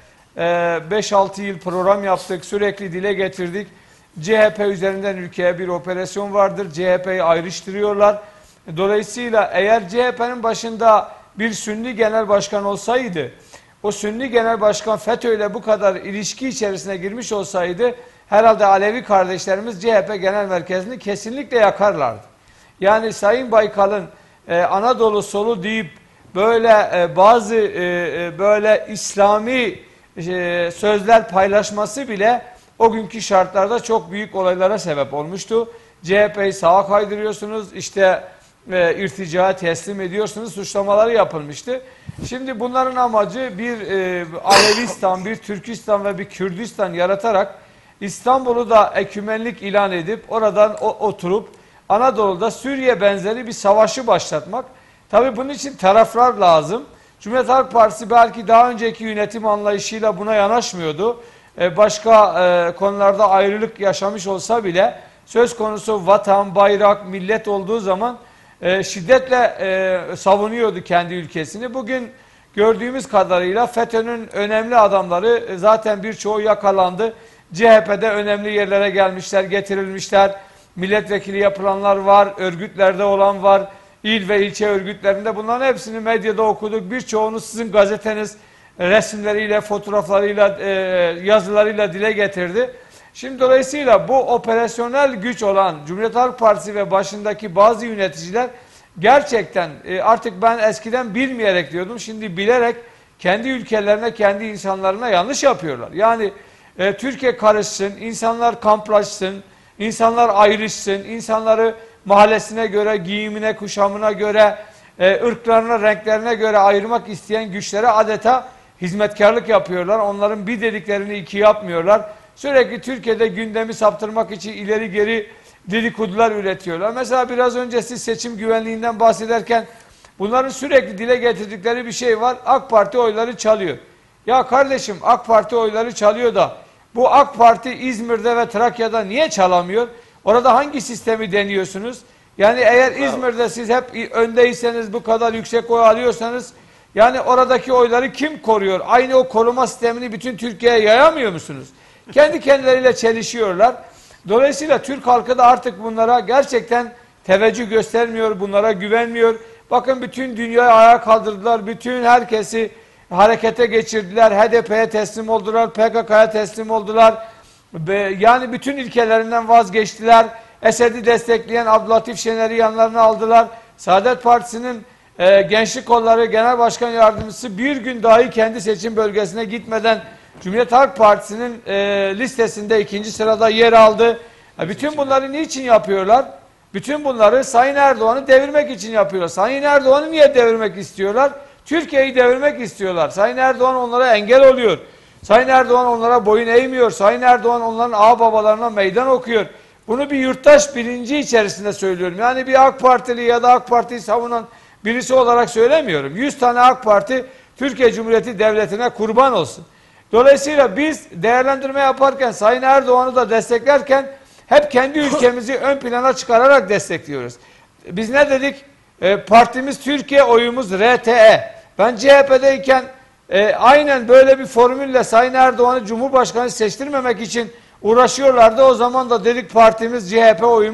Speaker 2: beş altı yıl program yaptık, sürekli dile getirdik. C H P üzerinden ülkeye bir operasyon vardır. C H P'yi ayrıştırıyorlar. Dolayısıyla eğer C H P'nin başında bir Sünni genel başkan olsaydı, o Sünni genel başkan FETÖ ile bu kadar ilişki içerisine girmiş olsaydı, herhalde Alevi kardeşlerimiz C H P genel merkezini kesinlikle yakarlardı. Yani Sayın Baykal'ın e, Anadolu solu deyip böyle e, bazı e, böyle İslami e, sözler paylaşması bile o günkü şartlarda çok büyük olaylara sebep olmuştu. C H P'yi sağa kaydırıyorsunuz, işte e, irticaya teslim ediyorsunuz, suçlamaları yapılmıştı. Şimdi bunların amacı bir e, Alevistan, bir Türkistan ve bir Kürdistan yaratarak İstanbul'u da ekümenlik ilan edip oradan o, oturup Anadolu'da Suriye benzeri bir savaşı başlatmak. Tabii bunun için taraflar lazım. Cumhuriyet Halk Partisi belki daha önceki yönetim anlayışıyla buna yanaşmıyordu. Ee, başka e, konularda ayrılık yaşamış olsa bile söz konusu vatan, bayrak, millet olduğu zaman e, şiddetle e, savunuyordu kendi ülkesini. Bugün gördüğümüz kadarıyla FETÖ'nün önemli adamları e, zaten birçoğu yakalandı. C H P'de önemli yerlere gelmişler, getirilmişler. Milletvekili yapılanlar var, örgütlerde olan var, il ve ilçe örgütlerinde. Bunların hepsini medyada okuduk. Birçoğunu sizin gazeteniz resimleriyle, fotoğraflarıyla, yazılarıyla dile getirdi. Şimdi dolayısıyla bu operasyonel güç olan Cumhuriyet Halk Partisi ve başındaki bazı yöneticiler gerçekten artık ben eskiden bilmeyerek diyordum, şimdi bilerek kendi ülkelerine, kendi insanlarına yanlış yapıyorlar. Yani e, Türkiye karışsın, insanlar kamplaşsın, İnsanlar ayrışsın, insanları mahallesine göre, giyimine, kuşamına göre, e, ırklarına, renklerine göre ayırmak isteyen güçlere adeta hizmetkarlık yapıyorlar. Onların bir dediklerini iki yapmıyorlar. Sürekli Türkiye'de gündemi saptırmak için ileri geri dedikodular üretiyorlar. Mesela biraz önce siz seçim güvenliğinden bahsederken bunların sürekli dile getirdikleri bir şey var. AK Parti oyları çalıyor. Ya kardeşim, AK Parti oyları çalıyor da bu AK Parti İzmir'de ve Trakya'da niye çalamıyor? Orada hangi sistemi deniyorsunuz? Yani eğer İzmir'de siz hep öndeyseniz, bu kadar yüksek oy alıyorsanız, yani oradaki oyları kim koruyor? Aynı o koruma sistemini bütün Türkiye'ye yayamıyor musunuz? Kendi kendileriyle çelişiyorlar. Dolayısıyla Türk halkı da artık bunlara gerçekten teveccüh göstermiyor, bunlara güvenmiyor. Bakın, bütün dünyayı ayağa kaldırdılar, bütün herkesi harekete geçirdiler, H D P'ye teslim oldular, P K K'ya teslim oldular. Yani bütün ilkelerinden vazgeçtiler. Esed'i destekleyen Abdülatif Şener'i yanlarına aldılar. Saadet Partisi'nin e, Gençlik Kolları Genel Başkan Yardımcısı bir gün dahi kendi seçim bölgesine gitmeden Cumhuriyet Halk Partisi'nin e, listesinde ikinci sırada yer aldı. E, bütün bunları niçin yapıyorlar? Bütün bunları Sayın Erdoğan'ı devirmek için yapıyorlar. Sayın Erdoğan'ı niye devirmek istiyorlar? Türkiye'yi devirmek istiyorlar. Sayın Erdoğan onlara engel oluyor. Sayın Erdoğan onlara boyun eğmiyor. Sayın Erdoğan onların ağababalarına meydan okuyor. Bunu bir yurttaş bilinci içerisinde söylüyorum. Yani bir AK Partili ya da AK Parti'yi savunan birisi olarak söylemiyorum. yüz tane AK Parti Türkiye Cumhuriyeti Devleti'ne kurban olsun. Dolayısıyla biz değerlendirme yaparken, Sayın Erdoğan'ı da desteklerken hep kendi ülkemizi ön plana çıkararak destekliyoruz. Biz ne dedik? E, partimiz Türkiye, oyumuz R T E. Ben C H P'deyken e, aynen böyle bir formülle Sayın Erdoğan'ı Cumhurbaşkanı seçtirmemek için uğraşıyorlardı. O zaman da dedik partimiz C H P, oyumuz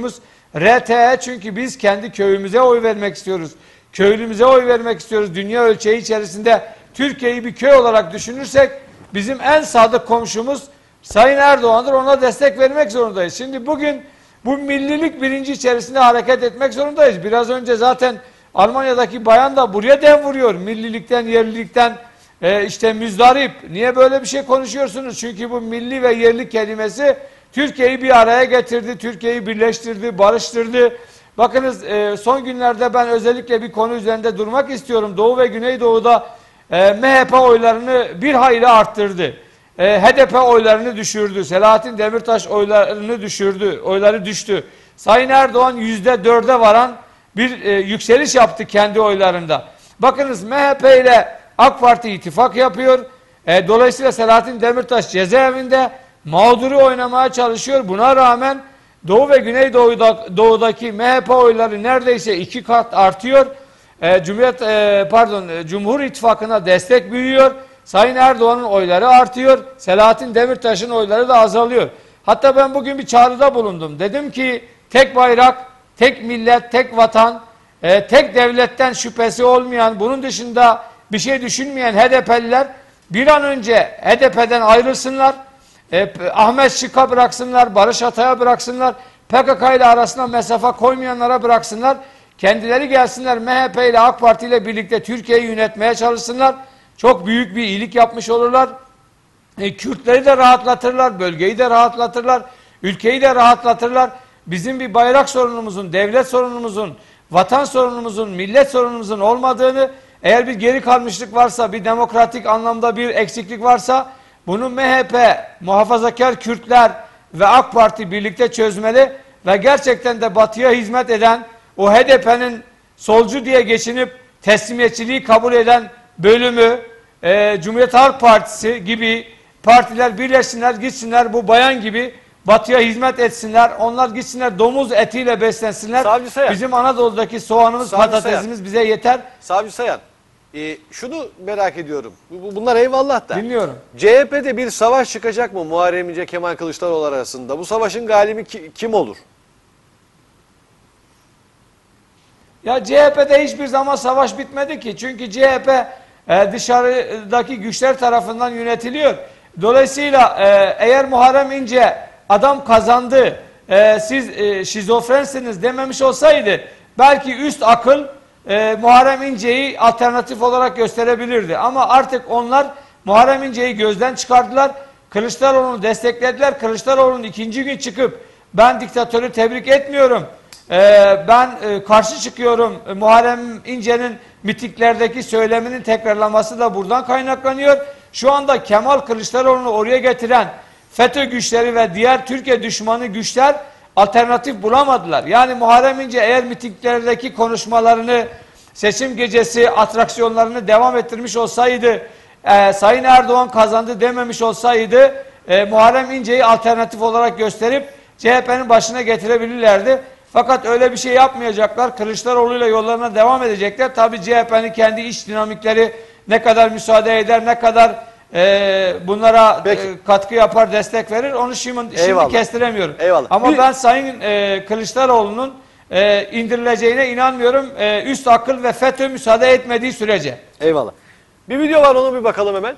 Speaker 2: R T E çünkü biz kendi köyümüze oy vermek istiyoruz. Köylümüze oy vermek istiyoruz. Dünya ölçeği içerisinde Türkiye'yi bir köy olarak düşünürsek bizim en sadık komşumuz Sayın Erdoğan'dır. Ona destek vermek zorundayız. Şimdi bugün bu millilik bilinci içerisinde hareket etmek zorundayız. Biraz önce zaten Almanya'daki bayan da buraya dem vuruyor. Millilikten, yerlilikten e, işte müzdarip. Niye böyle bir şey konuşuyorsunuz? Çünkü bu milli ve yerli kelimesi Türkiye'yi bir araya getirdi. Türkiye'yi birleştirdi, barıştırdı. Bakınız e, son günlerde ben özellikle bir konu üzerinde durmak istiyorum. Doğu ve Güneydoğu'da e, M H P oylarını bir hayli arttırdı. E, H D P oylarını düşürdü. Selahattin Demirtaş oylarını düşürdü. Oyları düştü. Sayın Erdoğan yüzde dörde varan bir e, yükseliş yaptı kendi oylarında. Bakınız M H P ile AK Parti ittifak yapıyor. E, dolayısıyla Selahattin Demirtaş cezaevinde mağduru oynamaya çalışıyor. Buna rağmen Doğu ve Güneydoğu'da, Doğu'daki M H P oyları neredeyse iki kat artıyor. E, Cumhuriyet e, pardon e, Cumhur İttifakı'na destek büyüyor. Sayın Erdoğan'ın oyları artıyor. Selahattin Demirtaş'ın oyları da azalıyor. Hatta ben bugün bir çağrıda bulundum. Dedim ki tek bayrak, tek millet, tek vatan, e, tek devletten şüphesi olmayan, bunun dışında bir şey düşünmeyen H D P'liler bir an önce H D P'den ayrılsınlar. E, Ahmet Şık'a bıraksınlar, Barış Atay'a bıraksınlar, P K K ile arasına mesafe koymayanlara bıraksınlar. Kendileri gelsinler M H P ile AK Parti ile birlikte Türkiye'yi yönetmeye çalışsınlar. Çok büyük bir iyilik yapmış olurlar. E, Kürtleri de rahatlatırlar, bölgeyi de rahatlatırlar, ülkeyi de rahatlatırlar. Bizim bir bayrak sorunumuzun, devlet sorunumuzun, vatan sorunumuzun, millet sorunumuzun olmadığını, eğer bir geri kalmışlık varsa, bir demokratik anlamda bir eksiklik varsa, bunu M H P, muhafazakar Kürtler ve AK Parti birlikte çözmeli ve gerçekten de batıya hizmet eden, o H D P'nin solcu diye geçinip teslimiyetçiliği kabul eden bölümü, e, Cumhuriyet Halk Partisi gibi partiler birleşsinler, gitsinler bu bayan gibi batıya hizmet etsinler. Onlar gitsinler domuz etiyle beslensinler. Bizim Anadolu'daki soğanımız,
Speaker 1: Savcı
Speaker 2: patatesimiz
Speaker 1: Sayan.
Speaker 2: bize yeter.
Speaker 1: Savcı Sayan, e, şunu merak ediyorum. Bu- Bunlar eyvallah da.
Speaker 2: Dinliyorum.
Speaker 1: C H P'de bir savaş çıkacak mı Muharrem İnce, Kemal Kılıçdaroğlu arasında? Bu savaşın galibi ki- kim olur?
Speaker 2: Ya C H P'de hiçbir zaman savaş bitmedi ki. Çünkü C H P e, dışarıdaki güçler tarafından yönetiliyor. Dolayısıyla e, eğer Muharrem İnce adam kazandı, e, siz e, şizofrensiniz dememiş olsaydı belki üst akıl e, Muharrem İnce'yi alternatif olarak gösterebilirdi. Ama artık onlar Muharrem İnce'yi gözden çıkardılar. Kılıçdaroğlu'nu desteklediler. Kılıçdaroğlu'nun ikinci gün çıkıp ben diktatörü tebrik etmiyorum, Ee, ben e, karşı çıkıyorum, e, Muharrem İnce'nin mitinglerdeki söyleminin tekrarlaması da buradan kaynaklanıyor. Şu anda Kemal Kılıçdaroğlu'nu oraya getiren FETÖ güçleri ve diğer Türkiye düşmanı güçler alternatif bulamadılar. Yani Muharrem İnce eğer mitinglerdeki konuşmalarını, seçim gecesi atraksiyonlarını devam ettirmiş olsaydı, e, Sayın Erdoğan kazandı dememiş olsaydı, e, Muharrem İnce'yi alternatif olarak gösterip C H P'nin başına getirebilirlerdi. Fakat öyle bir şey yapmayacaklar. Kılıçdaroğlu ile yollarına devam edecekler. Tabii C H P'nin kendi iç dinamikleri ne kadar müsaade eder, ne kadar e, bunlara e, katkı yapar, destek verir. Onu şimdi, şimdi kestiremiyorum.
Speaker 1: Eyvallah.
Speaker 2: Ama
Speaker 1: Bir-
Speaker 2: ben Sayın e, Kılıçdaroğlu'nun e, indirileceğine inanmıyorum. E, üst akıl ve FETÖ müsaade etmediği sürece.
Speaker 1: Eyvallah. Bir video var, ona bir bakalım hemen.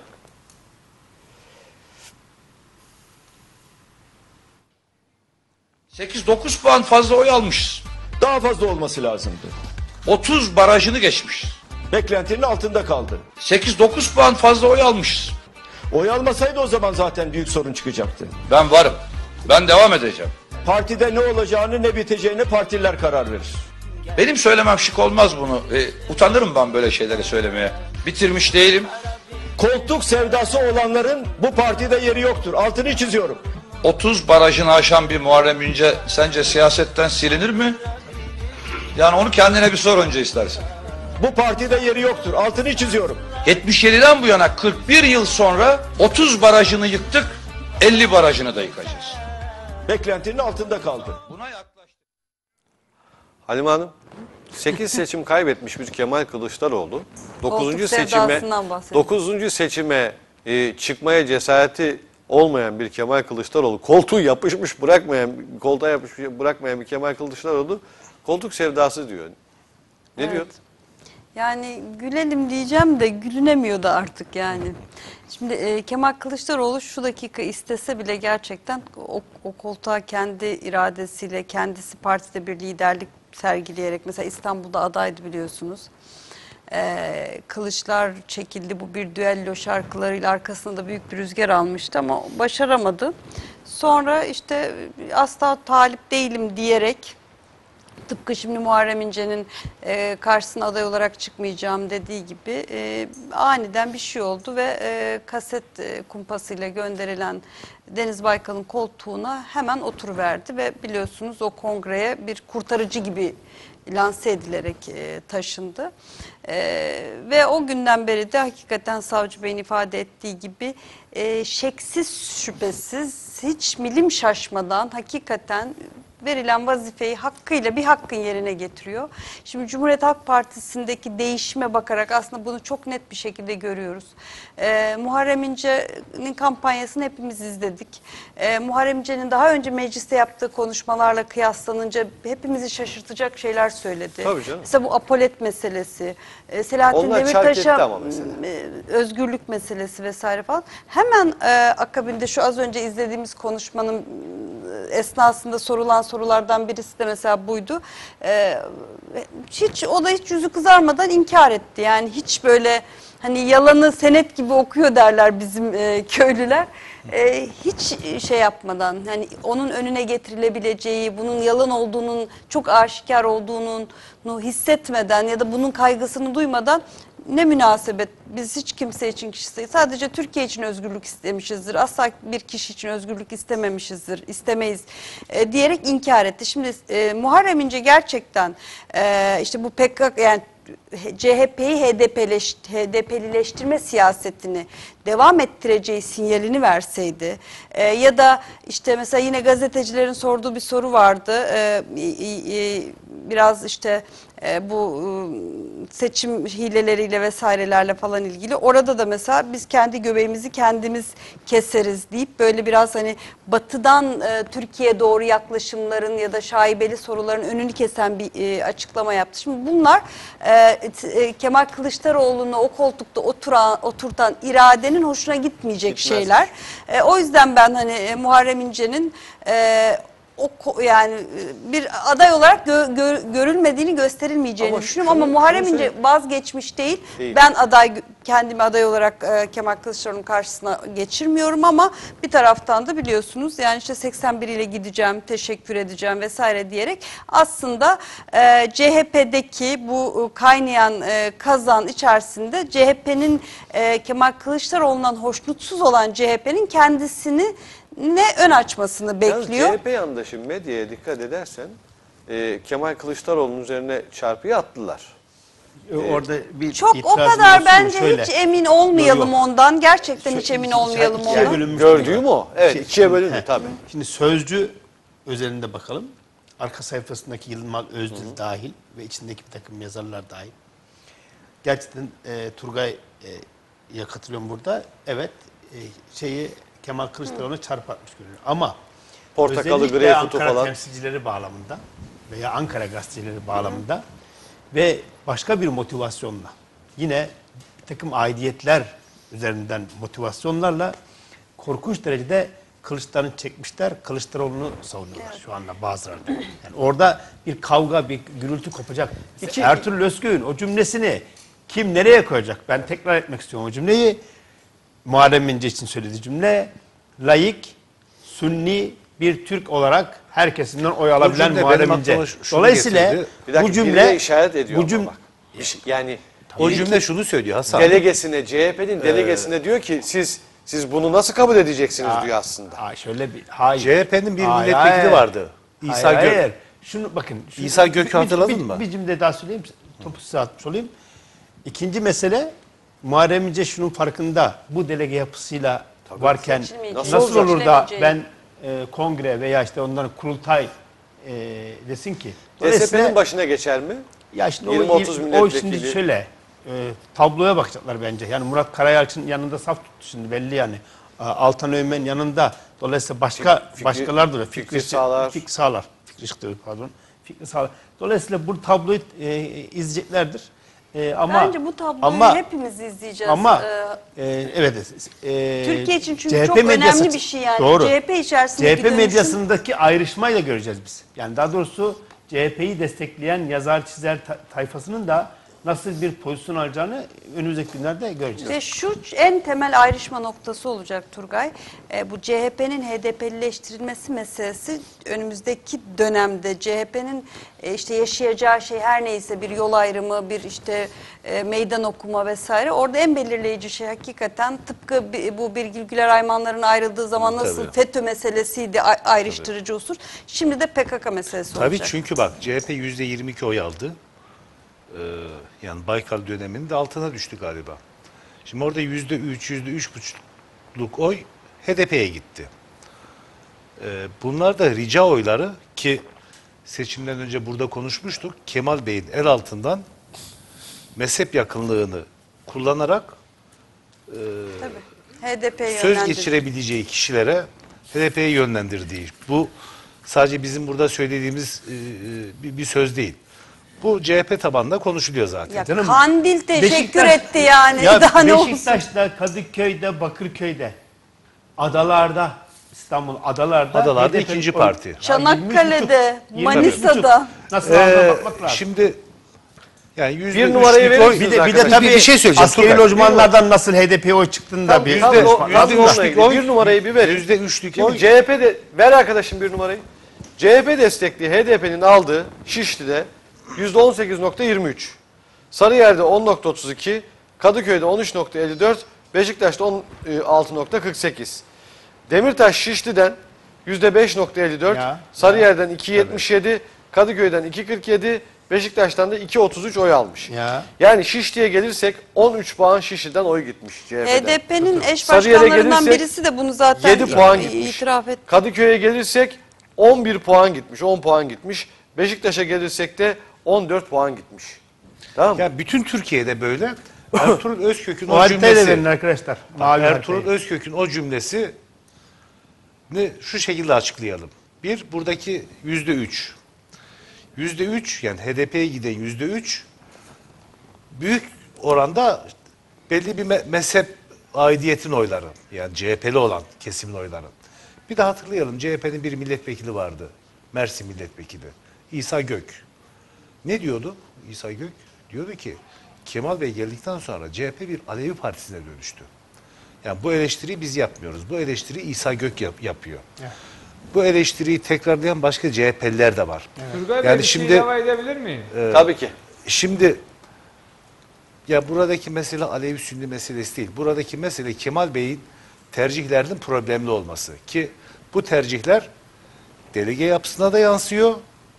Speaker 15: sekiz dokuz puan fazla oy almışız. Daha fazla olması lazımdı. otuz barajını geçmişiz. Beklentinin altında kaldı. sekiz dokuz puan fazla oy almışız. Oy almasaydı o zaman zaten büyük sorun çıkacaktı. Ben varım. Ben devam edeceğim. Partide ne olacağını ne biteceğini partiler karar verir. Benim söylemem şık olmaz bunu. E, utanırım ben böyle şeyleri söylemeye. Bitirmiş değilim. Koltuk sevdası olanların bu partide yeri yoktur. Altını çiziyorum. otuz barajını aşan bir Muharrem İnce sence siyasetten silinir mi? Yani onu kendine bir sor önce istersen. Bu partide yeri yoktur. Altını çiziyorum. yetmiş yediden bu yana kırk bir yıl sonra otuz barajını yıktık. elli barajını da yıkacağız. Beklentinin altında kaldı. Buna yaklaştık.
Speaker 1: Halime Hanım, sekiz seçim kaybetmiş bir Kemal Kılıçdaroğlu dokuzuncu
Speaker 4: Koltuk
Speaker 1: seçime
Speaker 4: sevdasından bahsediyor.
Speaker 1: dokuzuncu seçime e, çıkmaya cesareti olmayan bir Kemal Kılıçdaroğlu, koltuğu yapışmış bırakmayan, koltuğa yapışmış bırakmayan bir Kemal Kılıçdaroğlu koltuk sevdası diyor. Ne
Speaker 4: Evet.
Speaker 1: diyor?
Speaker 4: Yani gülelim diyeceğim de gülünemiyor da artık yani. Şimdi e, Kemal Kılıçdaroğlu şu dakika istese bile gerçekten o, o koltuğa kendi iradesiyle, kendisi partide bir liderlik sergileyerek, mesela İstanbul'da adaydı biliyorsunuz. Ee, kılıçlar çekildi, bu bir düello şarkılarıyla arkasında da büyük bir rüzgar almıştı ama başaramadı. Sonra işte asla talip değilim diyerek, tıpkı şimdi Muharrem İnce'nin e, karşısına aday olarak çıkmayacağım dediği gibi e, aniden bir şey oldu ve e, kaset e, kumpasıyla gönderilen Deniz Baykal'ın koltuğuna hemen oturuverdi ve biliyorsunuz o kongreye bir kurtarıcı gibi lanse edilerek e, taşındı. E, ve o günden beri de hakikaten Savcı Bey'in ifade ettiği gibi e, şeksiz şüphesiz hiç milim şaşmadan hakikaten verilen vazifeyi hakkıyla bir hakkın yerine getiriyor. Şimdi Cumhuriyet Halk Partisi'ndeki değişime bakarak aslında bunu çok net bir şekilde görüyoruz. Ee, Muharrem İnce'nin kampanyasını hepimiz izledik. Ee, Muharrem İnce'nin daha önce mecliste yaptığı konuşmalarla kıyaslanınca hepimizi şaşırtacak şeyler söyledi.
Speaker 1: Tabii canım.
Speaker 4: Mesela bu apolet meselesi, e, Selahattin
Speaker 1: Onlar
Speaker 4: Demirtaş'a
Speaker 1: çark etti ama mesela.
Speaker 4: e, özgürlük meselesi vesaire falan. Hemen e, akabinde şu az önce izlediğimiz konuşmanın e, esnasında sorulan sorulardan birisi de mesela buydu. Ee, hiç o da hiç yüzü kızarmadan inkar etti. Yani hiç böyle hani yalanı senet gibi okuyor derler bizim e, köylüler. E, hiç şey yapmadan, hani onun önüne getirilebileceği, bunun yalan olduğunun, çok aşikar olduğunun hissetmeden ya da bunun kaygısını duymadan, ne münasebet, biz hiç kimse için, kişi sadece Türkiye için özgürlük istemişizdir. Asla bir kişi için özgürlük istememişizdir, istemeyiz e, diyerek inkar etti. Şimdi e, Muharrem İnce gerçekten e, işte bu P K K, yani C H P'yi H D P'leş, H D P'lileştirme siyasetini devam ettireceği sinyalini verseydi e, ya da işte mesela yine gazetecilerin sorduğu bir soru vardı. E, e, biraz işte e, bu e, seçim hileleriyle vesairelerle falan ilgili. Orada da mesela biz kendi göbeğimizi kendimiz keseriz deyip böyle biraz hani batıdan e, Türkiye'ye doğru yaklaşımların ya da şaibeli soruların önünü kesen bir e, açıklama yaptı. Şimdi bunlar e, e, Kemal Kılıçdaroğlu'nu o koltukta oturan, oturtan iradenin hoşuna gitmeyecek
Speaker 1: Gitmez.
Speaker 4: şeyler. E, o yüzden ben hani e, Muharrem İnce'nin e, o yani bir aday olarak gö, gö, görülmediğini, gösterilmeyeceğini
Speaker 1: Ama
Speaker 4: düşünüyorum
Speaker 1: şunu-
Speaker 4: ama Muharrem
Speaker 1: şunu
Speaker 4: İnce
Speaker 1: söyle-
Speaker 4: vazgeçmiş değil.
Speaker 1: Değil.
Speaker 4: Ben aday kendimi aday olarak e, Kemal Kılıçdaroğlu'nun karşısına geçirmiyorum ama bir taraftan da biliyorsunuz yani işte seksen bir ile gideceğim, teşekkür edeceğim vesaire diyerek aslında e, C H P'deki bu kaynayan e, kazan içerisinde C H P'nin e, Kemal Kılıçdaroğlu'ndan hoşnutsuz olan C H P'nin kendisini ne ön açmasını bekliyor.
Speaker 1: Yalnız C H P yandaşı medyaya dikkat edersen e, Kemal Kılıçdaroğlu'nun üzerine çarpıyı attılar.
Speaker 5: E, Orada bir
Speaker 4: Çok o
Speaker 5: itirazım
Speaker 4: kadar
Speaker 5: olsun
Speaker 4: bence
Speaker 5: şöyle.
Speaker 4: hiç emin olmayalım
Speaker 5: Yok, yok.
Speaker 4: ondan. Gerçekten hiç
Speaker 5: Şu-
Speaker 4: emin
Speaker 5: sen
Speaker 4: olmayalım
Speaker 5: ikiye
Speaker 4: ondan.
Speaker 5: bölünmüş
Speaker 1: Gördüğüm
Speaker 5: gibi.
Speaker 1: o. Evet,
Speaker 5: Şey,
Speaker 1: ikiye bölündü
Speaker 5: he.
Speaker 1: tabii.
Speaker 5: Şimdi Sözcü özelinde bakalım. Arka sayfasındaki Yılmaz Özdil dahil ve içindeki bir takım yazarlar dahil. Gerçekten e, Turgay'a katılıyorum burada. Evet, e, şeyi Kemal Kılıçdaroğlu'na çarpatmış görünüyor. Ama
Speaker 1: Portakalı,
Speaker 5: özellikle
Speaker 1: greyfutu
Speaker 5: Ankara
Speaker 1: falan.
Speaker 5: temsilcileri bağlamında veya Ankara gazetecileri bağlamında ve başka bir motivasyonla yine bir takım aidiyetler üzerinden motivasyonlarla korkunç derecede Kılıçdaroğlu'nu çekmişler. Kılıçdaroğlu'nu savunuyorlar şu anda bazıları. Yani orada bir kavga, bir gürültü kopacak.
Speaker 1: İki-
Speaker 5: Ertuğrul Özköy'ün o cümlesini kim nereye koyacak? Ben tekrar etmek istiyorum o cümleyi. Muharrem İnce için söylediği cümle, laik, sünni bir Türk olarak herkesinden oy alabilen
Speaker 3: cümle
Speaker 5: Muharrem
Speaker 3: benim
Speaker 5: İnce.
Speaker 3: aklıma şunu
Speaker 5: Dolayısıyla
Speaker 3: getirdi.
Speaker 1: Bir dakika,
Speaker 5: bu
Speaker 1: birine
Speaker 5: cümle
Speaker 1: işaret ediyor
Speaker 5: bu
Speaker 1: ama
Speaker 5: cümle
Speaker 1: bak. İş- Yani
Speaker 3: O cümle şunu söylüyor Hasan.
Speaker 1: delegesine, C H P'nin delegesine diyor ki siz siz bunu nasıl kabul edeceksiniz
Speaker 5: Aa,
Speaker 1: diyor aslında.
Speaker 5: Aa, şöyle bir hayır.
Speaker 3: C H P'nin bir
Speaker 5: Hayır,
Speaker 3: milletvekili
Speaker 5: hayır.
Speaker 3: vardı. İsa
Speaker 5: hayır,
Speaker 3: Gök.
Speaker 5: hayır. Şunu bakın. Şunu,
Speaker 3: İsa Gök'ü
Speaker 5: bir- bir-
Speaker 3: hatırladın
Speaker 5: bir,
Speaker 3: mı?
Speaker 5: Bir cümle daha söyleyeyim. Topu size atmış olayım. İkinci mesele Muharrem İnce şunun farkında. Bu delege yapısıyla varken
Speaker 4: Seçilmeyecek.
Speaker 5: nasıl,
Speaker 1: Nasıl
Speaker 5: olur da
Speaker 4: Seçilemeyeceğini.
Speaker 5: ben e, kongre veya işte onların kurultay e, desin ki.
Speaker 1: D S
Speaker 5: Dolayısıyla-
Speaker 1: P'nin başına geçer mi?
Speaker 5: ya şimdi
Speaker 1: yirmi
Speaker 5: o,
Speaker 1: otuz
Speaker 5: o
Speaker 1: milletvekili.
Speaker 5: şimdi şöyle e, tabloya bakacaklar bence. Yani Murat Karayalçı'nın yanında saf tuttu şimdi belli yani. Altan Öğmen yanında. Dolayısıyla başka
Speaker 1: Fikri-
Speaker 5: başkalar da
Speaker 1: Fikri
Speaker 5: Fikri
Speaker 1: Sağlar.
Speaker 5: Fikri Sağlar. Fikri Şıklı, pardon. Fikri Sağlar. Dolayısıyla bu tabloyu e, izleyeceklerdir. E, ama
Speaker 4: Bence bu tabloyu
Speaker 5: ama,
Speaker 4: hepimiz izleyeceğiz.
Speaker 5: Ama
Speaker 4: Ee,
Speaker 5: e, evet. E,
Speaker 4: Türkiye için çünkü
Speaker 5: C H P
Speaker 4: çok önemli
Speaker 5: medyası-
Speaker 4: bir şey yani.
Speaker 5: Doğru.
Speaker 4: C H P içerisindeki
Speaker 5: C H P
Speaker 4: dönüşüm-
Speaker 5: medyasındaki ayrışmayı da göreceğiz biz. Yani daha doğrusu C H P'yi destekleyen yazar çizer ta- tayfasının da nasıl bir pozisyon alacağını önümüzdeki günlerde göreceğiz.
Speaker 4: Ve şu en temel ayrışma noktası olacak Turgay. E, bu C H P'nin H D P'lileştirilmesi meselesi önümüzdeki dönemde C H P'nin e, işte yaşayacağı şey her neyse bir yol ayrımı, bir işte e, meydan okuma vesaire. Orada en belirleyici şey hakikaten tıpkı bi- bu Birgül Güler Aymanların ayrıldığı zaman nasıl
Speaker 3: Tabii.
Speaker 4: FETÖ meselesiydi a- ayrıştırıcı unsur. Şimdi de P K K meselesi
Speaker 3: Tabii
Speaker 4: olacak.
Speaker 3: çünkü bak C H P yüzde yirmi iki oy aldı. Ee, yani Baykal döneminin de altına düştü galiba. Şimdi orada yüzde üç, yüzde üç buçukluk oy H D P'ye gitti. Ee, bunlar da rica oyları ki seçimden önce burada konuşmuştuk. Kemal Bey'in el altından mezhep yakınlığını kullanarak e,
Speaker 4: H D P'ye
Speaker 3: söz
Speaker 4: yönlendirdi.
Speaker 3: geçirebileceği kişilere H D P'ye yönlendirdiği. Bu sadece bizim burada söylediğimiz e, bir, bir söz değil. Bu C H P tabanında konuşuluyor zaten.
Speaker 4: Ya Kandil teşekkür etti yani.
Speaker 5: Ya
Speaker 4: Daha ne olsun?
Speaker 5: Beşiktaş'ta, Kadıköy'de, Bakırköy'de, adalarda, İstanbul adalarda,
Speaker 3: Adalarda
Speaker 5: H D P
Speaker 3: ikinci
Speaker 5: oy-
Speaker 3: parti.
Speaker 5: Ya
Speaker 4: Çanakkale'de,
Speaker 5: yirmi üç buçuk,
Speaker 4: Manisa'da.
Speaker 5: Nasıl
Speaker 3: Ee,
Speaker 5: aldığına bakmak lazım.
Speaker 3: Şimdi yani yüzde
Speaker 1: Bir numarayı
Speaker 3: üçlük
Speaker 1: verir
Speaker 3: oy-
Speaker 1: misiniz
Speaker 5: bir de, bir de
Speaker 1: arkadaşlar?
Speaker 5: tabii
Speaker 3: bir, bir şey söyleyeceğim.
Speaker 5: askeri
Speaker 3: Turgay.
Speaker 5: lojmanlardan nasıl H D P'ye oy çıktığını da
Speaker 1: Tam-
Speaker 5: bir
Speaker 1: tam
Speaker 3: Yüzde-
Speaker 1: o-
Speaker 3: yüzde
Speaker 1: tam onunla
Speaker 3: üçlük
Speaker 1: ilgili.
Speaker 3: oy-
Speaker 1: Bir numarayı bir verin.
Speaker 3: Yüzde üçlük
Speaker 1: Şimdi
Speaker 3: oy.
Speaker 1: C H P'de ver arkadaşım bir numarayı. C H P destekli H D P'nin aldığı Şişli'de yüzde on sekiz nokta yirmi üç. Sarıyer'de on nokta otuz iki, Kadıköy'de on üç nokta elli dört, Beşiktaş'ta on altı nokta kırk sekiz. Demirtaş Şişli'den yüzde beş nokta elli dört,
Speaker 5: Ya.
Speaker 1: Sarıyer'den iki nokta yetmiş yedi, Kadıköy'den iki nokta kırk yedi, Beşiktaş'tan da iki nokta otuz üç oy almış.
Speaker 5: Ya.
Speaker 1: Yani Şişli'ye gelirsek on üç puan Şişli'den oy gitmiş C H P'den.
Speaker 4: H D P'nin eş
Speaker 1: Sarıyer'e
Speaker 4: başkanlarından
Speaker 1: gelirsek
Speaker 4: birisi de bunu zaten
Speaker 1: yedi puan
Speaker 4: i-
Speaker 1: gitmiş.
Speaker 4: itiraf etti.
Speaker 1: Kadıköy'e gelirsek on bir puan gitmiş, on puan gitmiş. Beşiktaş'a gelirsek de on dört puan gitmiş. Tamam mı?
Speaker 3: Ya bütün Türkiye'de böyle. Ertuğrul Özkök'ün
Speaker 5: O
Speaker 3: o
Speaker 5: haritayı da verin
Speaker 3: cümlesi.
Speaker 5: arkadaşlar. Mavi
Speaker 3: Ertuğrul
Speaker 5: haritayı.
Speaker 3: Özkök'ün o cümlesi ne şu şekilde açıklayalım. Bir, buradaki yüzde üç. Yüzde üç yani H D P'ye giden yüzde üç büyük oranda belli bir me- mezhep aidiyetin oyları. Yani C H P'li olan kesimin oyları. Bir de hatırlayalım C H P'nin bir milletvekili vardı. Mersin milletvekili. İsa Gök. Ne diyordu İsa Gök? Diyordu ki Kemal Bey geldikten sonra C H P bir Alevi partisine dönüştü. Yani bu eleştiriyi biz yapmıyoruz. Bu eleştiriyi İsa Gök yap- yapıyor.
Speaker 5: Evet.
Speaker 3: Bu eleştiriyi tekrarlayan başka C H P'liler de var.
Speaker 2: Turgay Bey
Speaker 3: Yani
Speaker 2: bir
Speaker 3: şimdi-
Speaker 2: şey ilave edebilir miyim?
Speaker 3: Ee,
Speaker 1: Tabii ki.
Speaker 3: Şimdi ya buradaki mesele Alevi Sünni meselesi değil. Buradaki mesele Kemal Bey'in tercihlerinin problemli olması. Ki bu tercihler delege yapısına da yansıyor.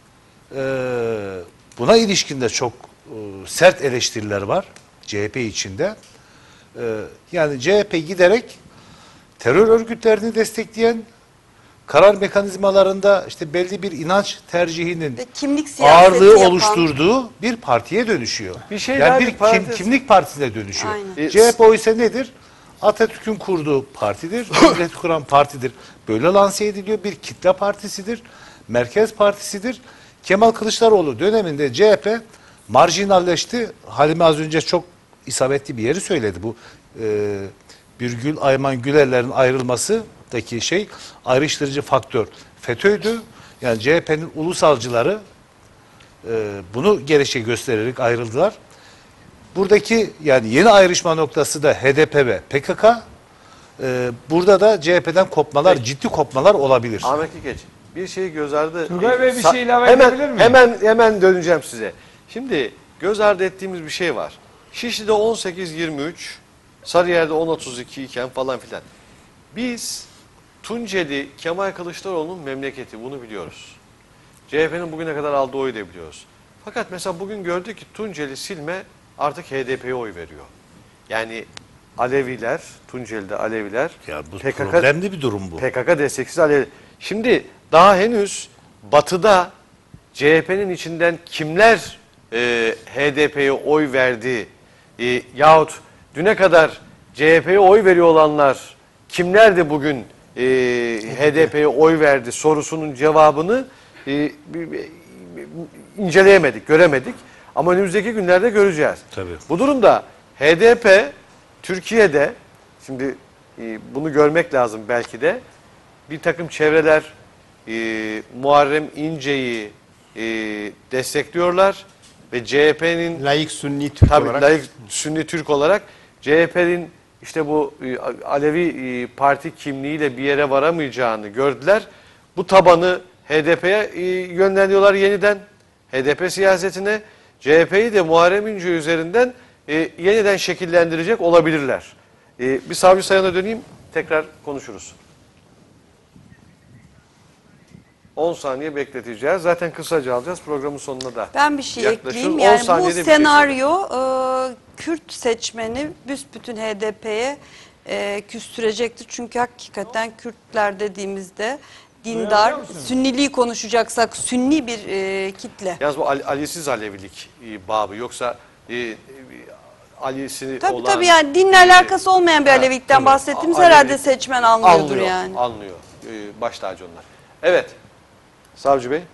Speaker 3: Ee, buna ilişkin de çok e, sert eleştiriler var C H P içinde. Ee, yani C H P giderek terör örgütlerini destekleyen, karar mekanizmalarında işte belli bir inanç tercihinin
Speaker 4: Ve kimlik siyaseti
Speaker 3: ağırlığı
Speaker 4: yapan-
Speaker 3: oluşturduğu bir partiye dönüşüyor.
Speaker 1: Bir şey
Speaker 3: yani
Speaker 1: daha
Speaker 3: bir
Speaker 1: bir
Speaker 3: kim-
Speaker 1: parantez.
Speaker 3: kimlik partisine dönüşüyor.
Speaker 4: Aynen.
Speaker 3: C H P o ise nedir? Atatürk'ün kurduğu partidir, devleti kuran partidir. Böyle lanse ediliyor. Bir kitle partisidir, merkez partisidir. Kemal Kılıçdaroğlu döneminde C H P marjinalleşti. Halime az önce çok isabetli bir yeri söyledi. Bu e, Birgül Ayman Gülerler'in ayrılmasındaki şey ayrıştırıcı faktör FETÖ'ydü. Yani C H P'nin ulusalcıları e, bunu gerekçe göstererek ayrıldılar. Buradaki yani yeni ayrışma noktası da H D P ve P K K. E, burada da C H P'den kopmalar,
Speaker 1: Peki.
Speaker 3: ciddi kopmalar olabilir.
Speaker 1: Ahmet Dikeç, bir şeyi göz ardı...
Speaker 2: Turgay Bey bir
Speaker 1: Sa-
Speaker 2: şey ilave
Speaker 1: hemen,
Speaker 2: edebilir miyim?
Speaker 1: Hemen, hemen döneceğim size. Şimdi göz ardı ettiğimiz bir şey var. Şişli'de on sekiz yirmi üç, Sarıyer'de on otuz iki iken falan filan. Biz Tunceli Kemal Kılıçdaroğlu'nun memleketi, bunu biliyoruz. C H P'nin bugüne kadar aldığı oyu da biliyoruz. Fakat mesela bugün gördük ki Tunceli Silme artık H D P'ye oy veriyor. Yani Aleviler, Tunceli'de Aleviler,
Speaker 3: Ya bu
Speaker 1: P K K
Speaker 3: problemli bir durum bu.
Speaker 1: P K K desteksiz Alevi. Şimdi daha henüz batıda C H P'nin içinden kimler e, H D P'ye oy verdi e, yahut düne kadar C H P'ye oy veriyor olanlar kimler de bugün e, H D P'ye oy verdi sorusunun cevabını e, bir, bir, inceleyemedik, göremedik. Ama önümüzdeki günlerde göreceğiz.
Speaker 3: Tabii.
Speaker 1: Bu durumda H D P Türkiye'de, şimdi e, bunu görmek lazım belki de, bir takım çevreler e, Muharrem İnce'yi e, destekliyorlar ve C H P'nin
Speaker 5: Laik Sünni Türk
Speaker 1: tabii,
Speaker 5: olarak.
Speaker 1: Laik Sünni Türk olarak C H P'nin işte bu e, Alevi e, parti kimliğiyle bir yere varamayacağını gördüler. Bu tabanı H D P'ye e, yönlendiriyorlar yeniden. H D P siyasetine, C H P'yi de Muharrem İnce üzerinden e, yeniden şekillendirecek olabilirler. E, bir Savcı Sayan'a döneyim, tekrar konuşuruz. on saniye bekleteceğiz. Zaten kısaca alacağız. Programın sonuna da
Speaker 4: Ben bir şey
Speaker 1: yaklaşıyoruz.
Speaker 4: ekleyeyim.
Speaker 1: on
Speaker 4: Yani bu
Speaker 1: saniyede bir şey
Speaker 4: senaryo e, Kürt seçmeni büsbütün H D P'ye e, küstürecektir. Çünkü hakikaten Kürtler dediğimizde dindar, Sünniliği konuşacaksak Sünni bir e, kitle.
Speaker 1: Yalnız bu Ali, Ali'siz Alevilik e, babı. Yoksa e, e, Ali'si
Speaker 4: Tabii
Speaker 1: olan...
Speaker 4: tabii yani dinle
Speaker 1: e,
Speaker 4: alakası olmayan bir
Speaker 1: ha,
Speaker 4: Alevilikten
Speaker 1: tabii.
Speaker 4: bahsettiğimiz
Speaker 1: Alevilik
Speaker 4: herhalde seçmen anlıyordur
Speaker 1: anlıyor,
Speaker 4: yani.
Speaker 1: Anlıyor. E, baş tacı onlar. Evet. Savcı Bey.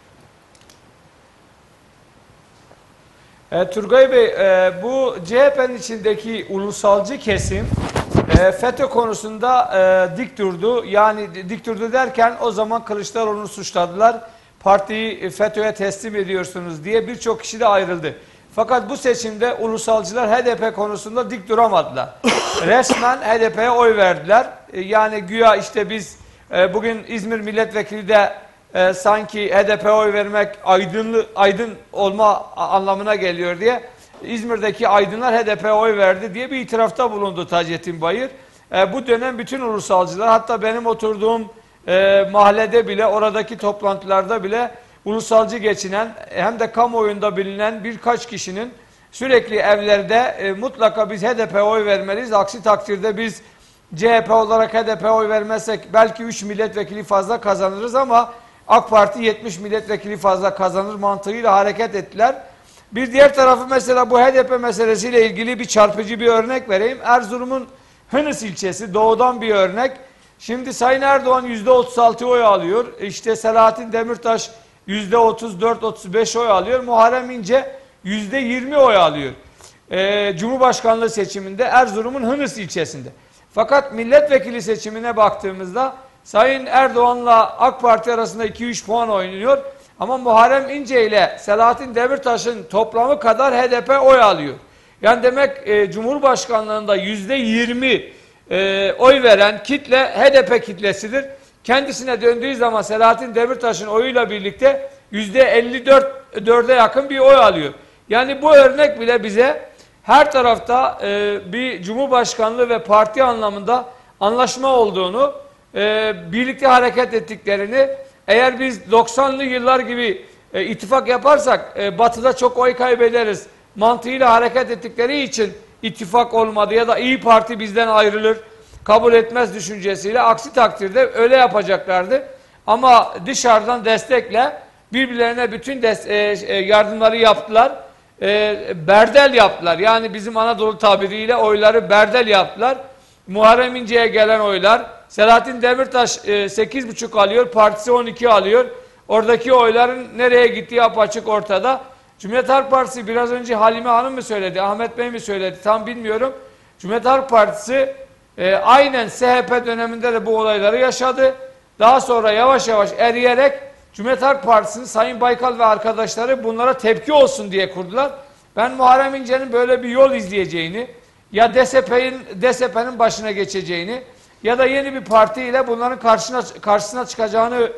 Speaker 2: E, Turgay Bey, e, bu C H P'nin içindeki ulusalcı kesim e, FETÖ konusunda e, dik durdu. Yani dik durdu derken o zaman Kılıçdaroğlu'nu suçladılar. Partiyi FETÖ'ye teslim ediyorsunuz diye birçok kişi de ayrıldı. Fakat bu seçimde ulusalcılar H D P konusunda dik duramadılar. Resmen H D P'ye oy verdiler. E, yani güya işte biz e, bugün İzmir milletvekili de e, sanki H D P'ye oy vermek aydınlı, aydın olma anlamına geliyor diye İzmir'deki aydınlar H D P'ye oy verdi diye bir itirafta bulundu Taceddin Bayır. E, bu dönem bütün ulusalcılar, hatta benim oturduğum e, mahallede bile, oradaki toplantılarda bile ulusalcı geçinen hem de kamuoyunda bilinen birkaç kişinin sürekli evlerde e, mutlaka biz H D P'ye oy vermeliyiz. Aksi takdirde biz C H P olarak H D P'ye oy vermezsek belki üç milletvekili fazla kazanırız ama AK Parti yetmiş milletvekili fazla kazanır mantığıyla hareket ettiler. Bir diğer tarafı mesela bu H D P meselesiyle ilgili bir çarpıcı bir örnek vereyim. Erzurum'un Hınıs ilçesi, doğudan bir örnek. Şimdi Sayın Erdoğan yüzde otuz altı oy alıyor. İşte Selahattin Demirtaş yüzde otuz dört otuz beş oy alıyor. Muharrem İnce yüzde yirmi oy alıyor. Ee, Cumhurbaşkanlığı seçiminde Erzurum'un Hınıs ilçesinde. Fakat milletvekili seçimine baktığımızda Sayın Erdoğan'la AK Parti arasında iki üç puan oynuyor. Ama Muharrem İnce ile Selahattin Demirtaş'ın toplamı kadar H D P oy alıyor. Yani demek e, Cumhurbaşkanlığında yüzde yirmi e, oy veren kitle H D P kitlesidir. Kendisine döndüğü zaman Selahattin Demirtaş'ın oyuyla birlikte yüzde elli dörde yakın bir oy alıyor. Yani bu örnek bile bize her tarafta e, bir Cumhurbaşkanlığı ve parti anlamında anlaşma olduğunu, e, birlikte hareket ettiklerini, eğer biz doksanlı yıllar gibi e, ittifak yaparsak e, batıda çok oy kaybederiz mantığıyla hareket ettikleri için ittifak olmadı ya da İyi Parti bizden ayrılır, kabul etmez düşüncesiyle, aksi takdirde öyle yapacaklardı. Ama dışarıdan destekle birbirlerine bütün des e, yardımları yaptılar. E, berdel yaptılar. Yani bizim Anadolu tabiriyle oyları berdel yaptılar. Muharrem İnce'ye gelen oylar, Selahattin Demirtaş e, sekiz buçuk alıyor, partisi on iki alıyor. Oradaki oyların nereye gittiği apaçık ortada. Cumhuriyet Halk Partisi, biraz önce Halime Hanım mı söyledi, Ahmet Bey mi söyledi tam bilmiyorum. Cumhuriyet Halk Partisi e, aynen S H P döneminde de bu olayları yaşadı. Daha sonra yavaş yavaş eriyerek Cumhuriyet Halk Partisi'nin Sayın Baykal ve arkadaşları bunlara tepki olsun diye kurdular. Ben Muharrem İnce'nin böyle bir yol izleyeceğini, ya D S P'nin D S P'nin başına geçeceğini ya da yeni bir partiyle bunların karşısına karşısına çıkacağını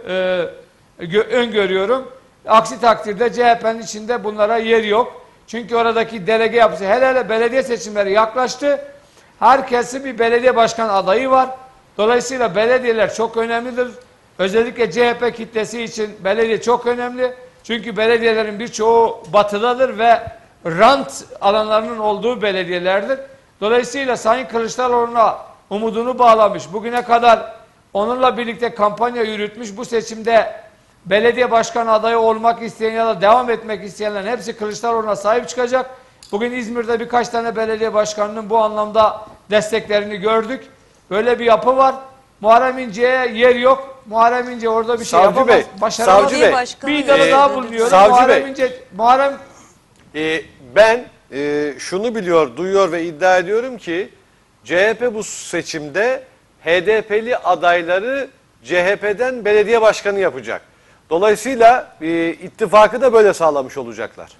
Speaker 2: e, öngörüyorum. Aksi takdirde C H P'nin içinde bunlara yer yok. Çünkü oradaki delege yapısı, hele hele belediye seçimleri yaklaştı. Herkesin bir belediye başkan adayı var. Dolayısıyla belediyeler çok önemlidir. Özellikle C H P kitlesi için belediye çok önemli. Çünkü belediyelerin birçoğu batıdadır ve rant alanlarının olduğu belediyelerdir. Dolayısıyla Sayın Kılıçdaroğlu'na umudunu bağlamış. Bugüne kadar onunla birlikte kampanya yürütmüş. Bu seçimde belediye başkan adayı olmak isteyen ya da devam etmek isteyenlerin hepsi Kılıçdaroğlu'na sahip çıkacak. Bugün İzmir'de birkaç tane belediye başkanının bu anlamda desteklerini gördük. Böyle bir yapı var. Muharrem İnce'ye yer yok. Muharrem İnce orada bir şey
Speaker 1: Savcı
Speaker 2: yapamaz.
Speaker 1: Bey,
Speaker 2: Başaramaz.
Speaker 1: Savcı Bey,
Speaker 2: Bir iddiada
Speaker 1: Ee,
Speaker 2: daha bulunuyorum.
Speaker 1: Savcı
Speaker 2: Muharrem
Speaker 1: Bey.
Speaker 2: İnce, Muharrem
Speaker 1: Ee, ben e, şunu biliyor, duyuyor ve iddia ediyorum ki C H P bu seçimde H D P'li adayları C H P'den belediye başkanı yapacak. Dolayısıyla e, ittifakı da böyle sağlamış olacaklar.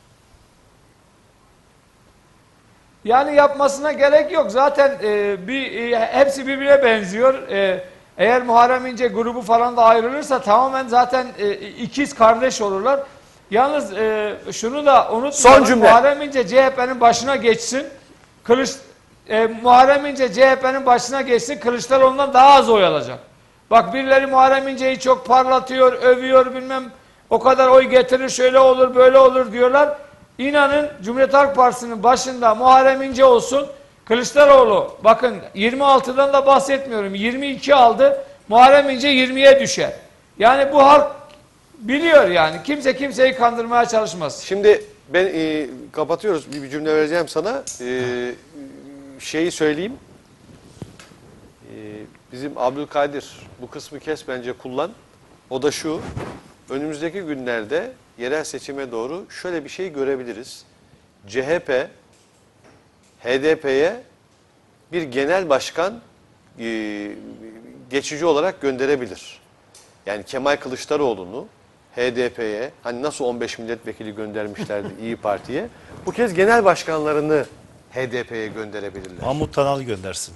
Speaker 2: Yani yapmasına gerek yok. Zaten e, bir e, hepsi birbirine benziyor. E, eğer Muharrem İnce grubu falan da ayrılırsa tamamen zaten e, ikiz kardeş olurlar. Yalnız e, şunu da unutmayalım.
Speaker 1: Son cümle.
Speaker 2: Muharrem İnce C H P'nin başına geçsin. Kılıç e, Muharrem İnce C H P'nin başına geçsin. Kılıçdaroğlu'ndan daha az oy alacak. Bak birileri Muharrem İnce'yi çok parlatıyor, övüyor bilmem o kadar oy getirir, şöyle olur, böyle olur diyorlar. İnanın Cumhuriyet Halk Partisi'nin başında Muharrem İnce olsun, Kılıçdaroğlu bakın yirmi altıdan da bahsetmiyorum, yirmi iki aldı, Muharrem İnce yirmiye düşer. Yani bu halk biliyor yani, kimse kimseyi kandırmaya çalışmaz.
Speaker 1: Şimdi ben e, kapatıyoruz, bir, bir cümle vereceğim sana. E, şeyi söyleyeyim. E, bizim Abdülkadir bu kısmı kes bence kullan. O da şu, önümüzdeki günlerde yerel seçime doğru şöyle bir şey görebiliriz. C H P, H D P'ye bir genel başkan e, geçici olarak gönderebilir. Yani Kemal Kılıçdaroğlu'nu H D P'ye, hani nasıl on beş milletvekili göndermişlerdi İyi Parti'ye, bu kez genel başkanlarını H D P'ye gönderebilirler.
Speaker 3: Mahmut Tanal'ı göndersin.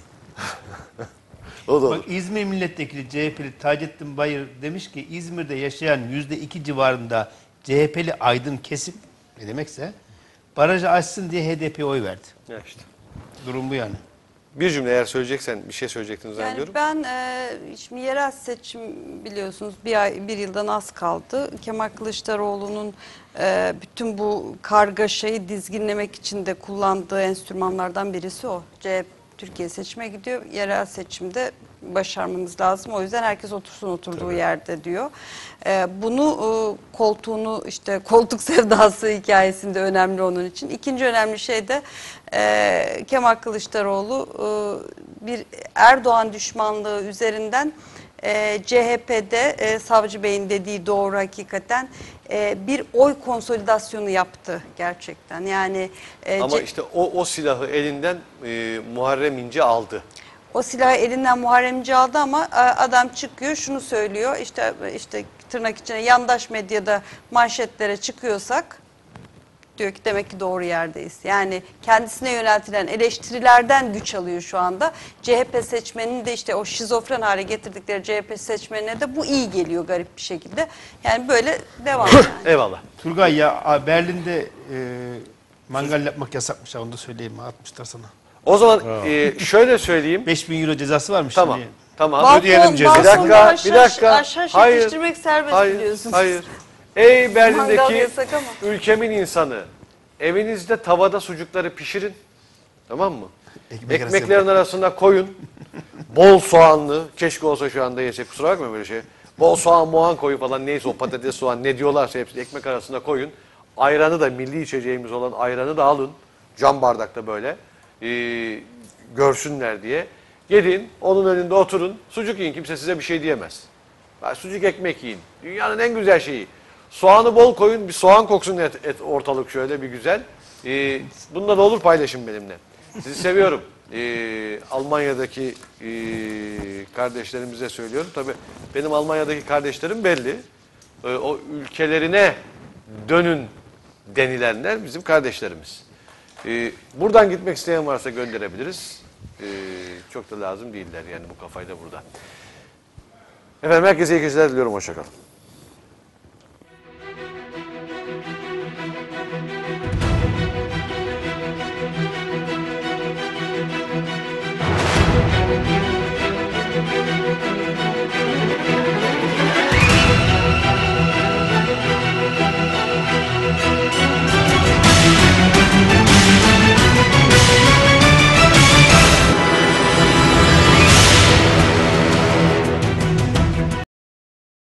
Speaker 1: O da olur.
Speaker 5: Bak İzmir Milletvekili C H P'li Taceddin Bayır demiş ki İzmir'de yaşayan yüzde iki civarında C H P'li aydın kesim, ne demekse, barajı açsın diye H D P'ye oy verdi.
Speaker 1: Ya işte.
Speaker 5: Durum bu yani.
Speaker 1: Bir cümle eğer söyleyeceksen, bir şey söyleyecektiniz
Speaker 4: Yani
Speaker 1: zannediyorum.
Speaker 4: ben e, şimdi yerel seçim biliyorsunuz bir ay bir yıldan az kaldı. Kemal Kılıçdaroğlu'nun e, bütün bu kargaşayı dizginlemek için de kullandığı enstrümanlardan birisi o. C H P Türkiye seçime gidiyor. Yerel seçimde başarmamız lazım. O yüzden herkes otursun oturduğu Tabii. yerde diyor. Ee, bunu e, koltuğunu işte koltuk sevdası hikayesinde önemli onun için. İkinci önemli şey de e, Kemal Kılıçdaroğlu e, bir Erdoğan düşmanlığı üzerinden e, C H P'de e, Savcı Bey'in dediği doğru hakikaten e, bir oy konsolidasyonu yaptı gerçekten. Yani e,
Speaker 1: Ama işte o, o silahı elinden e, Muharrem İnce aldı.
Speaker 4: O silahı elinden Muharrem İnce aldı ama adam çıkıyor şunu söylüyor, işte işte tırnak içine yandaş medyada manşetlere çıkıyorsak diyor ki demek ki doğru yerdeyiz. Yani kendisine yöneltilen eleştirilerden güç alıyor şu anda. C H P seçmenini de işte o şizofren hale getirdikleri C H P seçmenine de bu iyi geliyor garip bir şekilde. Yani böyle devam. Yani.
Speaker 1: Eyvallah.
Speaker 5: Turgay ya Berlin'de e, mangal yapmak yasakmış, onu da söyleyeyim, atmışlar sana.
Speaker 1: O zaman e, şöyle söyleyeyim.
Speaker 5: beş bin euro cezası varmış.
Speaker 1: Tamam.
Speaker 5: Şimdi.
Speaker 1: Tamam.
Speaker 4: Balkon,
Speaker 1: Ödeyelim cezayı. Bir dakika.
Speaker 4: aşağı,
Speaker 1: Bir dakika.
Speaker 4: aşağı
Speaker 1: Hayır.
Speaker 4: yetiştirmek serbest
Speaker 1: Hayır.
Speaker 4: biliyorsunuz.
Speaker 1: Hayır. Ey
Speaker 4: Mangal
Speaker 1: Berlin'deki
Speaker 4: yasak ama.
Speaker 1: ülkemin insanı. Evinizde tavada sucukları pişirin. Tamam mı?
Speaker 5: Ekmek
Speaker 1: Ekmeklerin arasına koyun. Bol soğanlı. Keşke olsa şu anda yesek. Kusura bakma böyle şey. Bol soğan, muhan koyun falan, neyse o patates, soğan ne diyorlarsa hepsini ekmek arasına koyun. Ayranı da, milli içeceğimiz olan ayranı da alın. Cam bardakta böyle. Ee, görsünler diye. Yedin, onun önünde oturun. Sucuk yiyin, kimse size bir şey diyemez. Yani sucuk ekmek yiyin. Dünyanın en güzel şeyi. Soğanı bol koyun, bir soğan koksun et, et ortalık şöyle bir güzel. Ee, bunda da olur paylaşın benimle. Sizi seviyorum. Ee, Almanya'daki e, kardeşlerimize söylüyorum. Tabii benim Almanya'daki kardeşlerim belli. Ee, o ülkelerine dönün denilenler bizim kardeşlerimiz. Ee, buradan gitmek isteyen varsa gönderebiliriz. Ee, çok da lazım değiller yani bu kafayla burada. Efendim herkese iyi geceler diliyorum. Hoşça kalın.